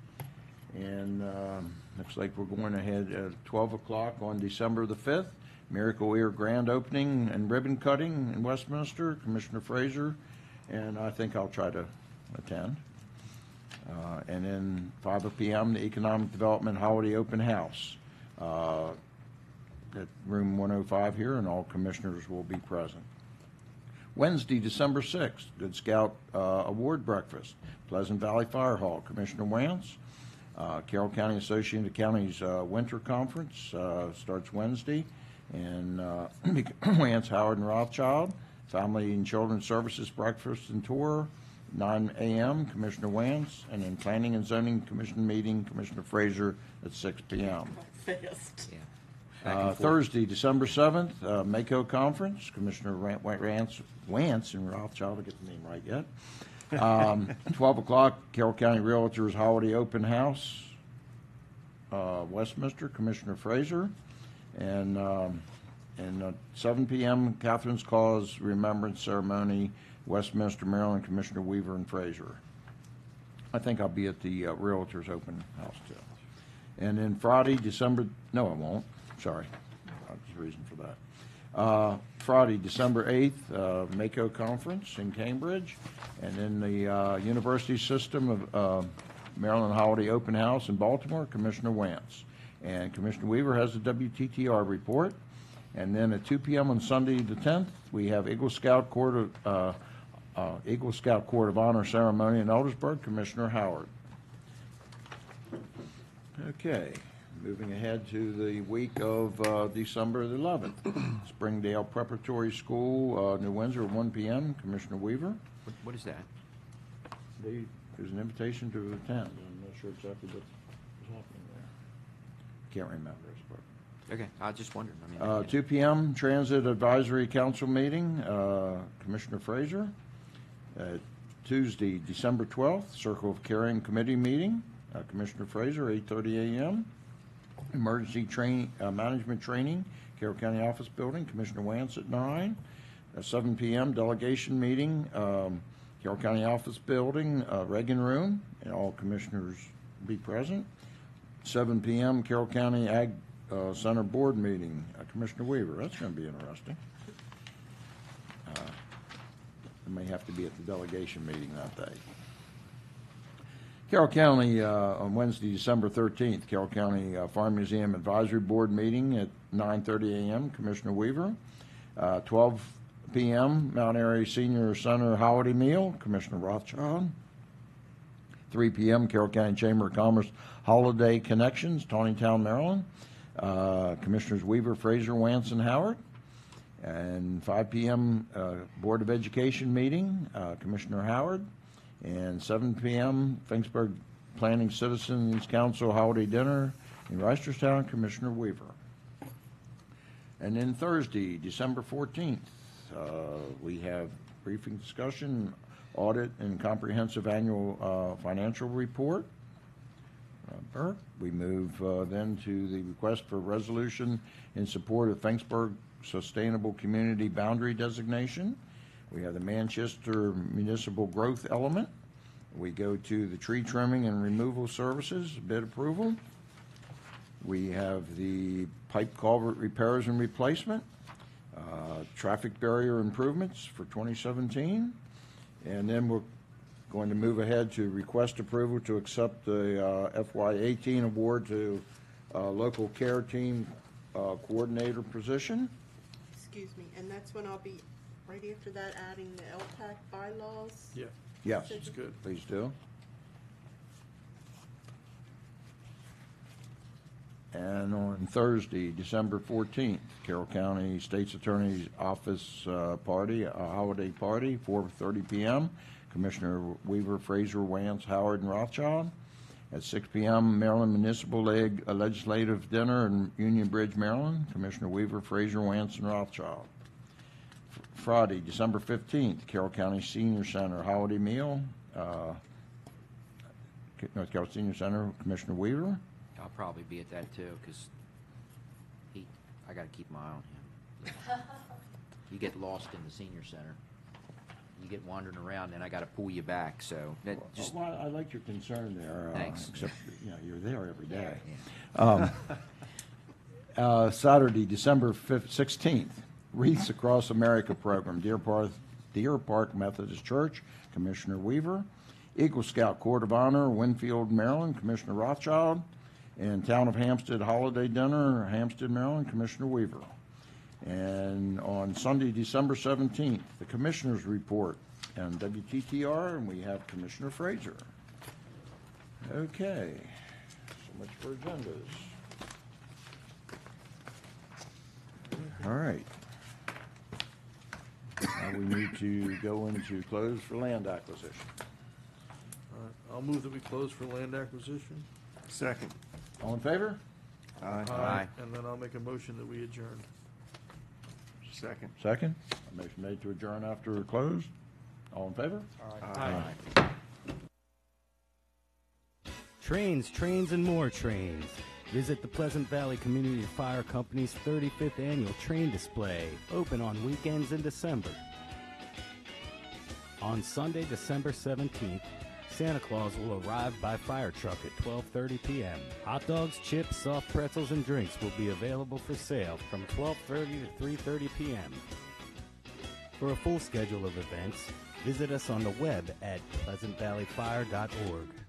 And um, looks like we're going ahead at twelve o'clock on December the fifth. Miracle Ear grand opening and ribbon cutting in Westminster, Commissioner Frazier, and I think I'll try to attend. Uh, and then five p m, the Economic Development Holiday Open House uh, at room one oh five here, and all commissioners will be present. Wednesday, December sixth, Good Scout uh, Award Breakfast, Pleasant Valley Fire Hall, Commissioner Wance. Uh, Carroll County Associated Counties uh, Winter Conference uh, starts Wednesday, and uh, Wance, Howard, and Rothschild. Family and Children's Services Breakfast and Tour, nine a m, Commissioner Wance, and then Planning and Zoning Commission meeting, Commissioner Frazier at six p m Fast. Yeah. Uh, Thursday, December seventh, uh, Mako Conference, Commissioner Rant- Wance, Wance and Rothschild, I get the name right yet. Um, twelve o'clock, Carroll County Realtors Holiday Open House, uh, Westminster, Commissioner Fraser. And, um, and uh, seven p.m., Catherine's Cause Remembrance Ceremony, Westminster, Maryland, Commissioner Weaver and Fraser. I think I'll be at the uh, Realtors Open House, too. And then Friday, December, no, I won't. Sorry. There's a reason for that. Uh, Friday, December eighth, uh, Mako Conference in Cambridge. And then the uh, University System of uh, Maryland Holiday Open House in Baltimore, Commissioner Wance. And Commissioner Weaver has the W T T R report. And then at two p.m. on Sunday the tenth, we have Eagle Scout Court of, uh, uh, Eagle Scout Court of Honor ceremony in Eldersburg, Commissioner Howard. Okay, moving ahead to the week of uh, December the eleventh, Springdale Preparatory School, uh, New Windsor at one p.m., Commissioner Weaver. What, what is that? They, there's an invitation to attend. I'm not sure exactly what's happening there. Can't remember, I suppose. Okay, I just wondered. I mean, Uh, two p.m. Transit Advisory Council meeting, uh, Commissioner Fraser. Uh, Tuesday, December twelfth, Circle of Caring Committee meeting, uh, Commissioner Fraser, eight thirty a.m. Emergency train, uh, Management Training, Carroll County Office Building, Commissioner Wance at nine. Uh, seven p.m. Delegation meeting, um, Carroll County Office Building, uh, Reagan Room, and all commissioners be present. seven p.m. Carroll County Ag uh, Center Board meeting, uh, Commissioner Weaver. That's going to be interesting. Uh, I may have to be at the delegation meeting that day. Carroll County, uh, on Wednesday, December thirteenth, Carroll County uh, Farm Museum Advisory Board meeting at nine thirty a.m., Commissioner Weaver. Uh, twelve p.m., Mount Airy Senior Center Holiday Meal, Commissioner Rothschild. three p.m., Carroll County Chamber of Commerce Holiday Connections, Tawnytown, Maryland. Uh, Commissioners Weaver, Fraser, Wance, and Howard. And five p.m., uh, Board of Education meeting, uh, Commissioner Howard. And seven p.m., Finksburg Planning Citizens Council Holiday Dinner in Reisterstown, Commissioner Weaver. And then Thursday, December fourteenth, uh, we have briefing discussion, audit, and comprehensive annual uh, financial report. Uh, Burke. We move uh, then to the request for resolution in support of Finksburg Sustainable Community Boundary Designation. We have the Manchester Municipal Growth Element. We go to the tree trimming and removal services, bid approval. We have the pipe culvert repairs and replacement, uh, traffic barrier improvements for twenty seventeen. And then we're going to move ahead to request approval to accept the uh, F Y eighteen award to uh, local care team uh, coordinator position. Excuse me, and that's when I'll be, right after that, adding the L TAC bylaws? Yeah. Yes, That's good. please do. And on Thursday, December fourteenth, Carroll County State's Attorney's Office uh, party, a holiday party, four thirty p.m. Commissioner Weaver, Fraser, Wance, Howard, and Rothschild. At six p.m., Maryland Municipal League a Legislative Dinner in Union Bridge, Maryland. Commissioner Weaver, Fraser, Wance, and Rothschild. Friday, December fifteenth, Carroll County Senior Center holiday meal. Uh, North Carroll Senior Center, Commissioner Weaver. I'll probably be at that too, because he, I got to keep my eye on him. You get lost in the senior center. You get wandering around, and I got to pull you back. So that just Well, I like your concern there. uh, Thanks. Except, you know, you're there every day. Um, uh, Saturday, December sixteenth, Wreaths Across America program, Deer Park, Deer Park Methodist Church, Commissioner Weaver. Eagle Scout Court of Honor, Winfield, Maryland, Commissioner Rothschild. And Town of Hampstead Holiday Dinner, Hampstead, Maryland, Commissioner Weaver. And on Sunday, December seventeenth, the Commissioners Report and W T T R, and we have Commissioner Fraser. Okay, so much for agendas. All right. Now we need to go into close for land acquisition. All right, I'll move that we close for land acquisition. Second. All in favor? Aye. Aye. And then I'll make a motion that we adjourn. Second. Second. A motion made to adjourn after close. All in favor? Aye. Trains, trains, and more trains. Visit the Pleasant Valley Community Fire Company's thirty-fifth Annual Train Display, open on weekends in December. On Sunday, December seventeenth, Santa Claus will arrive by fire truck at twelve thirty p.m. Hot dogs, chips, soft pretzels, and drinks will be available for sale from twelve thirty to three thirty p.m. For a full schedule of events, visit us on the web at pleasant valley fire dot org.